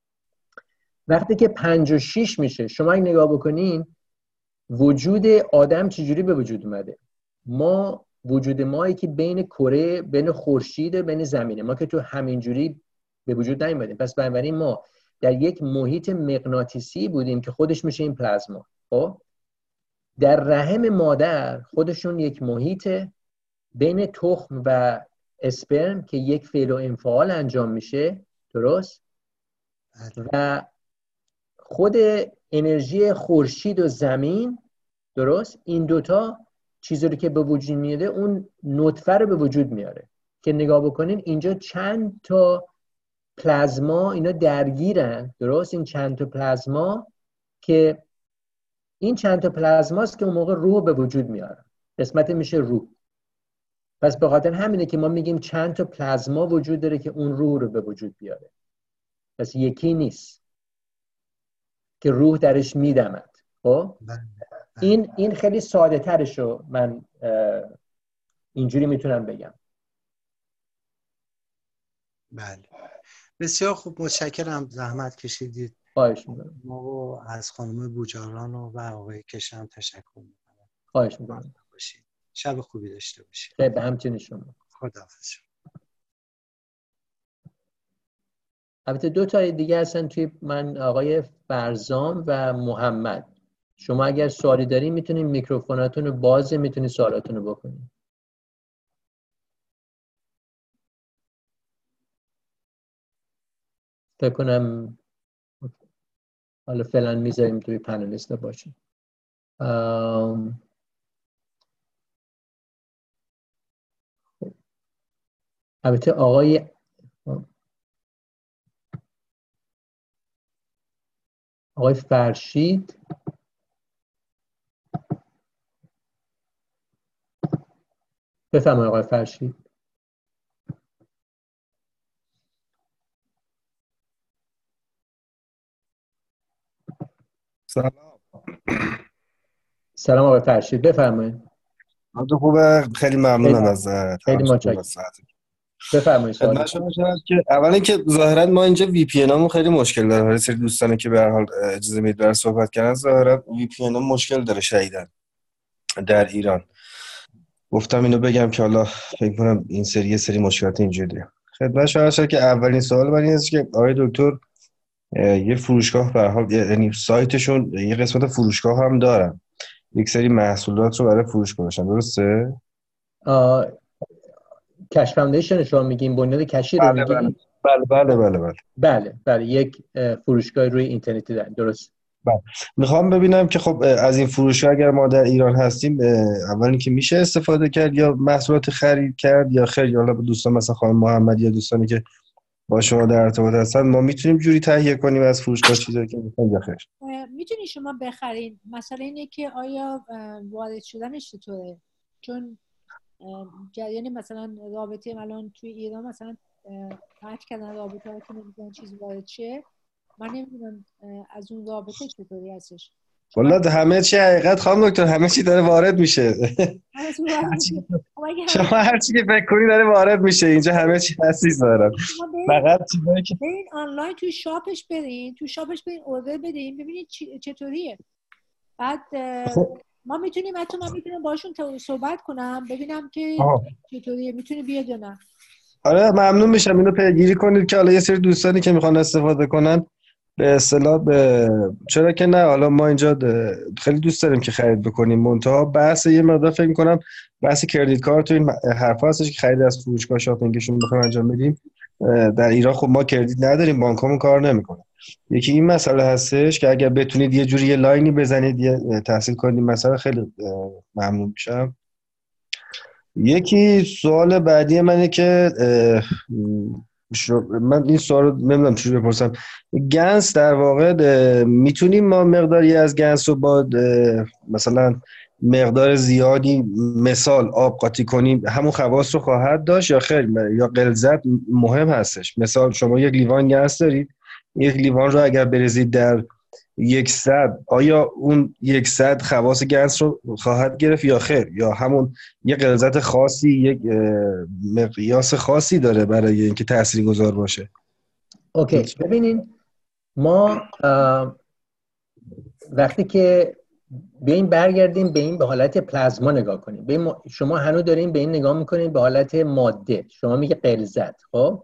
وقتی که پنج و شیش میشه، شما اگه نگاه بکنین وجود آدم چجوری به وجود اومده. ما وجود مایی که بین کره، بین خورشید، بین زمینه، ما که تو همینجوری به وجود نیومدیم. پس بنابراین ما در یک محیط مغناطیسی بودیم که خودش میشه این پلازما. خب در رحم مادر خودشون یک محیط بین تخم و اسپرم که یک فعل و انفعال انجام میشه، درست؟ و خود انرژی خورشید و زمین، درست؟ این دوتا چیزی رو که به وجود میاره اون نطفه رو به وجود میاره که نگاه بکنین اینجا چند تا پلازما اینا درگیرن، درست؟ این چند تا پلازما که این چند تا پلازماست که اون موقع روح به وجود میاره، قسمت میشه روح. پس به خاطر همینه که ما میگیم چند تا پلازما وجود داره که اون روح رو به وجود بیاره. پس یکی نیست که روح درش میدمد. خب این این خیلی ساده ترشو من اینجوری میتونم بگم. بله بسیار خوب، متشکرم، زحمت کشیدید. خواهش می‌کنم. ما از خانم بوجاران و آقای کشم تشکر می‌کنم. خواهش می‌کنم. شب خوبی داشته باشید. خیلی به همچنین شما. خداحافظ. البته دو تا دیگه هستن توی من، آقای فرزام و محمد. شما اگر سوالی دارین میتونین میکروفوناتون رو باز، میتونین سوالاتون رو بکنین. فکر کنم حالا فعلا میذاریم توی پنلیست باشین. ام... البته آقای آقای فرشید بفرمایید. آقای فرشید سلام. سلام آقای فرشید بفرمایید. حالتون خوبه؟ خیلی ممنونم از خیلی متشکرم. بفرمایید. خدمت شما که اولا که ظاهرا ما اینجا وی پی ان مون خیلی مشکل داره. هر سری دوستانی که به هر حال اجازه میدید برای صحبت کردن، ظاهرا وی پی ان مشکل داره شدیداً در ایران. گفتم اینو بگم که حالا فکر کنم این سری یه سری مشکلات اینجوریه. خدمت شما که اولین سوال من این است که آقای دکتر یه فروشگاه به هر حال، یعنی سایتشون یه قسمت فروشگاه هم دارن، یک سری محصولات رو برای فروش گذاشتن، درسته؟ کش فاندیشن شما میگین، بنیاد کشی رو بله میگین؟ بله بله بله بله بله بله یک فروشگاه روی اینترنتی دارن، درست. بله. میخوام ببینم که خب از این فروشگاه اگر ما در ایران هستیم، اولی که میشه استفاده کرد یا محصولات خرید کرد یا خیر، یا دوستان مثلا خانم محمد یا دوستانی که با شما در ارتباط هستن، ما میتونیم جوری تهیه کنیم از فروشگاه چیزایی که میخوایم یا خیر؟ میتونی شما بخرین. مثلا اینه که آیا وارد شدنش چطوره؟ چون جریان مثلا رابطه الان توی ایران مثلا قطع کردن رابطه ها که نمیدونن چیزی وارد شه. من نمیدونم از اون رابطه چطوری هستش. والله همه چی حقیقت خانم دکتر، همه چی داره وارد میشه. شما هر چی که فکر کنی داره وارد میشه اینجا، همه چی هستی دارن. فقط چیزایی که برین آنلاین توی شاپش برین، توی شاپش برین اوردر بدین ببینید چطوریه. بعد ما میتونیم حتی من میتونم باشون صحبت کنم ببینم که آه. چطوریه، میتونی بیاد یا نه. آره ممنون میشم اینو پیگیری کنید که حالا یه سری دوستانی که میخوان استفاده کنن به اصطلاح به... چرا که نه، حالا ما اینجا خیلی دوست داریم که خرید بکنیم، منتها بحث یه مقدار فکر میکنم بحث کردیت کارت تو این حرفا هستش که خرید از فروشگاه شاپینگشون بخوایم انجام بدیم. در ایران خب ما کردیت نداریم، بانکامون کار نمیکنه. یکی این مسئله هستش که اگر بتونید یه جوری یه لاینی بزنید یه تحصیل کنید مثلا خیلی ممنون میشم. یکی سوال بعدی منه که من این سوال رو نمیدونم چجوری بپرسم. گنس در واقع میتونیم ما مقداری از گنس رو با مثلا مقدار زیادی مثال آب قاطی کنیم همون خواص رو خواهد داشت یا خیر، یا غلظت مهم هستش؟ مثال شما یک لیوان گنس دارید، یک لیوان رو اگر بریزید در یک صد، آیا اون یک صد خواص گنس رو خواهد گرفت یا خیر، یا همون یک غلظت خاصی، یک مقیاس خاصی داره برای اینکه تاثیرگذار باشه؟ اوکی ببینین، ما وقتی که به این برگردیم به این به حالت پلازما نگاه کنیم، به این شما هنوز دارین به این نگاه میکنین به حالت ماده، شما میگه غلظت. خب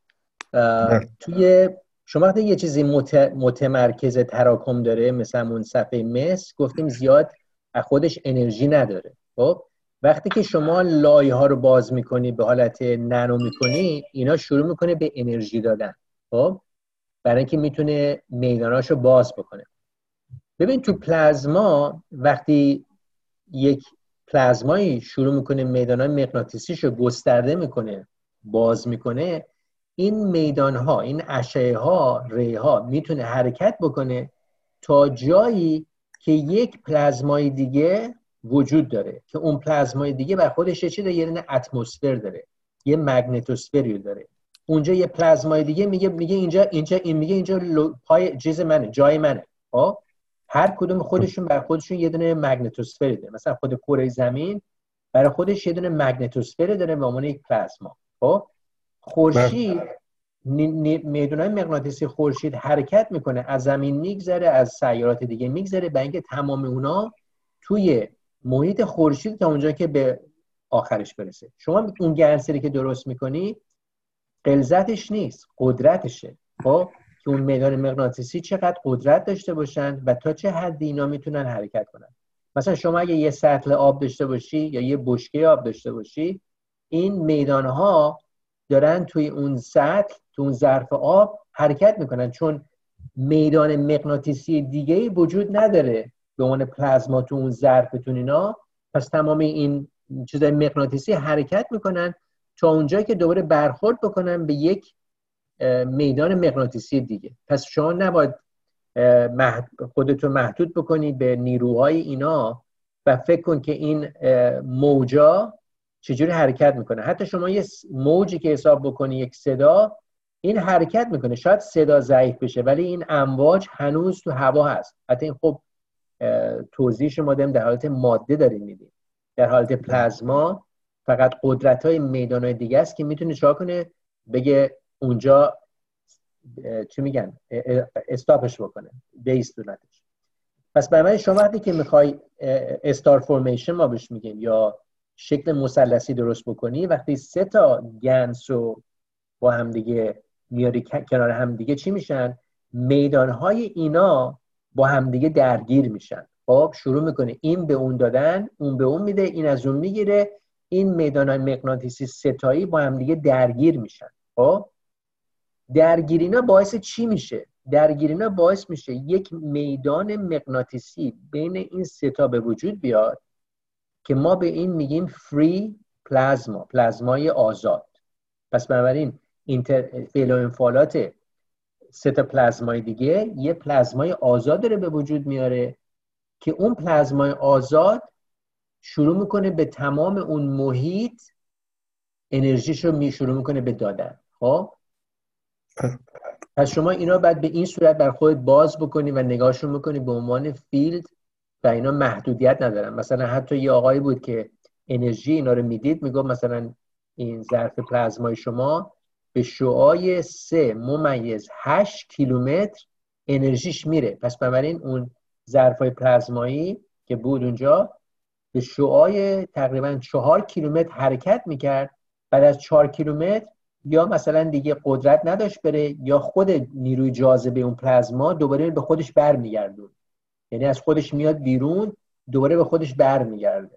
توی شما وقتی یه چیزی مت... متمرکز تراکم داره مثلا منصفه مس، گفتیم زیاد از خودش انرژی نداره. خب وقتی که شما لایه ها رو باز میکنی به حالت نانو میکنی، اینا شروع میکنه به انرژی دادن. خب برای اینکه میتونه میداناشو باز بکنه. ببین تو پلازما وقتی یک پلازمایی شروع میکنه میدانهای مغناطیسیشو گسترده میکنه، باز میکنه، این میدانها، این اشعه ها، ری ها میتونه حرکت بکنه تا جایی که یک پلازمای دیگه وجود داره که اون پلازمای دیگه بر خودش چی داره؟ یه اتمسفر داره، یه مگنتوسفری داره. اونجا یه پلازمای دیگه میگه میگه اینجا اینجا این میگه اینجا پای چیز منه، جای منه. خب هر کدوم خودشون بر خودشون یه دونه مگنتوسفر داره. مثلا خود کره زمین برای خودش یه دونه مگنتوسفر داره به عنوان یک پلاسما. خب خورشید میدونای مغناطیسی خورشید حرکت میکنه، از زمین میگذره، از سیارات دیگه میگذره، برای اینکه تمام اونا توی محیط خورشید تا اونجا که به آخرش برسه. شما اون گرنسری که درست میکنی غلظتش نیست، قدرتشه. خب که اون میدان مغناطیسی چقدر قدرت داشته باشن و تا چه حدی اینا میتونن حرکت کنن. مثلا شما اگه یه سطل آب داشته باشی یا یه بشکه آب داشته باشی، این میدانها دارن توی اون سطل، توی اون ظرف آب حرکت میکنن، چون میدان مغناطیسی دیگه‌ای وجود نداره به عنوان پلازما تو اون ظرفتون اینا. پس تمام این چیزای مغناطیسی حرکت میکنن تا اونجایی که دوباره برخورد بکنن به یک میدان مغناطیسی دیگه. پس شما نباید خودتو محدود بکنی به نیروهای اینا و فکر کن که این موجا چجوری حرکت میکنه. حتی شما یه موجی که حساب بکنی، یک صدا، این حرکت میکنه، شاید صدا ضعیف بشه ولی این امواج هنوز تو هوا هست. حتی این خب توضیحش ما داریم در حالت ماده داریم میدیم. در حالت پلازما فقط قدرت‌های میدان‌های دیگه است که میتونه چیکار کنه، بگه اونجا چی میگن استاپش بکنه، بیستونتش. پس برای شما وقتی که میخوای استار فورمیشن ما بهش میگیم یا شکل مثلثی درست بکنی، وقتی سه تا گنس رو با هم دیگه میاری کنار هم دیگه چی میشن؟ میدانهای اینا با هم دیگه درگیر میشن. خب شروع میکنه این به اون دادن، اون به اون میده، این از اون میگیره، این میدانهای مغناطیسی ستایی با هم دیگه درگیر میشن. خب درگیرینا باعث چی میشه؟ درگیرینا باعث میشه یک میدان مغناطیسی بین این ستا به وجود بیاد که ما به این میگیم فری پلازما، پلازمای آزاد. پس بنابراین فعل و انفعالات سه تا پلازمای دیگه یه پلازمای آزاد داره به وجود میاره که اون پلازمای آزاد شروع میکنه به تمام اون محیط انرژیش رو می شروع میکنه به دادن. خب پس شما اینا بعد به این صورت بر خودت باز بکنی و نگاهشون میکنی به عنوان فیلد و اینا محدودیت ندارن. مثلا حتی یه آقایی بود که انرژی اینا رو میدید، میگفت مثلا این ظرف پلازمای شما به شعاع سه ممیز هشت کیلومتر انرژیش میره. پس بنابراین اون ظرفای پلازمایی که بود اونجا به شعاع تقریبا چهار کیلومتر حرکت میکرد. بعد از چهار کیلومتر یا مثلا دیگه قدرت نداشت بره، یا خود نیروی جاذبه اون پلازما دوباره به خودش برمیگردون، یعنی از خودش میاد بیرون دوباره به خودش برمیگرده.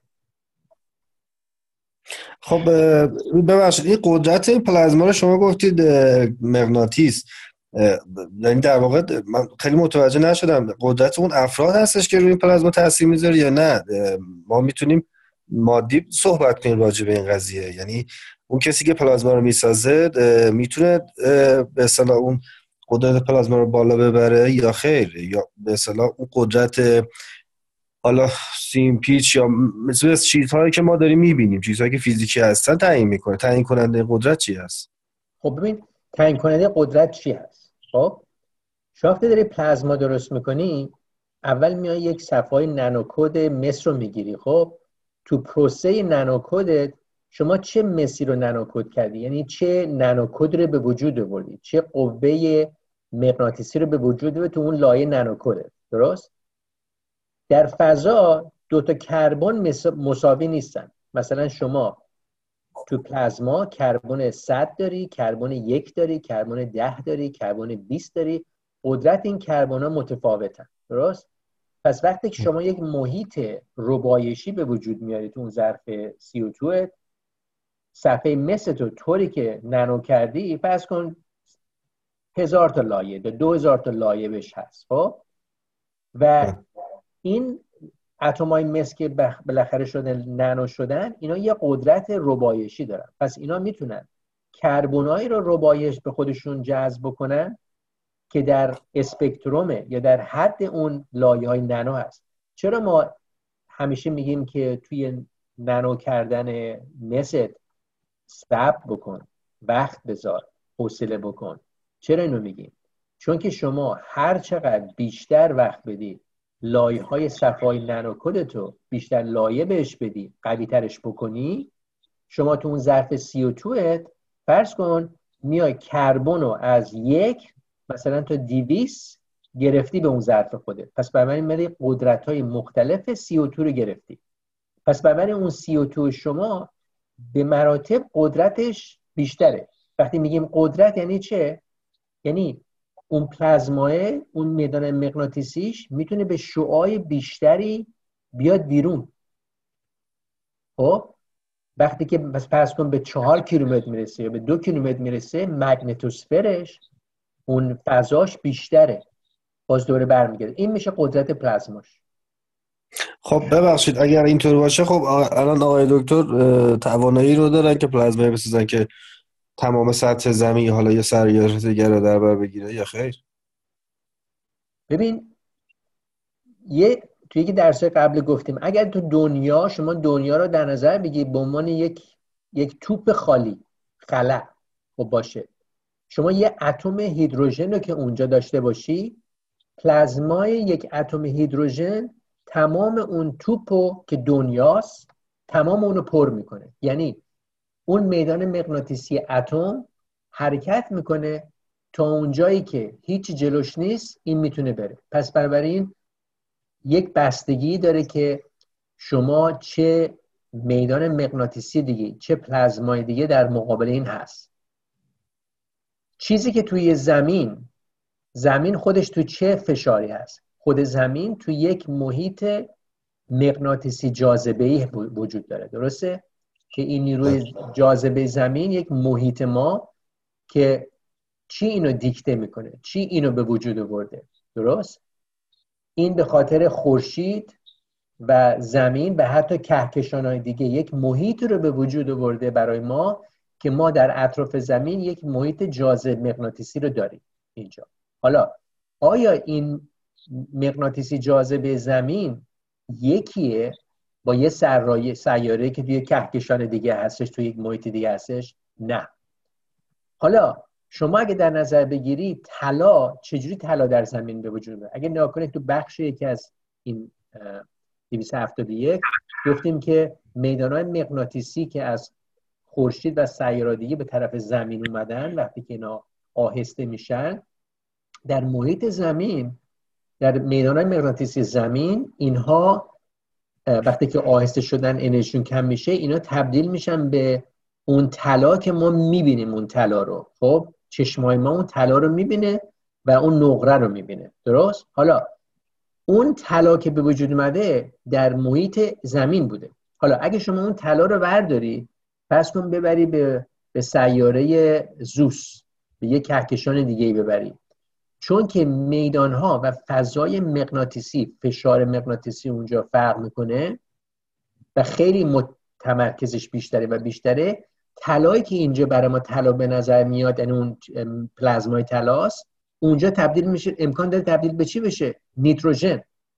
خب ببخشید این قدرت این پلازما رو شما گفتید مغناطیس، یعنی در واقع من خیلی متوجه نشدم قدرت اون افراد هستش که روی این پلازما تاثیر میذاره یا نه ما میتونیم مادی صحبت کنیم راجع به این قضیه؟ یعنی اون کسی که پلازما رو میسازه میتونه به اصطلاح اون قدرت پلازما رو بالا ببره یا خیر، یا به اصطلاح اون قدرت حالا سیم پیچ یا مثل چیزهایی که ما داریم میبینیم، چیزهایی که فیزیکی هستن تعیین میکنه، تعیین کننده قدرت چی هست؟ خب ببین تعیین کننده قدرت چی هست. خب شما وقتی داری پلازما درست میکنی، اول میای یک صفحه نانوکد مس رو میگیری. خب تو پروسه نانوکدت شما چه مسی رو نانوکد کردی، یعنی چه نانوکد رو به وجود آوردی، چه قوه مغناطیسی رو به وجود آوردی تو اون لایه نانوکدت. درست؟ در فضا دو تا کربن مساوی نیستن. مثلا شما تو پلازما کربن صد داری، کربن یک داری، کربن ده داری، کربن بیست داری. قدرت این کربن ها متفاوتن. درست؟ پس وقتی که شما یک محیط ربایشی به وجود میاری تو اون ظرف سی او دو، صفحه مس تو طوری که نانو کردی، فرض کن هزار تا لایه، دو هزار تا لایه بهش هست. خب و این اتمای مس که بالاخره شده نانو شدن، اینا یه قدرت ربایشی دارن. پس اینا میتونن کربنایی رو ربایش به خودشون جذب بکنن که در اسپکتروم یا در حد اون لایه های نانو هست. چرا ما همیشه میگیم که توی نانو کردن مست صبر بکن، وقت بذار، حوصله بکن؟ چرا اینو میگیم؟ چون که شما هر چقدر بیشتر وقت بدی لایه های صفحه‌های نانوکدتو بیشتر لایه بهش بدی، قوی ترش بکنی، شما تو اون ظرف سی و دوت فرض کن میای کربن رو از یک مثلا تا دیویس گرفتی به اون ظرف خودت، پس بنابراین میری قدرت های مختلف سی و دو رو گرفتی، پس بنابراین اون سی و دو شما به مراتب قدرتش بیشتره. وقتی میگیم قدرت یعنی چه؟ یعنی اون پلازماه، اون میدان مغناطیسیش میتونه به شعاع بیشتری بیاد بیرون. خب وقتی که بس فرض کن به چهار کیلومتر میرسه یا به دو کیلومتر میرسه، مگنتوسفرش اون فضاش بیشتره، باز دوره برمیگرده. این میشه قدرت پلازماش. خب ببخشید اگر اینطور باشه، خب الان آقای دکتر توانایی رو دارن که پلازمایی بسازن که تمام سطح زمین حالا یه سیاره دیگر رو در بر بگیره یا خیر؟ ببین یه توی یکی درس قبل گفتیم اگر تو دنیا شما دنیا رو در نظر بگی به عنوان یک یک توپ خالی خلا خب باشه، شما یه اتم هیدروژن رو که اونجا داشته باشی، پلازمای یک اتم هیدروژن تمام اون توپو که دنیاست تمام اونو پر میکنه. یعنی اون میدان مغناطیسی اتم حرکت میکنه تا اونجایی که هیچ جلوش نیست این میتونه بره. پس بنابراین یک بستگی داره که شما چه میدان مغناطیسی دیگه، چه پلازمای دیگه در مقابل این هست. چیزی که توی زمین، زمین خودش تو چه فشاری هست؟ خود زمین تو یک محیط مغناطیسی جاذبه‌ای وجود داره، درسته؟ که این نیروی جاذبه زمین یک محیط ما که چی اینو دیکته میکنه، چی اینو به وجود آورده، درست؟ این به خاطر خورشید و زمین و حتی کهکشان‌های دیگه یک محیط رو به وجود آورده برای ما که ما در اطراف زمین یک محیط جاذب مغناطیسی رو داریم اینجا. حالا آیا این مغناطیسی جاذبه زمین یکیه با یه سرای سیاره که توی کهکشان دیگه هستش، توی یک محیط دیگه هستش؟ نه. حالا شما اگه در نظر بگیری طلا، چجوری طلا در زمین به وجود میاد؟ اگه نگاه کنید تو بخش یکی از این دویست و هفتاد و یک گفتیم که میدان‌های مغناطیسی که از خورشید و سیاره دیگه به طرف زمین اومدن، وقتی که اینا آهسته میشن در محیط زمین، در میدان‌های مغناطیسی زمین، اینها وقتی که آهسته شدن انرژیشون کم میشه، اینا تبدیل میشن به اون طلا که ما میبینیم. اون طلا رو خب چشمای ما اون طلا رو میبینه و اون نقره رو میبینه، درست؟ حالا اون طلا که به وجود اومده در محیط زمین بوده. حالا اگه شما اون طلا رو برداری پس کن ببری به به سیاره زوس، به یک کهکشان دیگه‌ای ببری، چون که میدانها و فضای مغناطیسی، فشار مغناطیسی اونجا فرق میکنه و خیلی متمرکزش بیشتره و بیشتره، طلایی که اینجا برای ما طلا به نظر میاد، یعنی اون پلازمای طلاست، اونجا تبدیل میشه، امکان داره تبدیل به چی بشه؟ نیتروژن.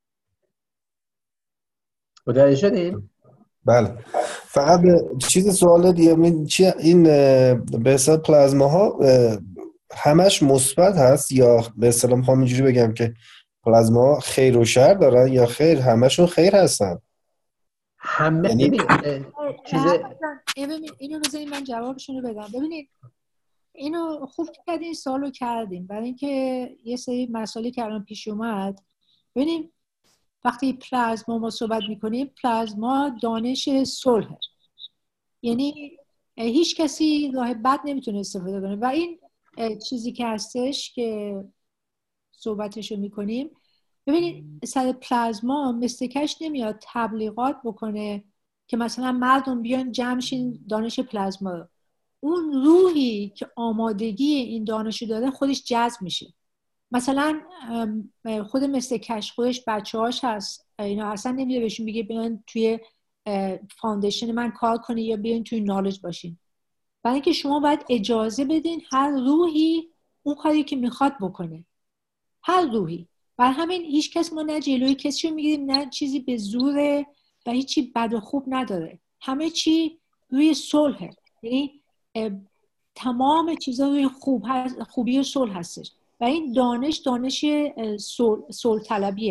متوجه شدین؟ بله. فقط چیز سوال دیگه، این به حساب پلازماها همش مثبت هست یا به اصطلاح میخوام اینجوری بگم که پلازما خیر و شر دارن یا خیر همشون خیر هستن؟ همه یعنی ببین چیز اینو بذارید من جوابشون رو بدم. ببینید اینو خوب کردین سوالو کردین، برای اینکه یه سری مسائلی که الان پیش اومد. ببینید وقتی پلازما ما صحبت میکنیم، پلازما دانش صلح، یعنی هیچ کسی راه بد نمیتونه استفاده کنه و این چیزی که هستش که صحبتشو میکنیم. ببینید سر پلازما مستکش نمیاد تبلیغات بکنه که مثلا مردم بیان جمعشین دانش پلازما رو. اون روحی که آمادگی این دانشو داره خودش جذب میشه. مثلا خود مستکش خودش بچه هاش هست، اینا اصلا نمیده بهشون بگه بیان توی فاندیشن من کار کنی یا بیان توی نالج باشین، برای اینکه شما باید اجازه بدین هر روحی اون کاری که میخواد بکنه، هر روحی. بر همین هیچ کس ما نه جلوی کسی رو میگیریم نه چیزی به زوره و هیچی بد و خوب نداره، همه چی روی صلحه، یعنی تمام چیزا روی خوب هست، خوبی و صلح هستش و این دانش دانش صلح طلبیه و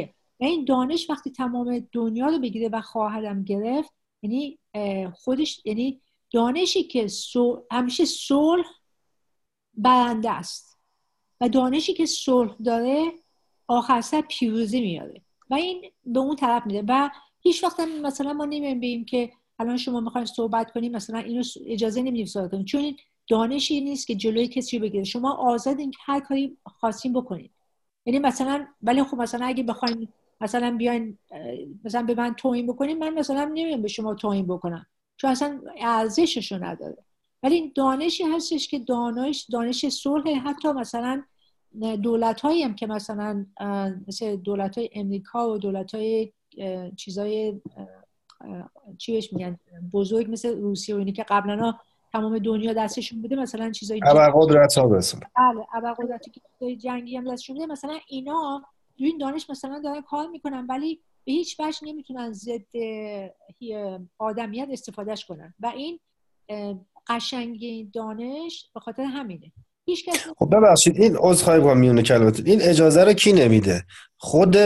این دانش وقتی تمام دنیا رو بگیره و خواهرم گرفت، یعنی خودش، یعنی دانشی که سو، همیشه صلح برنده است و دانشی که صلح داره آخر سر پیروزی میاره و این به اون طرف میده. و هیچ وقت مثلا ما نمی‌بینیم که الان شما میخواین صحبت کنیم مثلا اینو اجازه نمیدیم صحبت کنیم، چون این دانشی نیست که جلوی کسی رو بگیره. شما آزادین که هر کاری خواستین بکنید. یعنی مثلا ولی خب مثلا اگه بخواید مثلا بیاین مثلا به من توهین بکنید، من مثلا نمیام به شما توهین بکنم چون اصلا ارزششو نداره. ولی این دانشی هستش که دانش دانش صلح. حتی مثلا دولت‌هایی هم که مثلا مثل دولت‌های امریکا و دولت‌های چیزای چی بهش میگن بزرگ مثل روسیه و اینی که قبلا تمام دنیا دستشون بوده، مثلا چیزای ابرقدرت‌ها مثلا بله ابرقدرتی که جنگی هم دستشون بوده، مثلا اینا روی این دانش مثلا دارن کار میکنن ولی به هیچ وجه نمیتونن ضد آدمیت استفادهش کنن و این قشنگی دانش به خاطر همینه. هیچ کس خب ببخشید این عذرخواهی می‌کنم میونه کلماتون، این اجازه رو کی نمیده؟ خود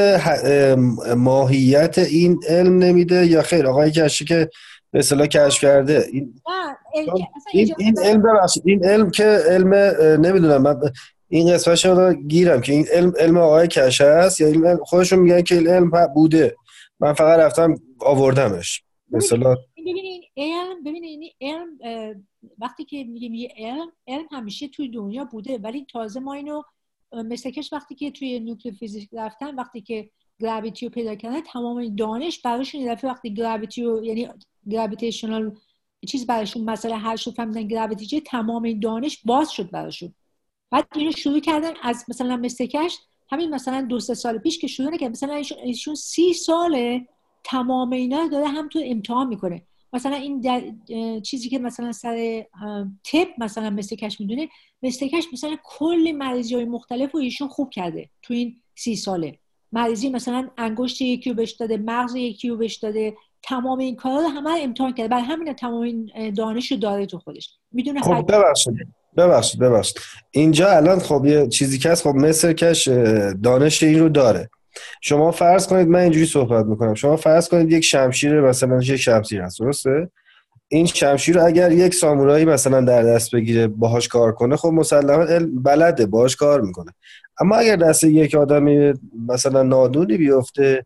ماهیت این علم نمیده یا خیر آقای کشی که به اصطلاح کشف کرده این این, این علم ببخشید این علم که علم نمیدونم من این قسمتش رو گیرم که این علم علم آقای کشی است یا علم خودشون میگن که این علم بوده، من فقط رفتم آوردمش مثلا. ببینید علم ببینید علم وقتی که میگیم یه علم علم همیشه توی دنیا بوده ولی تازه ما اینو مثل کش وقتی که توی نوکلئر فیزیک رفتن وقتی که گراویتی رو پیدا کردن تمام دانش براشون یه دفعه وقتی گراویتی رو یعنی گراویتیشنال چیز براشون مسئله حل شد فهمیدن گراویتی چیه، تمام این دانش باز شد براشون. بعد اینو شروع کردن از مثلا مثل کش همین مثلا دو سه سال پیش که شروع نکردن، مثلا ایشون سی ساله تمام اینا داره هم تو امتحان میکنه. مثلا این در چیزی که مثلا سر تپ مثلا مثل کش میدونه، مثل کش مثلا کلی مریضی های مختلف رو ایشون خوب کرده تو این سی ساله. مریضی مثلا انگشت یکی رو بهش داده، مغز یکی رو بهش داده، تمام این کارا رو همه امتحان کرده. برای همین تمام این دانش رو داره تو خودش میدونه. خب ببخشید ببخشید ببخشید اینجا الان خب یه چیزی که هست، خب مثل کش دانش این رو داره. شما فرض کنید من اینجوری صحبت میکنم، شما فرض کنید یک شمشیر مثلا یک شمشیر هست درسته؟ این شمشیر رو اگر یک سامورایی مثلا در دست بگیره باهاش کار کنه خب مسلما بلده باهاش کار میکنه. اما اگر دست یک آدمی مثلا نادونی بیفته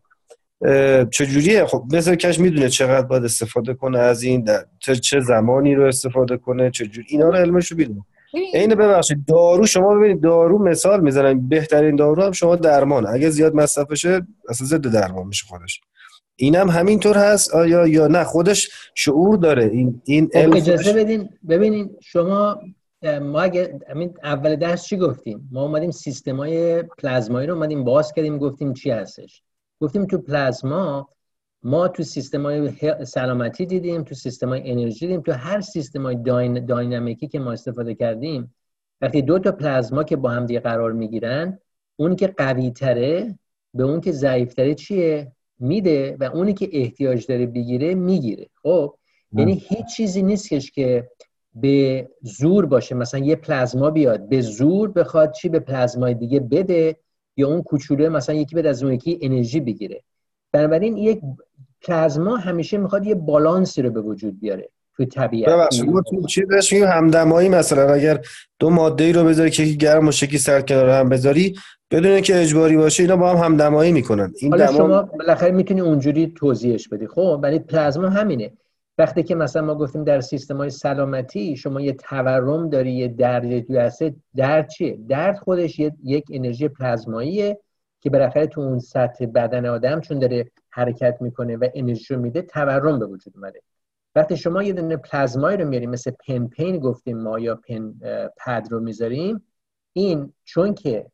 چجوریه؟ خب مثلا کش میدونه چقدر باید استفاده کنه از این، چه زمانی رو استفاده کنه، چجوری اینا رو علمش رو میدونه. اینو ببخشید دارو شما ببینید دارو مثال میزنن، بهترین دارو هم شما درمان اگه زیاد مصرف بشه اصلا ضد درمان میشه خودش. اینم هم همینطور هست آیا یا نه خودش شعور داره این این علم؟ اجازه بدین ببینین شما ما اگه همین اول درس چی گفتیم؟ ما اومدیم سیستمای پلازمایی رو اومدیم باز کردیم گفتیم چی هستش. گفتیم تو پلازما ما تو سیستمای سلامتی دیدیم، تو سیستمای انرژی دیدیم، تو هر سیستمای داین داینامیکی که ما استفاده کردیم وقتی دو تا پلازما که با هم دیگه قرار میگیرن اون که قوی تره به اون که ضعیف تره چیه میده و اونی که احتیاج داره بگیره میگیره. خب یعنی هیچ چیزی نیستش که به زور باشه مثلا یه پلازما بیاد به زور بخواد چی به پلازمای دیگه بده یا اون کوچولو مثلا یکی بده از اون یکی انرژی بگیره. بنابراین یک پلازما همیشه میخواد یه بالانسی رو به وجود بیاره تو طبیعت. ببخشید ما تو چی بهش میگیم همدمایی، مثلا اگر دو ماده ای رو بذاری که یکی گرم و یکی سرد کنار هم بذاری بدون که اجباری باشه اینا با هم همدمایی میکنن. این حالا دما شما بالاخره میتونی اونجوری توضیحش بدی. خب ولی پلازما همینه. وقتی که مثلا ما گفتیم در سیستم‌های سلامتی شما یه تورم داری، یه درد توی هسته، درد چیه؟ درد خودش یک انرژی پلازماییه که بالاخره تو اون سطح بدن آدم چون داره حرکت میکنه و انرژی رو میده تورم به وجود اومده. وقتی شما یه دونه پلازمایی رو میاریم مثل پن پین گفتیم ما یا پن پد رو میذاریم، این چون که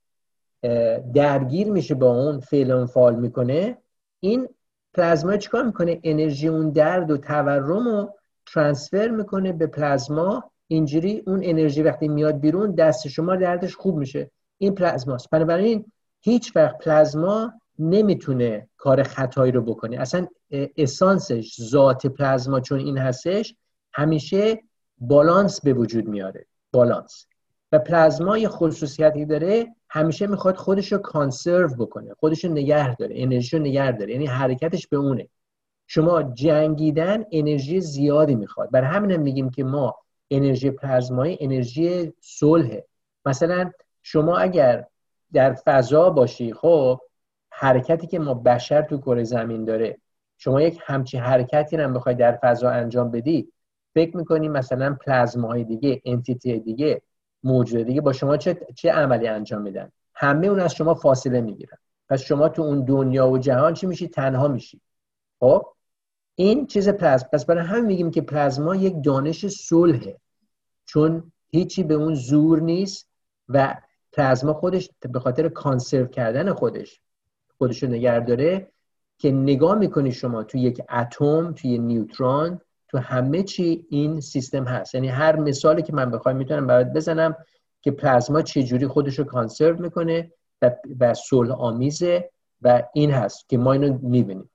درگیر میشه با اون فعل و فعال میکنه، این پلازما چیکار میکنه؟ انرژی اون درد و تورم رو ترانسفر میکنه به پلازما. اینجوری اون انرژی وقتی میاد بیرون دست شما دردش خوب میشه. این پلازماست. بنابراین هیچ وقت پلازما نمیتونه کار خطایی رو بکنه. اصلا اسانسش ذات پلازما چون این هستش همیشه بالانس به وجود میاره. بالانس. و پلازما یه خصوصیتی داره همیشه میخواد خودش رو کانسرو بکنه، خودش رو نگه داره، انرژی رو نگه داره، یعنی حرکتش به اونه. شما جنگیدن انرژی زیادی میخواد، برای همین هم میگیم که ما انرژی پلازمایی انرژی صلحه. مثلا شما اگر در فضا باشی، خب حرکتی که ما بشر تو کره زمین داره، شما یک همچی حرکتی رو هم بخوای در فضا انجام بدی، فکر میکنی مثلا پلازماهای دیگه، انتیتی دیگه، موجود دیگه با شما چه چه عملی انجام میدن؟ همه اون از شما فاصله میگیرن. پس شما تو اون دنیا و جهان چی میشی؟ تنها میشی. خب این چیز پلازما. پس برای همین میگیم که پلازما یک دانش صلحه، چون هیچی به اون زور نیست و پلازما خودش به خاطر کانسرو کردن خودش خودش رو نگه داره که نگاه میکنی شما تو یک اتم، توی نیوترون، تو همه چی این سیستم هست. یعنی هر مثالی که من بخوام میتونم برات بزنم که پلازما چجوری خودش رو کانسرو میکنه و, و صلح آمیزه و این هست که ما اینو میبینیم.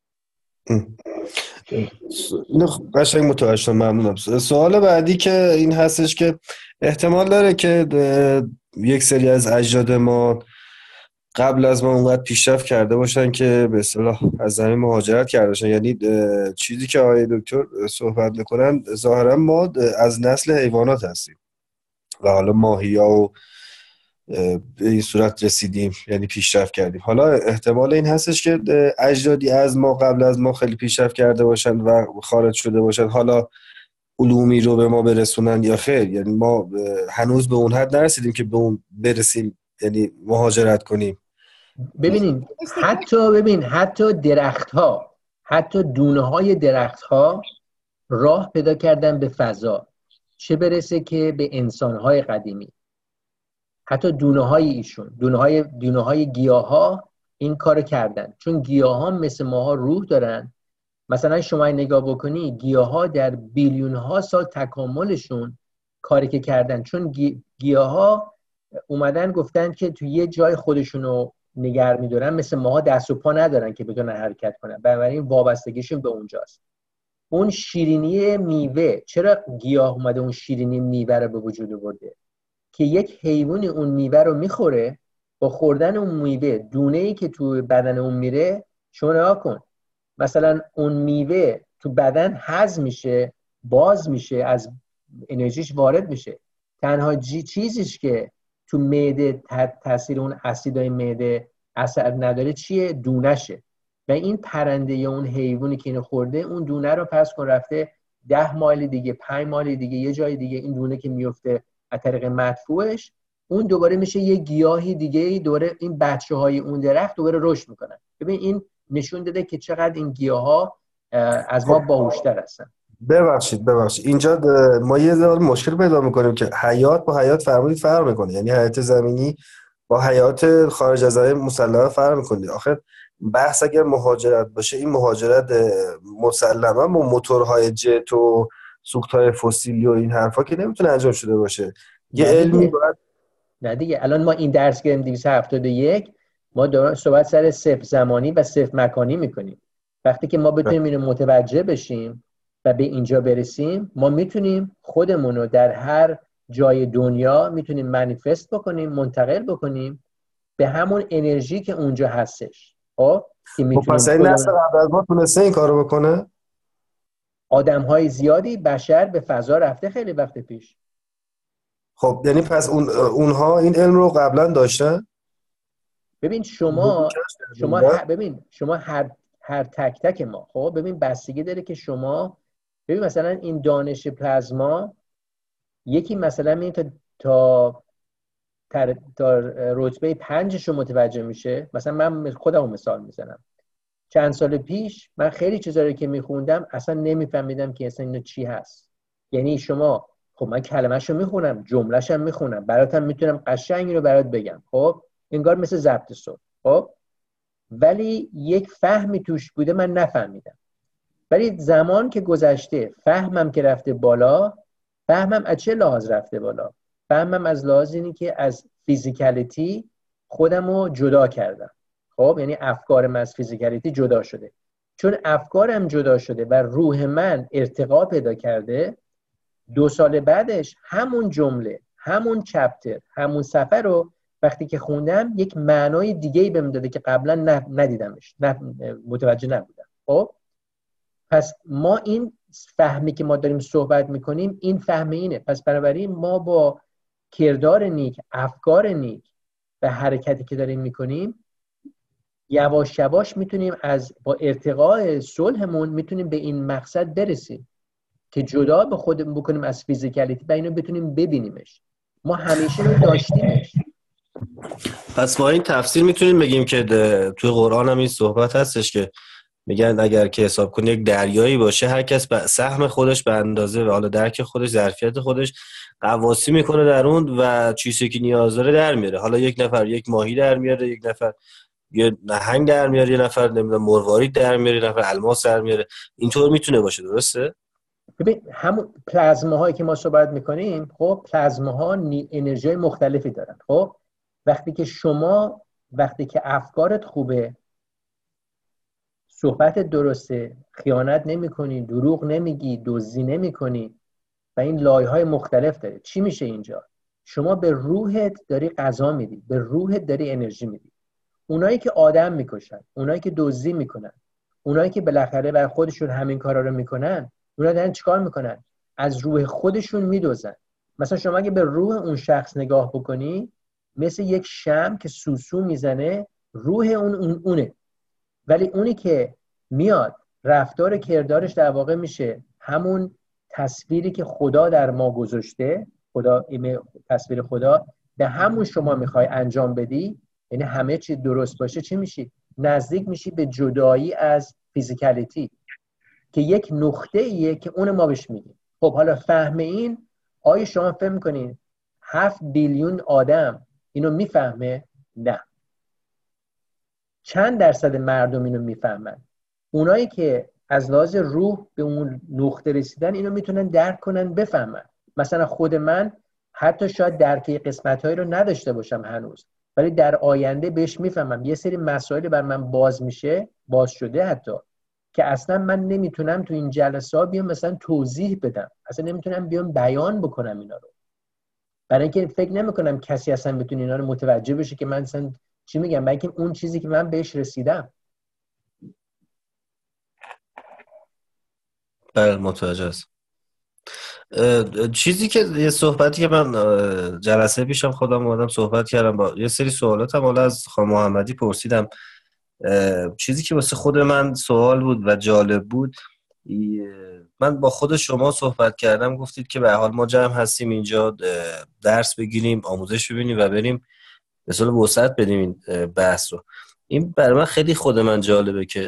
نه قشنگ متوجه شدم، ممنونم. سوال بعدی که این هستش که احتمال داره که یک سری از اجداد ما قبل از ما اونقدر پیشرفت کرده باشن که به اصطلاح از زمین مهاجرت کرده باشن، یعنی چیزی که آقای دکتر صحبت میکنن ظاهرا ما از نسل حیوانات هستیم و حالا ماهی‌ها و به این صورت رسیدیم، یعنی پیشرفت کردیم. حالا احتمال این هستش که اجدادی از ما قبل از ما خیلی پیشرفت کرده باشن و خارج شده باشن، حالا علومی رو به ما برسونن یا خیر؟ یعنی ما هنوز به اون حد نرسیدیم که به اون برسیم، یعنی مهاجرت کنیم. ببینین حتی ببین حتی درخت‌ها، حتی دونه‌های درخت‌ها راه پیدا کردن به فضا، چه برسه که به انسان‌های قدیمی. حتی دونه‌های ایشون، دونه‌های دونه‌های گیاها این کارو کردن، چون گیاها مثل ماها روح دارن. مثلا شما نگاه بکنی گیاها در بیلیون‌ها سال تکاملشون کاری که کردن، چون گی... گیاها اومدن گفتن که تو یه جای خودشونو نگه می‌دارن، مثل ماها دست و پا ندارن که بتونن حرکت کنن، بنابراین وابستگیشون به اونجاست. اون شیرینی میوه، چرا گیاه اومده اون شیرینی میوه رو به وجود آورده؟ که یک حیوانی اون میوه رو میخوره، با خوردن اون میوه دونه‌ای که تو بدن اون میره، شما نگاه کن مثلا اون میوه تو بدن هضم میشه، باز میشه، از انرژیش وارد میشه. تنها چیزیش که تو معده تاثیر اون اسیدای معده اثر نداره چیه؟ دونشه. و این پرنده یا اون حیوانی که اینو خورده، اون دونه رو پس کن رفته ده مایل دیگه، پنج مایل دیگه، یه جای دیگه، این دونه که میفته از طریق مدفوعش، اون دوباره میشه یه گیاهی دیگه، دوباره این بچه های اون درخت دوباره رشد میکنن. ببین این نشون داده که چقدر این گیاها از ما باهوشتر هستن. ببخشید ببخشید اینجا ما یه ذره مشکل پیدا میکنیم که حیات با حیات فرمودید فرق میکنه، یعنی حیات زمینی با حیات خارج از زمین مسلما فرق میکنه. آخه بحث اگر مهاجرت باشه، این مهاجرت مسلما با موتورهای جت و سوخت‌های فسیلی و این حرفا که نمیتونه انجام شده باشه. یه علمی باید نه دیگه. الان ما این درس گرفتیم دویست و هفتاد و یک، ما داریم صحبت سر صفر زمانی و صفر مکانی میکنیم. وقتی که ما بتونیم اینو متوجه بشیم و به اینجا برسیم، ما میتونیم خودمون رو در هر جای دنیا میتونیم منیفست بکنیم، منتقل بکنیم به همون انرژی که اونجا هستش. خب که میتونیم پس این نسل قبل از ما تونسته این کارو بکنه؟ آدم‌های زیادی، بشر به فضا رفته خیلی وقت پیش. خب یعنی پس اون اونها این علم رو قبلا داشتن؟ ببین شما شما هر ببین شما هر هر تک تک ما، خب ببین بستگی داره که شما ببین مثلا این دانش پلازما، یکی مثلا می تا تا تا, تا رتبه پنجش رو متوجه میشه. مثلا من خودمو مثال میزنم، چند سال پیش من خیلی چیزا رو که میخوندم اصلا نمیفهمیدم که اصلا اینو چی هست. یعنی شما خب من کلمه‌شو میخونم، جمله‌شم میخونم، براتم میتونم قشنگ اینو برات بگم، خب انگار مثل ضبط صوت، خب ولی یک فهمی توش بوده من نفهمیدم. ولی زمان که گذشته، فهمم که رفته بالا. فهمم از چه لحاظ رفته بالا؟ فهمم از لحاظ اینی که از فیزیکالیتی خودمو جدا کردم. خب یعنی افکارم از فیزیکالیتی جدا شده. چون افکارم جدا شده و روح من ارتقا پیدا کرده، دو سال بعدش همون جمله، همون چپتر، همون صفحه رو وقتی که خوندم یک معنای دیگه‌ای بهم داده که قبلا ندیدمش، نه متوجه نبودم. خب پس ما این فهمی که ما داریم صحبت میکنیم این فهم اینه. پس بنابراین ما با کردار نیک، افکار نیک و حرکتی که داریم میکنیم یواش یواش میتونیم از با ارتقاء صلحمون میتونیم به این مقصد برسیم که جدا به خودمون بکنیم از فیزیکالیتی و اینو بتونیم ببینیمش. ما همیشه رو داشتیمش. پس با این تفسیر میتونیم بگیم که توی قرآن هم این صحبت هستش که میگن اگر که حساب کنی یک دریایی باشه، هر کس به سهم خودش به اندازه و حالا درک خودش، ظرفیت خودش قواسی میکنه در اون و چیزی که نیاز داره در میاره. حالا یک نفر یک ماهی در میاره، یک نفر یه نهنگ در میاره، یه نفر نمیدونم مروارید در میاره، یه نفر الماس در میاره. اینطور میتونه باشه، درسته؟ ببین همون پلازماهایی که ما صحبت میکنیم، خب پلازماها انرژی مختلفی دارن. خب وقتی که شما وقتی که افکارت خوبه، صحبت درسته، خیانت نمی کنی، دروغ نمیگی، دزدی نمی کنی و این لایه‌های مختلف داره، چی میشه اینجا؟ شما به روحت داری غذا میدی، به روحت داری انرژی میدی. اونایی که آدم میکشن، اونایی که دزدی میکنن، اونایی که بالاخره برای خودشون همین کارا رو میکنن، اونا دارن چیکار میکنن؟ از روح خودشون میدوزن. مثلا شما اگه به روح اون شخص نگاه بکنی، مثل یک شمع که سوسو میزنه، روح اون اون اونه. ولی اونی که میاد رفتار کردارش در واقع میشه همون تصویری که خدا در ما گذاشته، خدا این تصویر خدا به همون شما میخوای انجام بدی، یعنی همه چی درست باشه، چی میشی؟ نزدیک میشی به جدایی از فیزیکالیتی که یک نقطه ایه که اون ما بهش میگیم. خب حالا فهم این، آیا شما فهم میکنین هفت بیلیون آدم اینو میفهمه؟ نه. چند درصد مردم اینو میفهمن؟ اونایی که از لحاظ روح به اون نقطه رسیدن اینو میتونن درک کنن، بفهمن. مثلا خود من حتی شاید درک قسمت‌هایی رو نداشته باشم هنوز، ولی در آینده بهش میفهمم. یه سری مسائل بر من باز میشه، باز شده حتی، که اصلا من نمیتونم تو این جلسات بیام مثلا توضیح بدم، اصلا نمیتونم بیام بیان بکنم اینا رو، برای اینکه فکر نمیکنم کسی اصلا بتونه اینا رو متوجه بشه که من اصلا چی میگم، بلکه اون چیزی که من بهش رسیدم. بله متوجه است. چیزی که یه صحبتی که من جلسه پیشم خودم اومدم صحبت کردم با یه سری سوالاتم حالا از خانم محمدی پرسیدم، چیزی که واسه خود من سوال بود و جالب بود، من با خود شما صحبت کردم، گفتید که به حال ما جمع هستیم اینجا درس بگیریم، آموزش ببینیم و بریم به صورت وسعت بدیم این بحث رو. این برای من خیلی خود من جالبه که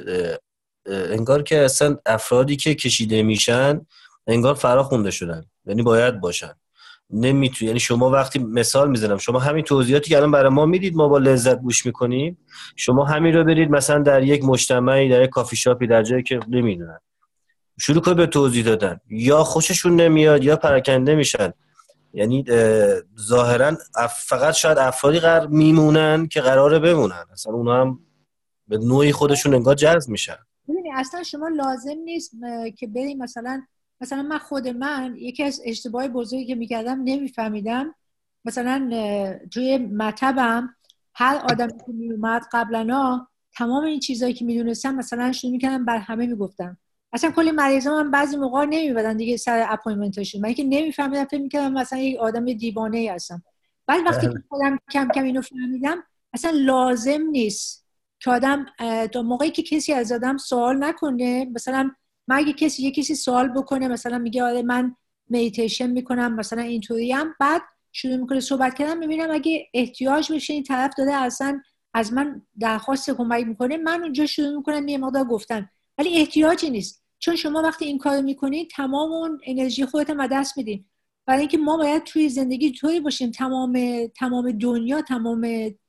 انگار که اصلا افرادی که کشیده میشن انگار فرا خونده شدن، یعنی باید باشن، نمیتونی. یعنی شما وقتی مثال میزنم، شما همین توضیحاتی که الان برای ما میدید ما با لذت گوش میکنیم، شما همین رو برید مثلا در یک مجتمعی، در یک کافی شاپی، در جایی که نمیدونن، شروع کنید به توضیح دادن، یا خوششون نمیاد یا پراکنده میشن. یعنی ظاهرا فقط شاید افرادی قرار میمونن که قراره بمونن، اصلا اونا هم به نوعی خودشون انگار جذب میشن. ببینید اصلا شما لازم نیست که بریم مثلا مثلا من خود من یکی از اشتباهی بزرگی که میکردم نمیفهمیدم، مثلا توی مطبم هر آدمی که میومد قبلا تمام این چیزایی که میدونستم مثلا شروع میکردم بر همه میگفتم. اصلا کلی مریضا من بعضی موقع نمیبردن دیگه سر اپوینتمنتشون، من که نمیفهمیدم، فکر میکردم مثلا یک آدم دیوانه ای هستم. بعد وقتی که خودم کم کم اینو فهمیدم، اصلا لازم نیست که آدم تا موقعی که کسی از آدم سوال نکنه، مثلا من اگه کسی یه کسی سوال بکنه، مثلا میگه آره من مدیتیشن میکنم مثلا اینطوریم، بعد شروع میکنه صحبت کردن، میبینم اگه احتیاج بشه این طرف داره اصلا از من درخواست کمک میکنه، من اونجا شروع میکنم یه مقدار گفتن، ولی احتیاجی نیست. چون شما وقتی این کارو میکنید تمام اون انرژی خودت از دست میدین. برای اینکه ما باید توی زندگی طوری باشیم تمام تمام دنیا، تمام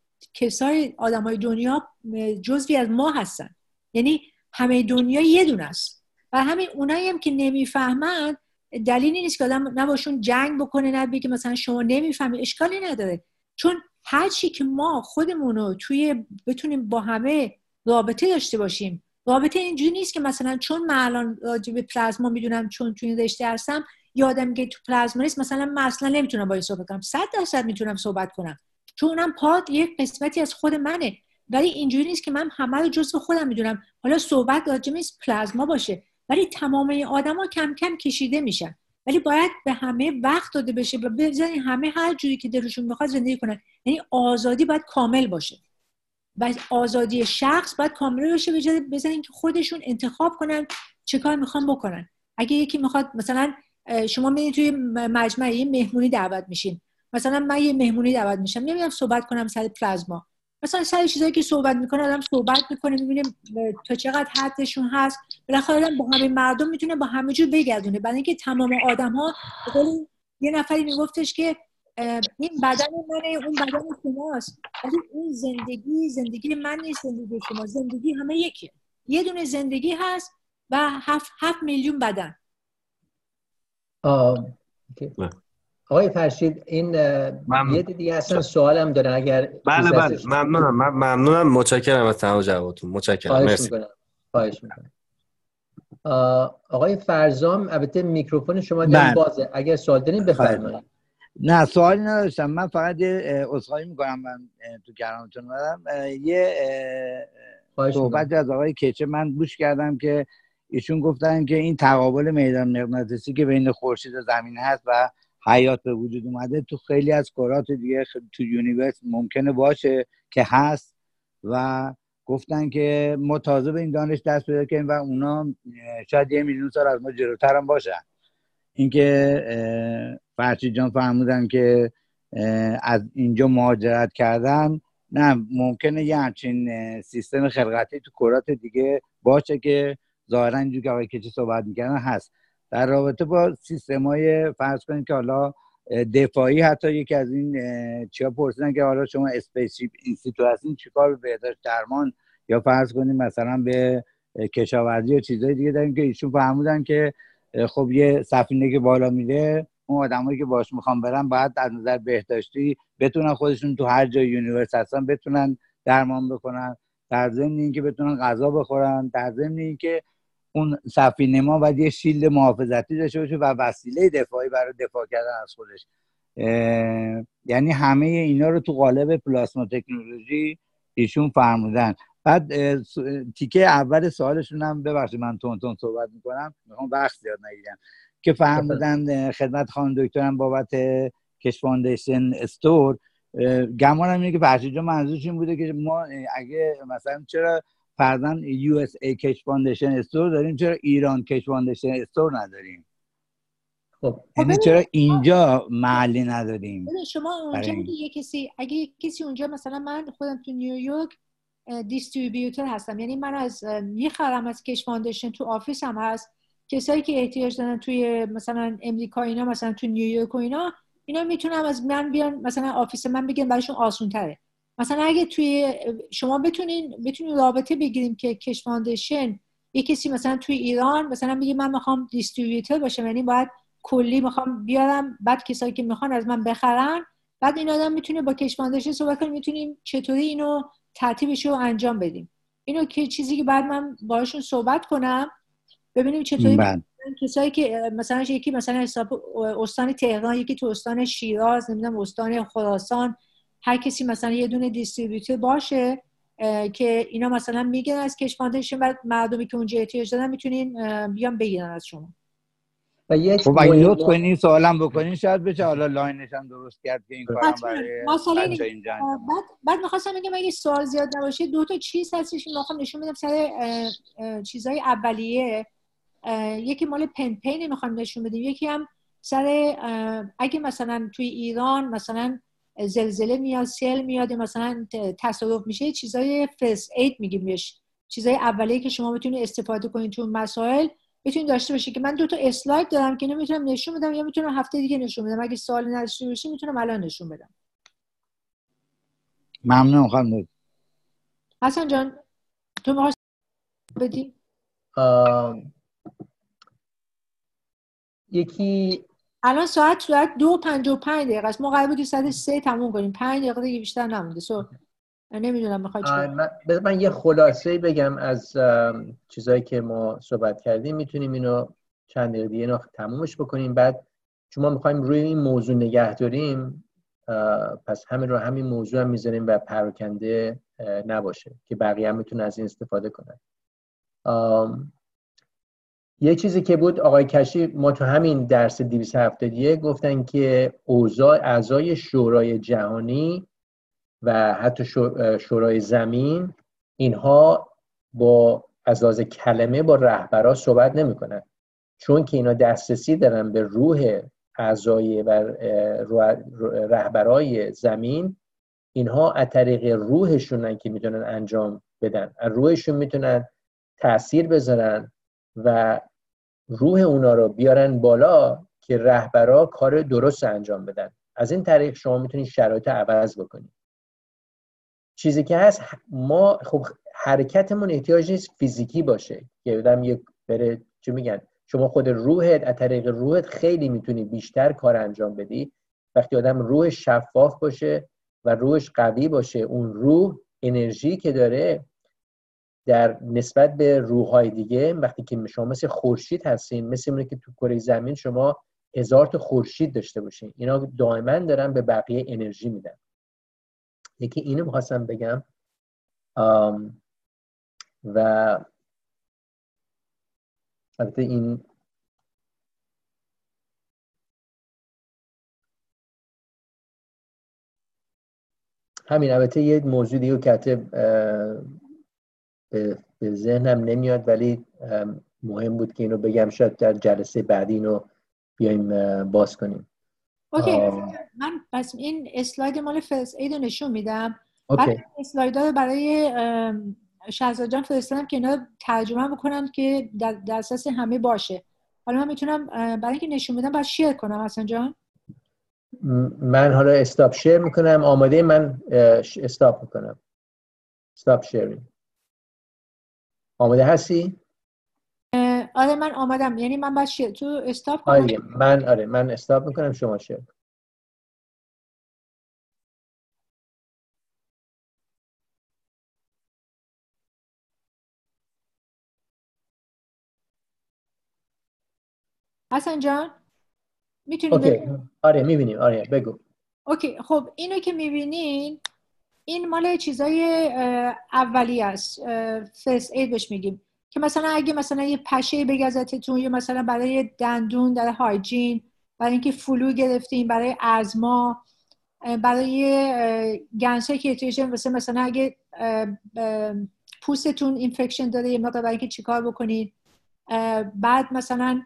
کسای آدمای دنیا جزوی از ما هستن، یعنی همه دنیا یه دونه است. و همین اونایی هم که نمیفهمن دلیلی نیست که آدم نباشون جنگ بکنه، نه بگه مثلا شما نمیفهمید، اشکالی نداره. چون هر چی که ما خودمون رو توی بتونیم با همه رابطه داشته باشیم، رابطه اینجوری نیست که مثلا چون من الان راجع به پلازما میدونم، چون تو این رشته هستم، یه آدمی که تو پلازما نیست مثلا من اصلا نمیتونم باهاش صحبت کنم. صد درصد میتونم صحبت کنم، چون اونم پاد یک قسمتی از خود منه. ولی اینجوری نیست که من همه رو جزء خودم میدونم. حالا صحبت راجع به پلازما باشه، ولی تمام آدما کم کم کشیده میشن. ولی باید به همه وقت داده بشه و بذارین همه هر جوری که دلشون میخواد زندگی کنن. یعنی آزادی باید کامل باشه و آزادی شخص باید کامل باشه، بذارین که خودشون انتخاب کنن چه کار میخوان بکنن. اگه یکی میخواد مثلا شما میرین توی مجمع یه مهمونی دعوت میشین، مثلا من یه مهمونی دعوت میشم نمیدونم صحبت کنم سر پلازما، مثلا سر چیزایی که صحبت میکنه آدم صحبت میکنه میبینه تا چقدر حدشون هست، بالاخره با همه مردم میتونه با همه جور بگردونه. برای اینکه تمام آدم‌ها یه نفری میگفتش که این بدن منه اون بدن شماست، ولی این زندگی زندگی من نیست، زندگی شما. زندگی همه یکیه، یه دونه زندگی هست و هفت هفت میلیون بدن. آه آقای فرشید این یه دیگه اصلا سوالم دارن اگر بله بله ممنونم من ممنونم متشکرم از تمام جوابتون. متشکرم. خواهش مرسی. میکنم. خواهش میکنم. آقای فرزام البته میکروفون شما در بازه، اگر سوال دارین بفرمایید. نه سوالی نداشتم، من فقط عذرخواهی میکنم من تو کلامتون اومدم. یه صحبت از آقای کچه من گوش کردم که ایشون گفتن که این تقابل میدان مغناطیسی که بین خورشید و زمین هست و حیات به وجود اومده تو خیلی از کرات دیگه تو یونیورس ممکنه باشه که هست و گفتن که ما تازه به این دانش دست پیدا کردیم و اونا شاید یه میلیون سال از ما جلوتر هم باشن. اینکه فرشید جان فرمودن که از اینجا مهاجرت کردن، نه ممکنه یه همچین سیستم خلقتی تو کرات دیگه باشه که ظاهرا اینجور که آقای کچی صحبت میکنن هست. در رابطه با سیستم های فرض کنید که حالا دفاعی، حتی یکی از این چیا پرسیدن که حالا شما اسپیسشیپ اینستیتوت هستین چیکار به بهداشت درمان یا فرض کنید مثلا به کشاورزی و چیزهای دیگه داریم که ایشون فرمودن که خب یه سفینه که بالا میره اون آدمایی که باش میخوام برن باید از نظر بهداشتی بتونن خودشون تو هر جای یونیورس هستن بتونن درمان بکنن، در ضمن اینکه بتونن غذا بخورن، در ضمن اینکه اون سفینه ما باید یه شیلد محافظتی داشته باشه و وسیله دفاعی برای دفاع کردن از خودش. یعنی همه اینا رو تو قالب پلاسما تکنولوژی ایشون فرمودن. بعد تیکه اول سوالشون هم ببخشید من تون تون صحبت میکنم میخوام وقت زیاد نگیرم که فرمودن خدمت خانم دکترم بابت کش فاندیشن استور. گمانم اینه که فرشید جان منظورش این بوده که ما اگه مثلا چرا فرضاً یو اس ای کش فاندیشن استور داریم چرا ایران کش فاندیشن استور نداریم؟ خب یعنی چرا اینجا محلی نداریم؟ شما اونجا بودی یه کسی اگه یه کسی اونجا مثلا من خودم تو نیویورک دیستریبیوتور هستم، یعنی من از میخرم از کش فاندیشن تو آفیس هم هست، کسایی که احتیاج دارن توی مثلا امریکا اینا مثلا تو نیویورک و اینا اینا میتونم از من بیان مثلا آفیس من بگم براشون آسان تره. مثلا اگه توی شما بتونین بتونین رابطه بگیریم که کش فاندیشن یه کسی مثلا توی ایران مثلا بگه من میخوام دیستریبیوتور باشم، یعنی باید کلی میخوام بیارم بعد کسایی که میخوان از من بخرن، بعد این آدم میتونه با کش فاندیشن صحبت کنه میتونیم چطوری اینو ترتیبش رو انجام بدیم. اینو که چیزی که بعد من باهاشون صحبت کنم ببینیم چطوری کسایی که مثلا یکی مثلا حساب استان تهران، یکی تو استان شیراز، نمیدونم استان خراسان، هر کسی مثلا یه دونه دیستریبیوتور باشه که اینا مثلا میگن از کش فاندیشن، بعد مردمی که اونجا احتیاج دارن میتونین بیان بگیرن از شما. و یک خب اگه لطف کنین سوالم بکنین شاید بشه حالا لاینش هم درست کرد که این کارم برای بچه اینجا انجام. بعد بعد می‌خواستم بگم اگه سوال زیاد نباشه دو تا چیز هستش می‌خوام نشون بدم سر چیزای اولیه. یکی مال پن پین می‌خوام نشون بدیم، یکی هم سر اگه مثلا توی ایران مثلا زلزله میاد، سیل میاد، مثلا تصادف میشه، چیزای فرست اید میگیم بهش، چیزای اولیه که شما میتونید استفاده کنید تو مسائل میتونید داشته باشید که من دو تا اسلاید دارم که نمیتونم نشون بدم یا میتونم هفته دیگه نشون بدم. اگه سوالی نداشته باشید میتونم الان نشون بدم. ممنون خانم. حسن جان تو می‌خواستی بدی؟ یکی الان ساعت ساعت دو و پنجاه و پنج دقیقه است. ما قرار بود ساعت سه تموم کنیم. پنج دقیقه دیگه بیشتر نمونده. سو نمیدونم میخوای چیکار من من یه خلاصه بگم از چیزایی که ما صحبت کردیم. میتونیم اینو چند دقیقه دیگه اینو تمومش بکنیم. بعد چون ما میخوایم روی این موضوع نگه داریم پس همین رو همین موضوع هم میذاریم و پراکنده نباشه که بقیه هم میتونه از این استفاده کنن. یه چیزی که بود آقای کشی، ما تو همین درس دویست و هفتاد و یک گفتن که اوضاع اعضای شورای جهانی و حتی شورای زمین اینها با از لحاظ کلمه با رهبرا صحبت نمیکنن، چون که اینا دسترسی دارن به روح اعضای و رهبرای زمین. اینها از طریق روحشونن که میتونن انجام بدن، از روحشون میتونن تأثیر بذارن و روح اونا رو بیارن بالا که رهبرا کار درست انجام بدن. از این طریق شما میتونید شرایط عوض بکنید. چیزی که هست، ما خب حرکتمون احتیاج نیست فیزیکی باشه که آدم یک بره چه میگن، شما خود روحت از طریق روحت خیلی میتونی بیشتر کار انجام بدی. وقتی آدم روحش شفاف باشه و روحش قوی باشه، اون روح انرژی که داره در نسبت به روح‌های دیگه، وقتی که شما مثل خورشید هستین، مثل اینه که تو کره زمین شما هزار تا خورشید داشته باشین، اینا دائما دارن به بقیه انرژی میدن. یکی اینو می‌خواستم بگم. و البته این همین البته یه موضوع دیگه که به ذهنم نمیاد ولی مهم بود که اینو بگم، شاید در جلسه بعدی اینو بیایم باز کنیم. اوکی. من پس این اسلاید مال فرست اید رو نشون میدم. بعد اسلایدها رو برای شهزاد جان فرستادم که اینا ترجمه بکنن که در دسترس همه باشه. حالا من میتونم برای اینکه نشون بدم بعد شیر کنم حسن جان. من حالا استاپ شیر میکنم. آماده؟ من استاپ میکنم. استاپ شیرینگ. آماده هستی؟ آره من آمادم. یعنی من باید شیر تو استاپ کنم. آره من آره من استاپ میکنم، شما شیر. حسن جان میتونی بگو؟ آره میبینیم. آره بگو. اوکی. خب اینو که میبینین این مال چیزای اولی است، فرست اید بهش میگیم، که مثلا اگه مثلا یه پشه بگذتتون یا مثلا برای دندون در هایجین، برای اینکه فلو گرفتین، برای ازما، برای گنسه که احتیاجه، مثلا مثلا اگه پوستتون اینفکشن داره یه مقدار، برای اینکه چیکار بکنید. بعد مثلا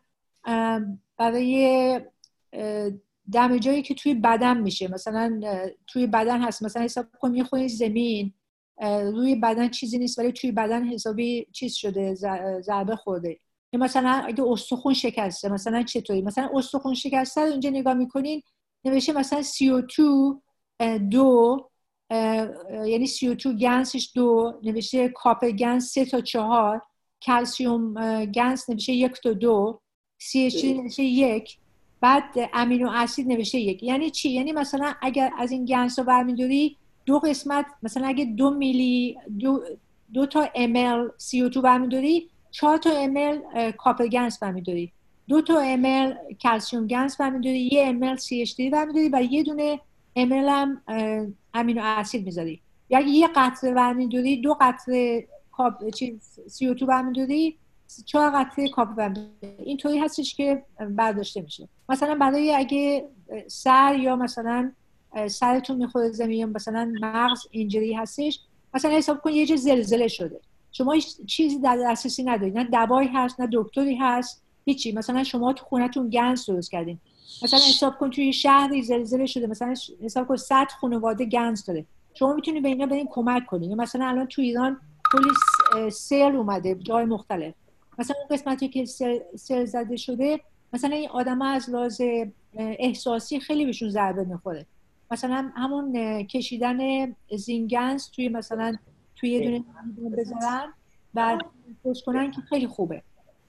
برای دمیجایی که توی بدن میشه، مثلا توی بدن هست، مثلا حساب کن میخونید زمین روی بدن چیزی نیست ولی توی بدن حسابی چیز شده، ضربه خورده. یا مثلا اگه استخون شکسته، مثلا چطوری؟ مثلا استخون شکسته رو اینجا نگاه میکنین نوشته مثلا سی او دو دو، یعنی سی او دو گنسش دو، نوشته کاپر گنس سه تا چهار، کلسیوم گنس نوشته یک تا دو، سی اچ دی نوشته یک، بعد امینو اسید نوشته یک. یعنی چی؟ یعنی مثلا اگر از این گنس رو برمی‌داری دو قسمت، مثلا اگه دو میلی دو, دو تا ام سی او دو برمی‌داری، چهار تا ام کاپر گنس برمی‌داری، دو تا ام کلسیوم گنس برمی‌داری، یه ام سی اچ دی برمی‌داری و یه دونه ام هم امینو اسید می‌ذاری. یا اگه یه قطره برمی‌داری، دو قطره کاپ چیز سی او دو برمی‌داری، چهار قطره کاپر برمی‌داری. اینطوری هستش که برداشته میشه. مثلا برای اگه سر یا مثلا سرتون میخوره زمین، مثلا مغز اینجوری هستش، مثلا حساب کن یه جا زلزله شده، شما هیچ چیزی در دسترسی ندارید، نه دوایی هست نه دکتری هست، هیچی. مثلا شما تو خونتون گنس درست کردین، مثلا حساب کن توی شهری زلزله شده، مثلا حساب کن صد خانواده گنس داره، شما میتونید به اینا برین کمک کنید. مثلا الان تو ایران کلی سیل اومده جای مختلف، مثلا اون قسمتی که سیل زده شده، مثلا این آدم‌ها از لحاظ احساسی خیلی بهشون ضربه میخوره. مثلا همون کشیدن زینگنس توی مثلا توی یه دونه بذارن بعد پوش کنن که خیلی خوبه.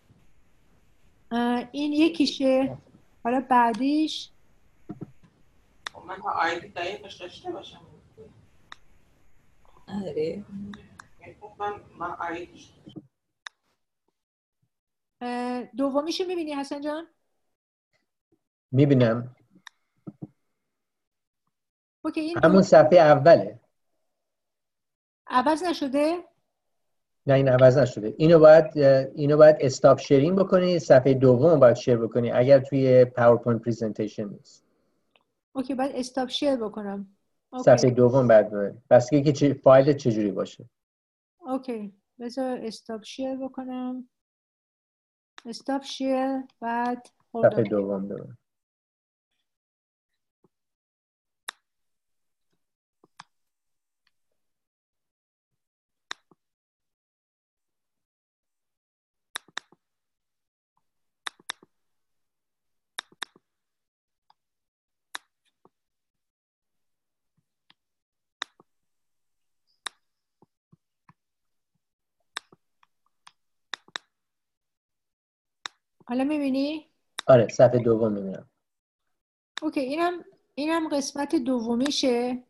این یکیشه. حالا بعدیش من تا آیدی دقیقش داشته باشم. آره من من آیدیش دومیشو میبینی حسن جان؟ میبینم. اوکی این همون صفحه اوله. عوض نشده؟ نه این عوض نشده. اینو باید اینو باید استاپ شیرینگ بکنی، صفحه دوم باید شیر بکنی اگر توی پاورپوینت پرزنتیشن نیست. اوکی باید استاپ شیر بکنم. صفحه دوم بعد بس که چه فایل چجوری باشه. اوکی بذار استاپ شیر بکنم. استاپ شیر بعد صفحه دوم دوم. حالا میبینی؟ آره صفحه دوم میبینم. اوکی اینم اینم قسمت دومیشه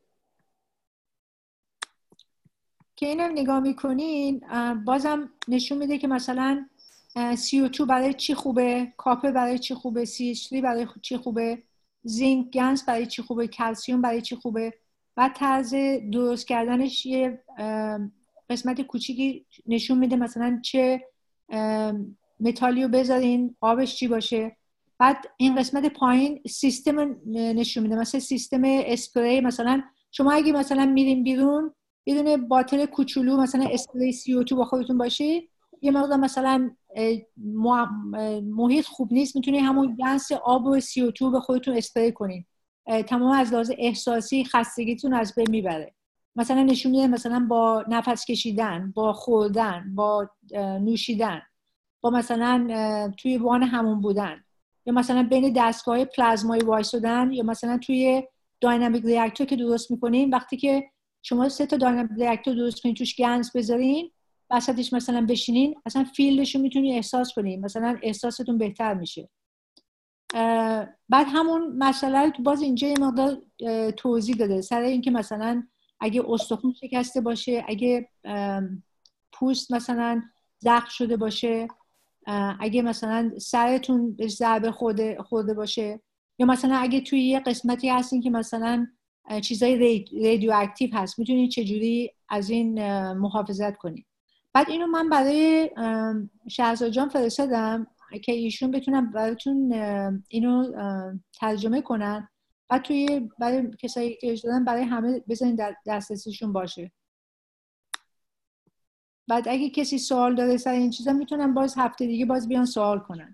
که اینم نگاه میکنین بازم نشون میده که مثلا سی او تو برای چی خوبه، کاپر برای چی خوبه، سی اچ تری برای چی خوبه، زینک گنز برای چی خوبه، کلسیوم برای چی خوبه. بعد طرز درست کردنش یه قسمت کوچیکی نشون میده مثلا چه متالیو بذارین، آبش چی باشه. بعد این قسمت پایین سیستم نشون میده، مثلا سیستم اسپری. مثلا شما اگه مثلا میرین بیرون یه دونه باتل کوچولو مثلا اسپری سی او تو با خودتون باشه، یه مقدار مثلا محیط خوب نیست، میتونید همون گنس آب و سی او تو به خودتون اسپری کنین، تمام از لحاظ احساسی خستگیتون از بین میبره. مثلا نشون میده مثلا با نفس کشیدن، با خوردن، با نوشیدن، با مثلا توی وان همون بودن، یا مثلا بین دستگاه پلازمایی وایسادن، یا مثلا توی داینامیک ریاکتور که درست میکنین. وقتی که شما سه تا داینامیک ریاکتور درست کنین توش گنز بذارین وسطش مثلا بشینین، اصلا فیلدش رو میتونین احساس کنین، مثلا احساستون بهتر میشه. بعد همون مسئله تو باز اینجا یه مقدار توضیح داده سر اینکه مثلا اگه استخوان شکسته باشه، اگه پوست مثلا زخم شده باشه، اگه مثلا سرتون به ضربه خورده خورده باشه، یا مثلا اگه توی یه قسمتی هستین که مثلا چیزای رادیواکتیو هست، میتونید چجوری از این محافظت کنید. بعد اینو من برای شهرزاد جان فرستادم که ایشون بتونن براتون اینو ترجمه کنن، بعد توی برای کسایی که دادن برای همه بزنین در دسترسیشون باشه. بعد اگه کسی سوال داره سر این چیزا میتونن باز هفته دیگه باز بیان سوال کنن.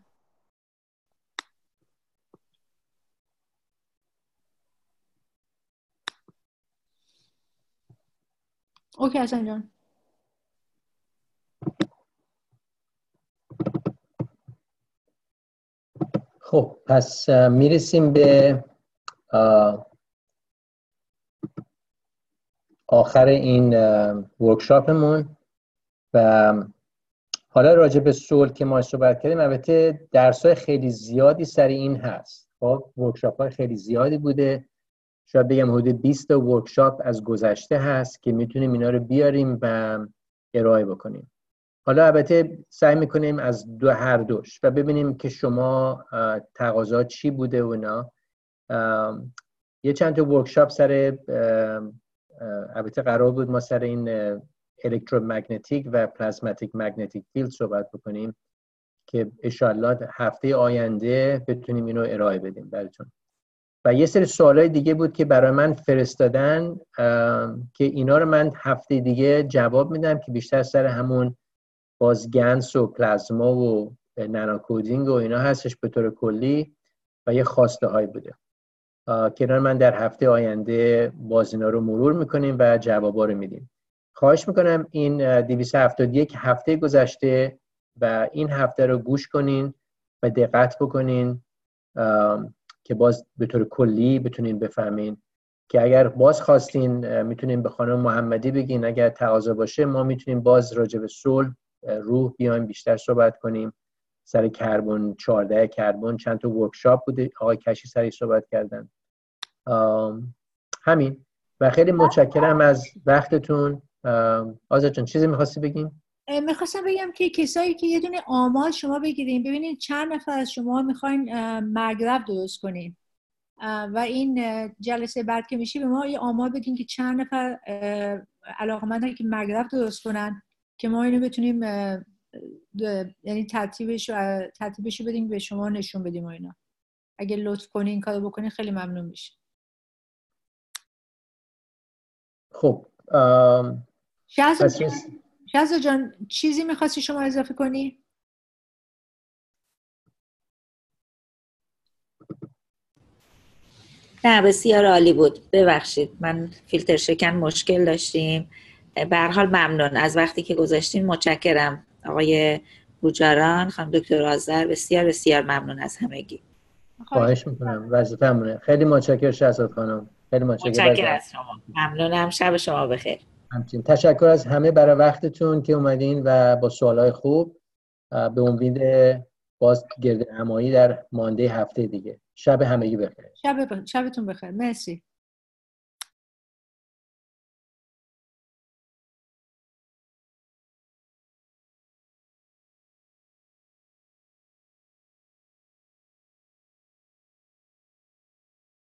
اوکی حسن جان. خب پس میرسیم به آخر این ورکشاپمون و حالا راجع به سول که ما صحبت کردیم. البته درس‌های خیلی زیادی سر این هست. خب ورکشاپ‌های خیلی زیادی بوده، شاید بگم حدود بیست تا ورکشاپ از گذشته هست که میتونیم اینا رو بیاریم و ارائه بکنیم. حالا البته سعی میکنیم از دو هر دوش و ببینیم که شما تقاضا چی بوده و اینا. یه چند تا ورکشاپ سر البته قرار بود ما سر این الکترومگنتیک و پلازماتیک مگنتیک فیلد صحبت بکنیم که انشالله هفته آینده بتونیم اینو ارائه بدیم براتون. و یه سری سوالای دیگه بود که برای من فرستادن که اینا رو من هفته دیگه جواب میدم که بیشتر سر همون باز گنس و پلازما و نانوکودینگ و اینا هستش به طور کلی و یه خواسته های بوده که من در هفته آینده باز اینا رو مرور میکنیم و جوابا رو میدیم. خواهش میکنم این دویست و هفتاد و یک هفته گذشته و این هفته رو گوش کنین و دقت بکنین که باز به طور کلی بتونین بفهمین که اگر باز خواستین میتونین به خانم محمدی بگین، اگر تقاضا باشه ما میتونیم باز راجع به صلح روح بیایم بیشتر صحبت کنیم. سر کربن چهارده کربن چند تا ورکشاپ بوده، آقای کشی سری صحبت کردن. همین و خیلی متشکرم از وقتتون. آزاد جان چیزی می‌خواستی بگیم؟ میخواستم بگم که کسایی که یه دونه آمار شما بگیرین، ببینید چند نفر از شما میخواین مرگ رفت درست کنین. و این جلسه بعد که میشه به ما یه آمار بدین که چند نفر علاقمندن که مگرف درست کنن که ما اینو بتونیم یعنی ترتیبش ترتیبش بدیم به شما نشون بدیم و اینا. اگه لطف کنین این کارو بکنین خیلی ممنون میشه. خب شهزاد جان چیزی میخواستی شما اضافه کنی؟ نه بسیار عالی بود. ببخشید من فیلتر شکن مشکل داشتیم. به هر حال ممنون از وقتی که گذاشتین. متشکرم آقای بوجاران، خانم دکتر آذر، بسیار بسیار ممنون از همگی. خواهش میکنم، وظیفه‌مونه. خیلی متشکرم شهزاد خانم. خیلی متشکرم. متشکرم از شما. ممنونم. شب شما بخیر. همچنین تشکر از همه برای وقتتون که اومدین و با سوالای خوب. به امید باز گرد همایی در مانده هفته دیگه. شب همگی بخیر. شب ب... شبتون بخیر. مرسی.